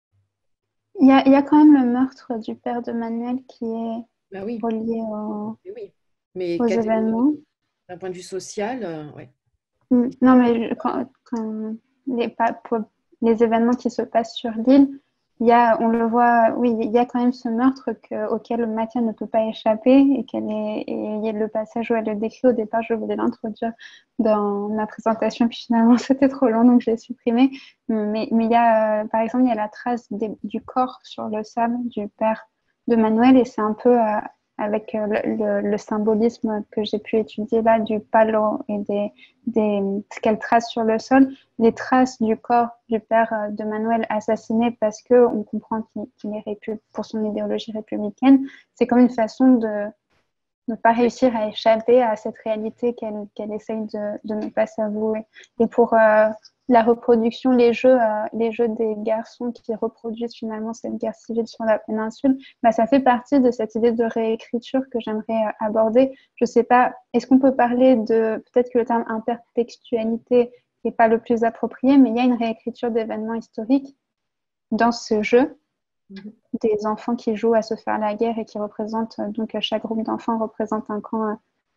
Il y a, il y a quand même le meurtre du père de Manuel qui est Ben oui, relié au, mais oui. Mais aux événements. d'un point de vue social, euh, ouais. Mm. Non, mais je- quand, quand les, pas, pour les événements qui se passent sur l'île, il y a, on le voit, oui, il y a quand même ce meurtre que, auquel Mathia ne peut pas échapper et, qu'elle est, et il y a le passage où elle le décrit. Au départ, je voulais l'introduire dans ma présentation, puis finalement c'était trop long, donc je l'ai supprimé. Mais, mais il y a, euh, par exemple, il y a la trace des, du corps sur le sable du père de Manuel et c'est un peu euh, avec euh, le, le, le symbolisme que j'ai pu étudier là du palo et des, des, ce qu'elle trace sur le sol, les traces du corps du père de Manuel assassiné parce qu'on comprend qu'il, qu'il est répu- pour son idéologie républicaine, c'est comme une façon de ne pas réussir à échapper à cette réalité qu'elle, qu'elle essaye de, de ne pas s'avouer. Et pour euh, la reproduction, les jeux, euh, les jeux des garçons qui reproduisent finalement cette guerre civile sur la péninsule, bah, ça fait partie de cette idée de réécriture que j'aimerais euh, aborder. Je ne sais pas, est-ce qu'on peut parler de, peut-être que le terme intertextualité n'est pas le plus approprié, mais il y a une réécriture d'événements historiques dans ce jeu des enfants qui jouent à se faire la guerre et qui représentent, donc chaque groupe d'enfants représente un camp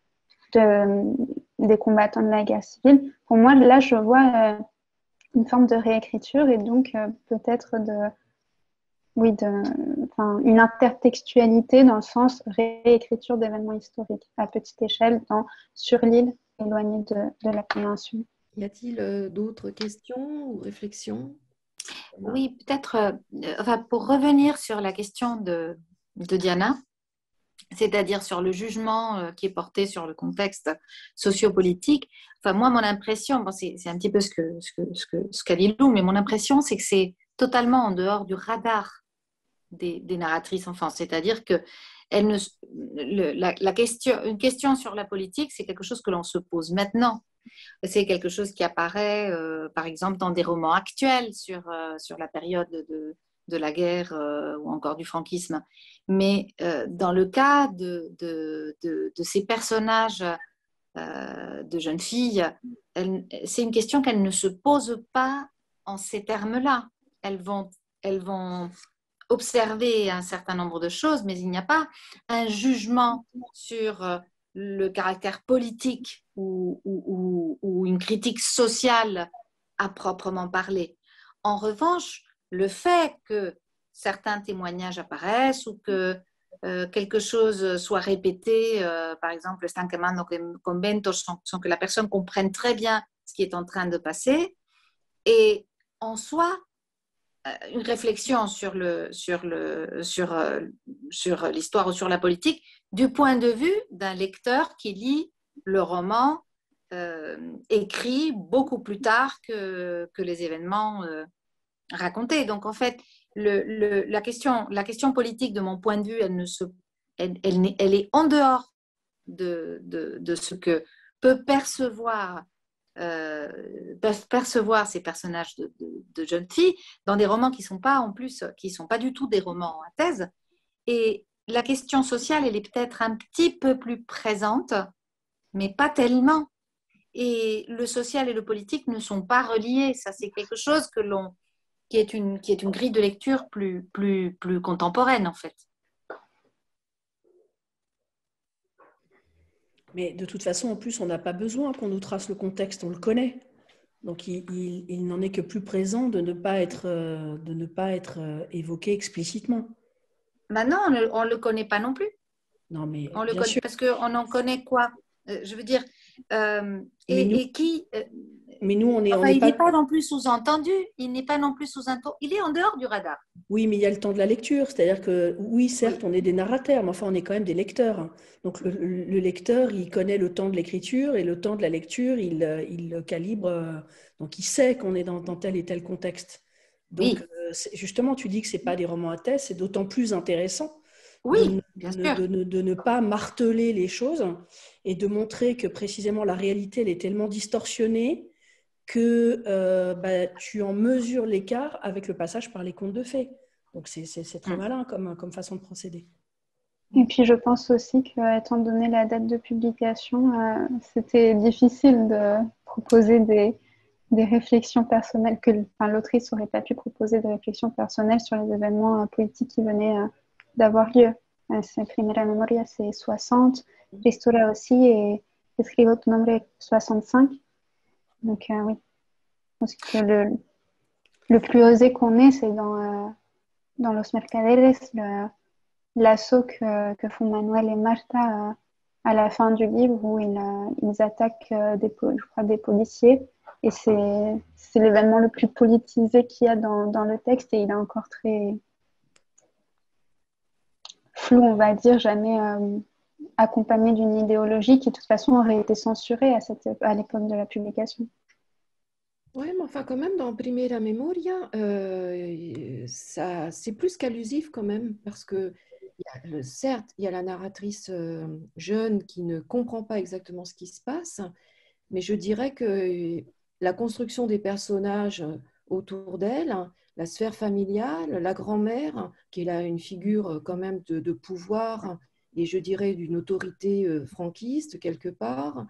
de, des combattants de la guerre civile. Pour moi, là, je vois une forme de réécriture et donc peut-être de, oui, de, enfin, une intertextualité dans le sens réécriture d'événements historiques à petite échelle dans, sur l'île éloignée de, de la péninsule. Y a-t-il euh, d'autres questions ou réflexions? Oui, peut-être, euh, enfin, pour revenir sur la question de, de Diana, c'est-à-dire sur le jugement euh, qui est porté sur le contexte sociopolitique. Enfin, moi, mon impression, bon, c'est, c'est un petit peu ce, que, ce, que, ce, que, ce qu'a dit Lou, mais mon impression, c'est que c'est totalement en dehors du radar des, des narratrices enfants. C'est-à-dire que elle ne, le, la, la question, une question sur la politique, c'est quelque chose que l'on se pose maintenant. C'est quelque chose qui apparaît, euh, par exemple, dans des romans actuels sur, euh, sur la période de, de la guerre euh, ou encore du franquisme. Mais euh, dans le cas de, de, de, de ces personnages euh, de jeunes filles, elle, c'est une question qu'elles ne se posent pas en ces termes-là. Elles vont, elles vont observer un certain nombre de choses, mais il n'y a pas un jugement sur le caractère politique ou, ou, ou, ou une critique sociale à proprement parler. En revanche, le fait que certains témoignages apparaissent ou que euh, quelque chose soit répété, euh, par exemple, están quemando conventos, sans, sans que la personne comprenne très bien ce qui est en train de passer, et en soi, une réflexion sur, le, sur, le, sur, euh, sur l'histoire ou sur la politique du point de vue d'un lecteur qui lit le roman euh, écrit beaucoup plus tard que, que les événements euh, racontés. Donc, en fait, le, le, la, question, la question politique, de mon point de vue, elle, ne se, elle, elle, elle est en dehors de, de, de ce que peut percevoir Euh, peuvent percevoir ces personnages de, de, de jeunes filles dans des romans qui ne sont pas en plus, qui sont pas du tout des romans à thèse. Et la question sociale, elle est peut-être un petit peu plus présente, mais pas tellement. Et le social et le politique ne sont pas reliés. Ça, c'est quelque chose que l'on, qui est une, qui est une grille de lecture plus, plus, plus contemporaine, en fait. Mais de toute façon, en plus, on n'a pas besoin qu'on nous trace le contexte, on le connaît. Donc, il, il, il n'en est que plus présent de ne pas être, de ne pas être évoqué explicitement. Ben non, on ne le connaît pas non plus. Non, mais on le bien connaît, sûr. parce qu'on en connaît quoi euh, Je veux dire, euh, et, nous, et qui euh, Mais nous, on est, enfin, on est il pas... n'est pas non plus sous-entendu, il n'est pas non plus sous-entendu, il est en dehors du radar. Oui, mais il y a le temps de la lecture, c'est-à-dire que oui, certes, oui. on est des narrateurs, mais enfin, on est quand même des lecteurs. Donc, le, le lecteur, il connaît le temps de l'écriture et le temps de la lecture, il, il le calibre, donc il sait qu'on est dans, dans tel et tel contexte. Donc, oui. euh, justement, tu dis que ce n'est pas des romans à thèse, c'est d'autant plus intéressant oui, de, bien de, sûr. De, de, de ne pas marteler les choses et de montrer que précisément la réalité, elle est tellement distorsionnée que euh, bah, tu en mesures l'écart avec le passage par les contes de fées. Donc, c'est, c'est, c'est très malin comme, comme façon de procéder. Et puis, je pense aussi qu'étant donné la date de publication, euh, c'était difficile de proposer des, des réflexions personnelles, que enfin, l'autrice n'aurait pas pu proposer des réflexions personnelles sur les événements euh, politiques qui venaient euh, d'avoir lieu. Euh, c'est Primera Memoria, c'est soixante, Tristura aussi, et Escribo tu nombre, soixante-cinq. Donc, euh, oui, je pense que le, le plus osé qu'on ait, c'est dans, euh, dans Los Mercaderes, le, l'assaut que, que font Manuel et Marta euh, à la fin du livre, où ils, euh, ils attaquent euh, des, je crois, des policiers. Et c'est, c'est l'événement le plus politisé qu'il y a dans, dans le texte, et il est encore très flou, on va dire, jamais euh, accompagné d'une idéologie qui, de toute façon, aurait été censurée à, cette, à l'époque de la publication. Oui, mais enfin, quand même, dans Primera Memoria, euh, ça, c'est plus qu'allusif quand même, parce que, il y a, certes, il y a la narratrice euh, jeune qui ne comprend pas exactement ce qui se passe, mais je dirais que la construction des personnages autour d'elle, la sphère familiale, la grand-mère, qui est là une figure quand même de, de pouvoir et je dirais d'une autorité euh, franquiste quelque part,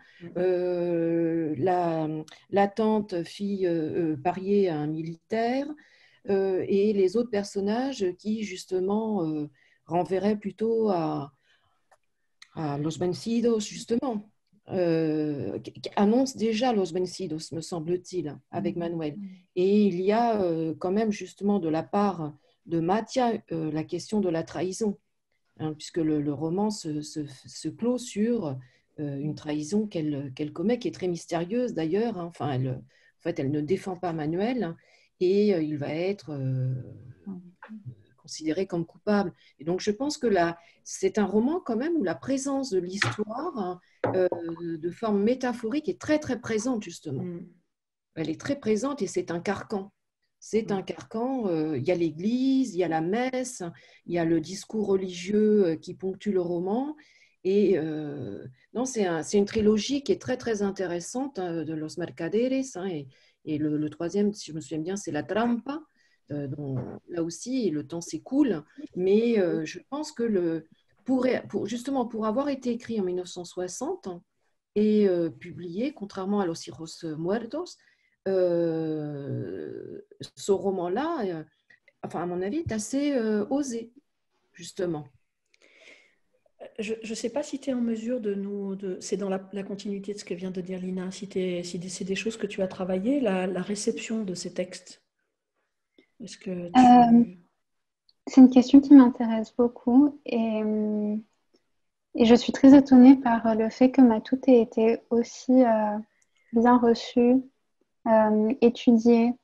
euh, la, la tante fille euh, pariée à un militaire, euh, et les autres personnages qui, justement, euh, renverraient plutôt à, à Los Vencidos, justement, euh, qui qui annonce déjà Los Vencidos, me semble-t-il, avec Manuel. Et il y a euh, quand même, justement, de la part de Mathia, euh, la question de la trahison, hein, puisque le, le roman se, se, se clôt sur euh, une trahison qu'elle qu'elle commet, qui est très mystérieuse d'ailleurs. Hein. Enfin, elle, en fait, elle ne défend pas Manuel, hein, et euh, il va être euh, considéré comme coupable. Et donc, je pense que là, c'est un roman quand même où la présence de l'histoire, hein, euh, de forme métaphorique, est très, très présente, justement. Mm. Elle est très présente et c'est un carcan. C'est un carcan, euh, il y a l'église, il y a la messe, il y a le discours religieux euh, qui ponctue le roman. Et euh, non, c'est un, c'est une trilogie qui est très, très intéressante, hein, de Los Mercaderes. Hein, et et le, le troisième, si je me souviens bien, c'est La Trampa. Euh, dont, là aussi, le temps s'écoule. Mais euh, je pense que le, pour, pour, justement, pour avoir été écrit en mille neuf cent soixante et euh, publié, contrairement à Los Hijos Muertos, euh, ce roman-là, euh, enfin, à mon avis, est assez euh, osé, justement. Je ne sais pas si tu es en mesure de nous... De, c'est dans la, la continuité de ce que vient de dire Lina, si, si c'est des choses que tu as travaillées, la, la réception de ces textes. Est-ce que tu... Euh, c'est une question qui m'intéresse beaucoup et, et je suis très étonnée par le fait que Matout ait été aussi euh, bien reçu, euh, étudié,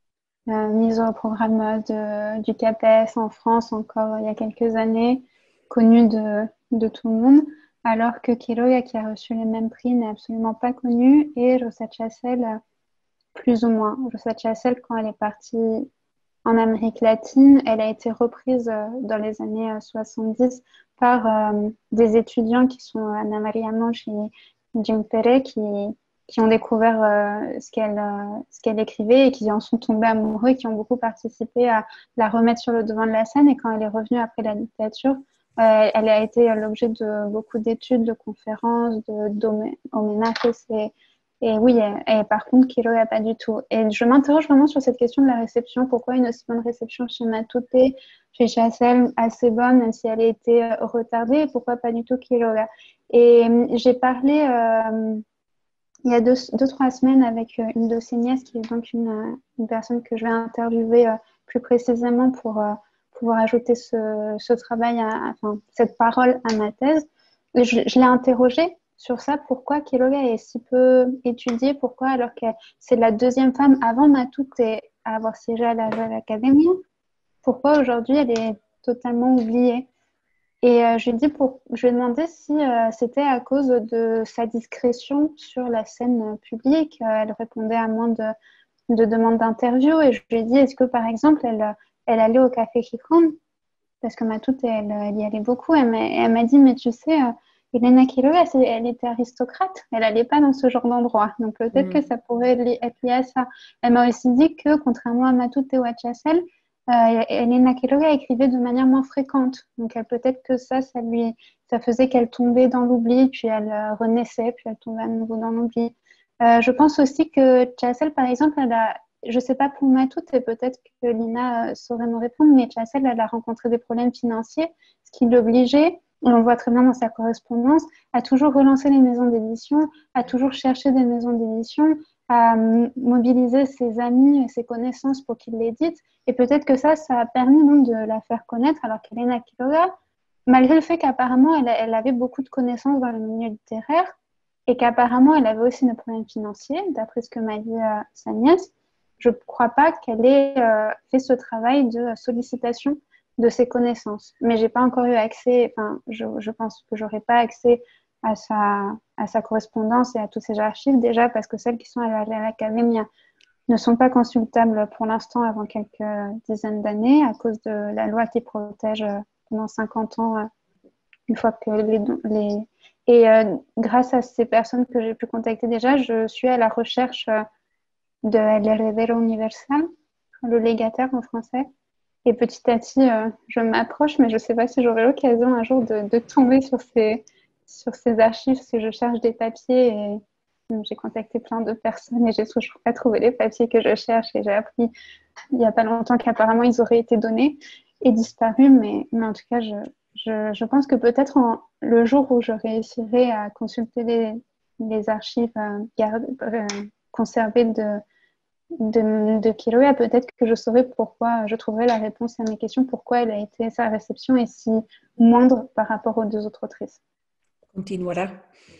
euh, mise au programme de, du CAPES en France encore il y a quelques années, connu de, de tout le monde, alors que Quiroga, qui a reçu les mêmes prix, n'est absolument pas connu, et Rosa Chacel, plus ou moins. Rosa Chacel, quand elle est partie en Amérique latine, elle a été reprise dans les années soixante-dix par euh, des étudiants qui sont Ana Maria Monch et Jim Perret, qui, qui ont découvert euh, ce qu'elle euh, ce qu'elle écrivait et qui en sont tombés amoureux, qui ont beaucoup participé à la remettre sur le devant de la scène. Et quand elle est revenue après la dictature, euh, elle a été l'objet de beaucoup d'études, de conférences, d'homénages. Et, et oui, et, et par contre, Quiroga pas du tout. Et je m'interroge vraiment sur cette question de la réception. Pourquoi une aussi bonne réception chez Matute, chez Chacel, assez bonne, même si elle a été retardée, et pourquoi pas du tout Quiroga? Et j'ai parlé euh, il y a deux, deux, trois semaines avec une de ses nièces, qui est donc une, une personne que je vais interviewer euh, plus précisément pour euh, pouvoir ajouter ce, ce travail, à, enfin, cette parole à ma thèse. Je, je l'ai interrogée sur ça, pourquoi Quiroga est si peu étudiée, pourquoi, alors que c'est la deuxième femme avant Matute à avoir siégé à la Real Academia, pourquoi aujourd'hui elle est totalement oubliée? Et euh, je lui ai dit pour, je lui ai demandé si euh, c'était à cause de sa discrétion sur la scène publique. Euh, elle répondait à moins de, de demandes d'interview. Et je lui ai dit, est-ce que par exemple, elle, elle allait au Café Gijón? Parce que Matute, elle, elle y allait beaucoup. Elle m'a dit, mais tu sais, euh, Elena Quiroga, elle était aristocrate. Elle n'allait pas dans ce genre d'endroit. Donc peut-être mmh. que ça pourrait être lié à ça. Elle m'a aussi dit que, contrairement à Matute ou à Chacel, Euh, Elena Quiroga écrivait de manière moins fréquente. Donc peut-être que ça, ça, lui, ça faisait qu'elle tombait dans l'oubli, puis elle euh, renaissait, puis elle tombait à nouveau dans l'oubli. Euh, je pense aussi que Chacel, par exemple, elle a, je ne sais pas pour Matute, et peut-être que Lina euh, saurait me répondre, mais Chacel, elle a rencontré des problèmes financiers, ce qui l'obligeait, on le voit très bien dans sa correspondance, à toujours relancer les maisons d'édition, à toujours chercher des maisons d'édition, à mobiliser ses amis et ses connaissances pour qu'ils l'éditent. Et peut-être que ça, ça a permis non, de la faire connaître, alors qu'Elena Quiroga, malgré le fait qu'apparemment, elle, elle avait beaucoup de connaissances dans le milieu littéraire et qu'apparemment, elle avait aussi des problèmes financiers, d'après ce que m'a dit euh, sa nièce, je ne crois pas qu'elle ait euh, fait ce travail de sollicitation de ses connaissances. Mais je n'ai pas encore eu accès, enfin, je, je pense que je n'aurai pas accès à sa, à sa correspondance et à tous ses archives, déjà parce que celles qui sont à l'Académie ne sont pas consultables pour l'instant avant quelques dizaines d'années à cause de la loi qui protège pendant cinquante ans une fois que les... les... Et euh, grâce à ces personnes que j'ai pu contacter déjà, je suis à la recherche de l'Heredero Universal, le légataire en français. Et petit à petit, euh, je m'approche, mais je ne sais pas si j'aurai l'occasion un jour de, de tomber sur ces... sur ces archives, parce que je cherche des papiers et j'ai contacté plein de personnes et j'ai toujours pas trouvé les papiers que je cherche et j'ai appris il n'y a pas longtemps qu'apparemment ils auraient été donnés et disparus, mais, mais en tout cas, je, je, je pense que peut-être en, le jour où je réussirai à consulter les, les archives euh, garde, euh, conservées de, de, de Quiroga, peut-être que je saurai pourquoi, je trouverai la réponse à mes questions, pourquoi elle a été, sa réception est si moindre par rapport aux deux autres autrices. Continuera.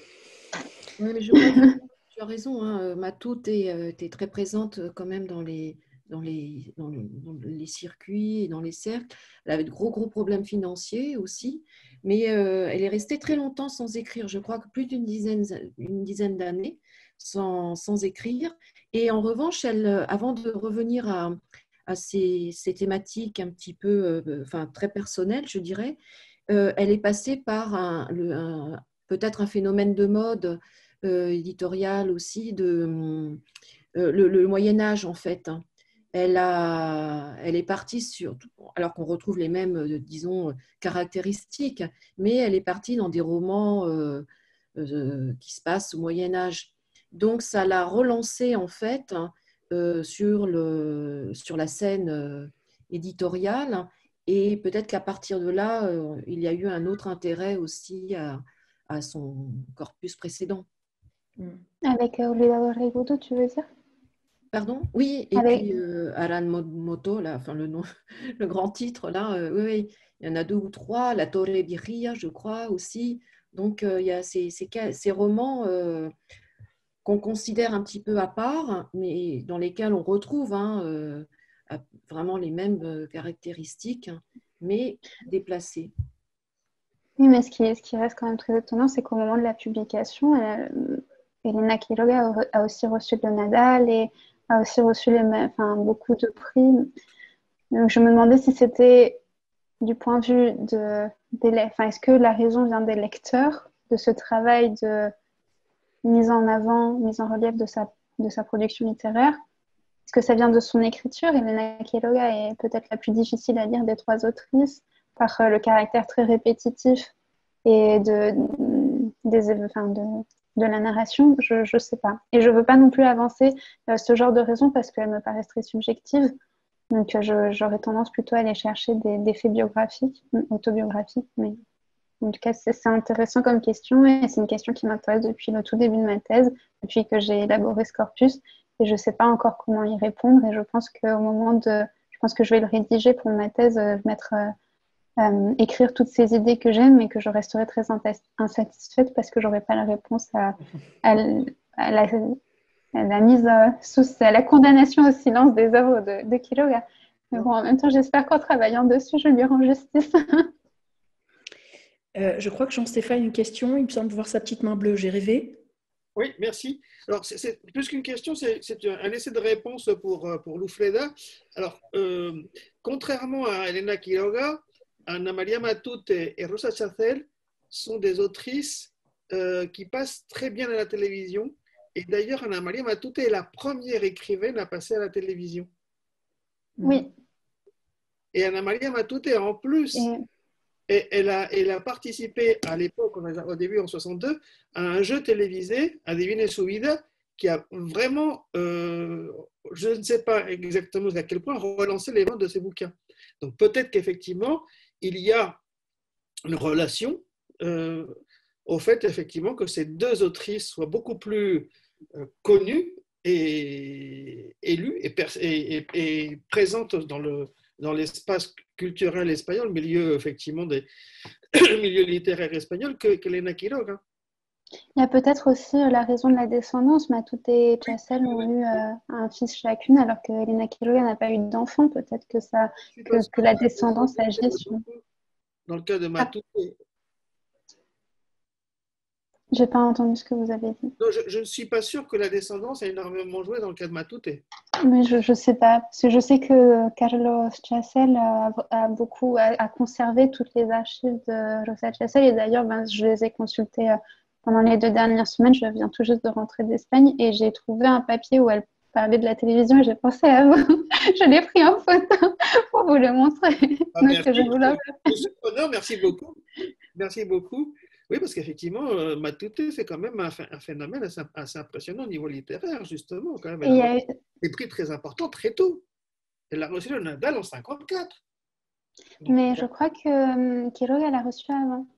Oui, mais je crois que tu as raison, hein. Matout était très présente quand même dans les, dans, les, dans, le, dans les circuits et dans les cercles. Elle avait de gros, gros problèmes financiers aussi, mais euh, elle est restée très longtemps sans écrire, je crois que plus d'une dizaine, une dizaine d'années sans, sans écrire. Et en revanche, elle, avant de revenir à, à ces, ces thématiques un petit peu, euh, enfin très personnelles, je dirais, euh, elle est passée par un, le, un, peut-être un phénomène de mode euh, éditorial aussi, de, euh, le, le Moyen-Âge en fait. Elle, a, elle est partie sur, alors qu'on retrouve les mêmes, euh, disons, caractéristiques, mais elle est partie dans des romans euh, euh, qui se passent au Moyen-Âge. Donc, ça l'a relancée en fait euh, sur, le, sur la scène euh, éditoriale, et peut-être qu'à partir de là, euh, il y a eu un autre intérêt aussi à, à son corpus précédent. Avec euh, Olvidado Reigudo, tu veux dire? Pardon? Oui, et Avec... puis euh, Aran Moto, là, enfin, le, nom, le grand titre, là, euh, oui, oui, il y en a deux ou trois, La Torre Birria, je crois aussi. Donc, euh, il y a ces, ces, ces romans euh, qu'on considère un petit peu à part, mais dans lesquels on retrouve hein, euh, vraiment les mêmes caractéristiques, mais déplacées. Oui, mais ce qui, ce qui reste quand même très étonnant, c'est qu'au moment de la publication, elle, Elena Quiroga a aussi reçu le Nadal et a aussi reçu les, enfin, beaucoup de prix. Donc, je me demandais si c'était du point de vue de, des, enfin, est-ce que la raison vient des lecteurs, de ce travail de mise en avant, mise en relief de sa, de sa production littéraire? Est-ce que ça vient de son écriture? Elena Quiroga est peut-être la plus difficile à lire des trois autrices par le caractère très répétitif et de, des, enfin de, de la narration, je ne sais pas. Et je ne veux pas non plus avancer euh, ce genre de raisons parce qu'elles me paraissent très subjectives. Donc, euh, j'aurais tendance plutôt à aller chercher des, des faits biographiques, autobiographiques. Mais en tout cas, c'est intéressant comme question et c'est une question qui m'intéresse depuis le tout début de ma thèse, depuis que j'ai élaboré ce corpus. Et je ne sais pas encore comment y répondre. Et je pense qu'au moment de... Je pense que je vais le rédiger pour ma thèse, euh, mettre... Euh, Euh, écrire toutes ces idées que j'aime mais que je resterai très insatisfaite parce que je n'aurai pas la réponse à, à, à, la, à la mise sous à la condamnation au silence des œuvres de, de Quiroga. Mais bon, en même temps, j'espère qu'en travaillant dessus, je lui rends justice. euh, je crois que Jean-Stéphane a une question. Il me semble voir sa petite main bleue. J'ai rêvé. Oui, merci. Alors, c'est plus qu'une question, c'est un essai de réponse pour, pour Loufreda. Alors, euh, contrairement à Elena Quiroga, Ana María Matute et Rosa Chacel sont des autrices euh, qui passent très bien à la télévision. Et d'ailleurs, Ana María Matute est la première écrivaine à passer à la télévision. Oui. Et Ana María Matute, en plus, et... elle, a, elle a participé à l'époque, au début en soixante-deux, à un jeu télévisé, Adivine su vida, qui a vraiment, euh, je ne sais pas exactement à quel point, relancé les ventes de ses bouquins. Donc peut-être qu'effectivement, il y a une relation euh, au fait effectivement que ces deux autrices soient beaucoup plus euh, connues et, et lues et, et, et, et présentes dans le dans l'espace culturel espagnol, milieu effectivement des milieu littéraire espagnol que, que Elena Quiroga. Il y a peut-être aussi la raison de la descendance. Matute et Chacel ont eu euh, un fils chacune, alors que Elena Quiroga n'a pas eu d'enfant. Peut-être que, ça, que, que la descendance agit sur... Dans le cas de Matute... Ah. Je n'ai pas entendu ce que vous avez dit. Non, je, je ne suis pas sûre que la descendance a énormément joué dans le cas de Matute. Mais je ne sais pas. Parce que je sais que Carlos Chacel a, a beaucoup a, a conservé toutes les archives de Rosa Chacel. Et d'ailleurs, ben, je les ai consultées pendant les deux dernières semaines. Je viens tout juste de rentrer d'Espagne et j'ai trouvé un papier où elle parlait de la télévision et j'ai pensé à vous. Je l'ai pris en photo pour vous le montrer. Ah, Donc, merci. Je vous le... merci beaucoup. Merci beaucoup. Oui, parce qu'effectivement, euh, Matute, c'est quand même un, un phénomène assez, assez impressionnant au niveau littéraire, justement. Quand même. Elle a eu des prix très importants très tôt. Elle a reçu le Nadal en cinquante-quatre. Donc, Mais je crois que Quiroga l'a reçu avant.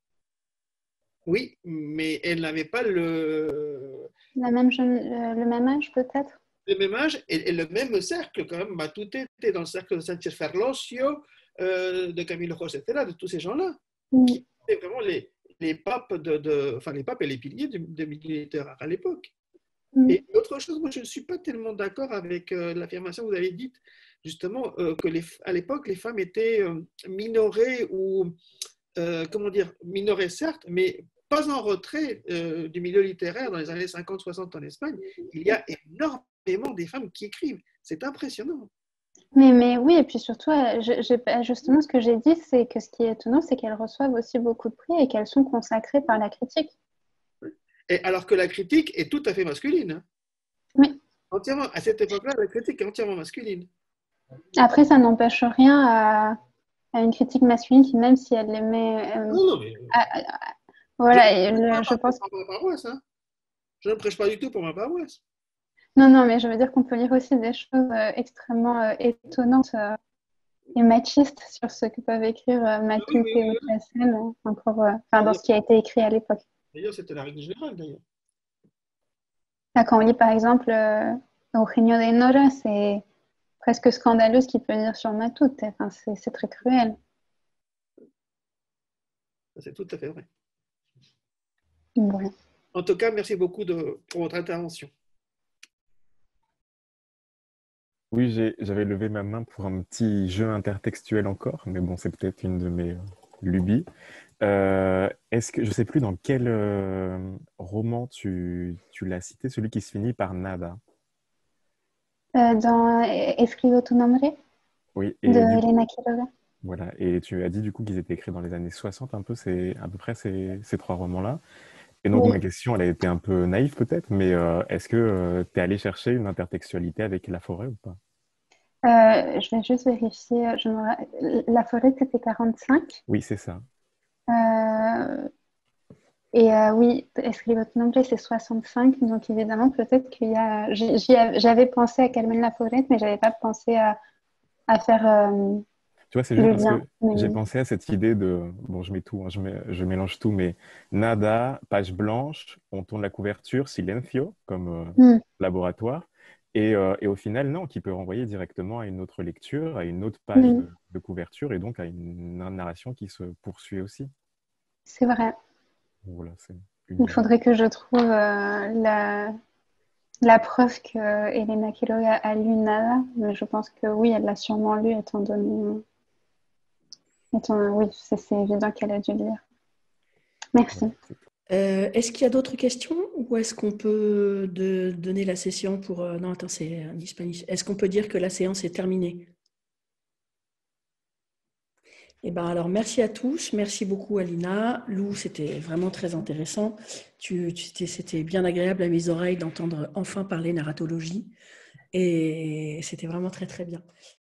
oui, mais elle n'avait pas le, La même jeune, le même âge peut-être. le même âge et, et le même cercle quand même. Matute était dans le cercle de Sánchez Ferlosio, euh, de Camilo José Cela, de tous ces gens-là, Mm. qui étaient vraiment les, les papes de, de, enfin les papes et les piliers du, du milieu littéraire à l'époque. Mm. Et autre chose, moi je ne suis pas tellement d'accord avec euh, l'affirmation que vous avez dite, justement, euh, que les, à l'époque les femmes étaient euh, minorées ou, euh, comment dire, minorées certes, mais pas en retrait euh, du milieu littéraire dans les années cinquante soixante en Espagne. Il y a énormément des femmes qui écrivent. C'est impressionnant. Mais, mais oui, et puis surtout, euh, je- je- justement, ce que j'ai dit, c'est que ce qui est étonnant, c'est qu'elles reçoivent aussi beaucoup de prix et qu'elles sont consacrées par la critique. Et alors que la critique est tout à fait masculine. hein. Oui. Entièrement, à cette époque-là, la critique est entièrement masculine. Après, ça n'empêche rien à, à une critique masculine qui, même si elle les met... euh, Non, non, mais à- à- à- voilà, et je, le- je pense... pour ma paroisse, hein. Je ne prêche pas du tout pour ma paroisse. Non, non, mais je veux dire qu'on peut lire aussi des choses euh, extrêmement euh, étonnantes euh, et machistes sur ce que peuvent écrire euh, Matute oui, oui, et oui. Aucassin, euh, encore, euh, enfin, dans ce qui a été écrit à l'époque. D'ailleurs, c'était la règle générale, d'ailleurs. Là, quand on lit par exemple euh, Eugenio de Nora, c'est presque scandaleux ce qu'il peut dire sur Matute. Enfin, c'est c'est très cruel. C'est tout à fait vrai. Voilà. En tout cas, merci beaucoup de, pour votre intervention. Oui, j'ai- j'avais levé ma main pour un petit jeu intertextuel encore, mais bon, c'est peut-être une de mes euh, lubies. Euh, est-ce que je sais plus dans quel euh, roman tu, tu l'as cité, celui qui se finit par nada. Euh, dans Escribo tu nombre Oui, et de du coup, Elena Quiroga. voilà. Et tu as dit du coup qu'ils étaient écrits dans les années soixante, un peu, c'est à peu près ces, ces trois romans-là. Et donc Oui. ma question, elle a été un peu naïve peut-être, mais euh, est-ce que tu es allé chercher une intertextualité avec La Forêt ou pas? Euh, je vais juste vérifier. Je me... ra- La forêt, c'était quarante-cinq. Oui, c'est ça. Euh, et euh, oui, Escribo tu nombre, c'est soixante-cinq. Donc évidemment, peut-être qu'il y a... j'y- j'y av- J'avais pensé à Carmen Laforet, mais je n'avais pas pensé à, à faire euh, Tu vois, c'est juste le parce lien. que Mais... j'ai pensé à cette idée de, bon, je mets tout, hein, je, mets- je mélange tout, mais nada, page blanche, on tourne la couverture, silencio, comme euh, Hmm. laboratoire, et, euh, et au final, non, qui peut renvoyer directement à une autre lecture, à une autre page Hmm. de, de couverture, et donc à une, une narration qui se poursuit aussi. C'est vrai. Voilà, c'est Il une... faudrait que je trouve euh, la, la preuve que Elena Quiroga a lu Nada, mais je pense que oui, elle l'a sûrement lu, étant donné. Étant, oui, c'est c'est évident qu'elle a dû lire. Merci. voilà, c'est tout. Euh, est-ce qu'il y a d'autres questions ou est-ce qu'on peut de- donner la session pour... euh, non, attends, c'est un Spanish. Est-ce qu'on peut dire que la séance est terminée? Eh ben alors, merci à tous. Merci beaucoup, Alina. Lou, c'était vraiment très intéressant. Tu, tu- c'était c'était bien agréable à mes oreilles d'entendre enfin parler narratologie. Et c'était vraiment très, très bien.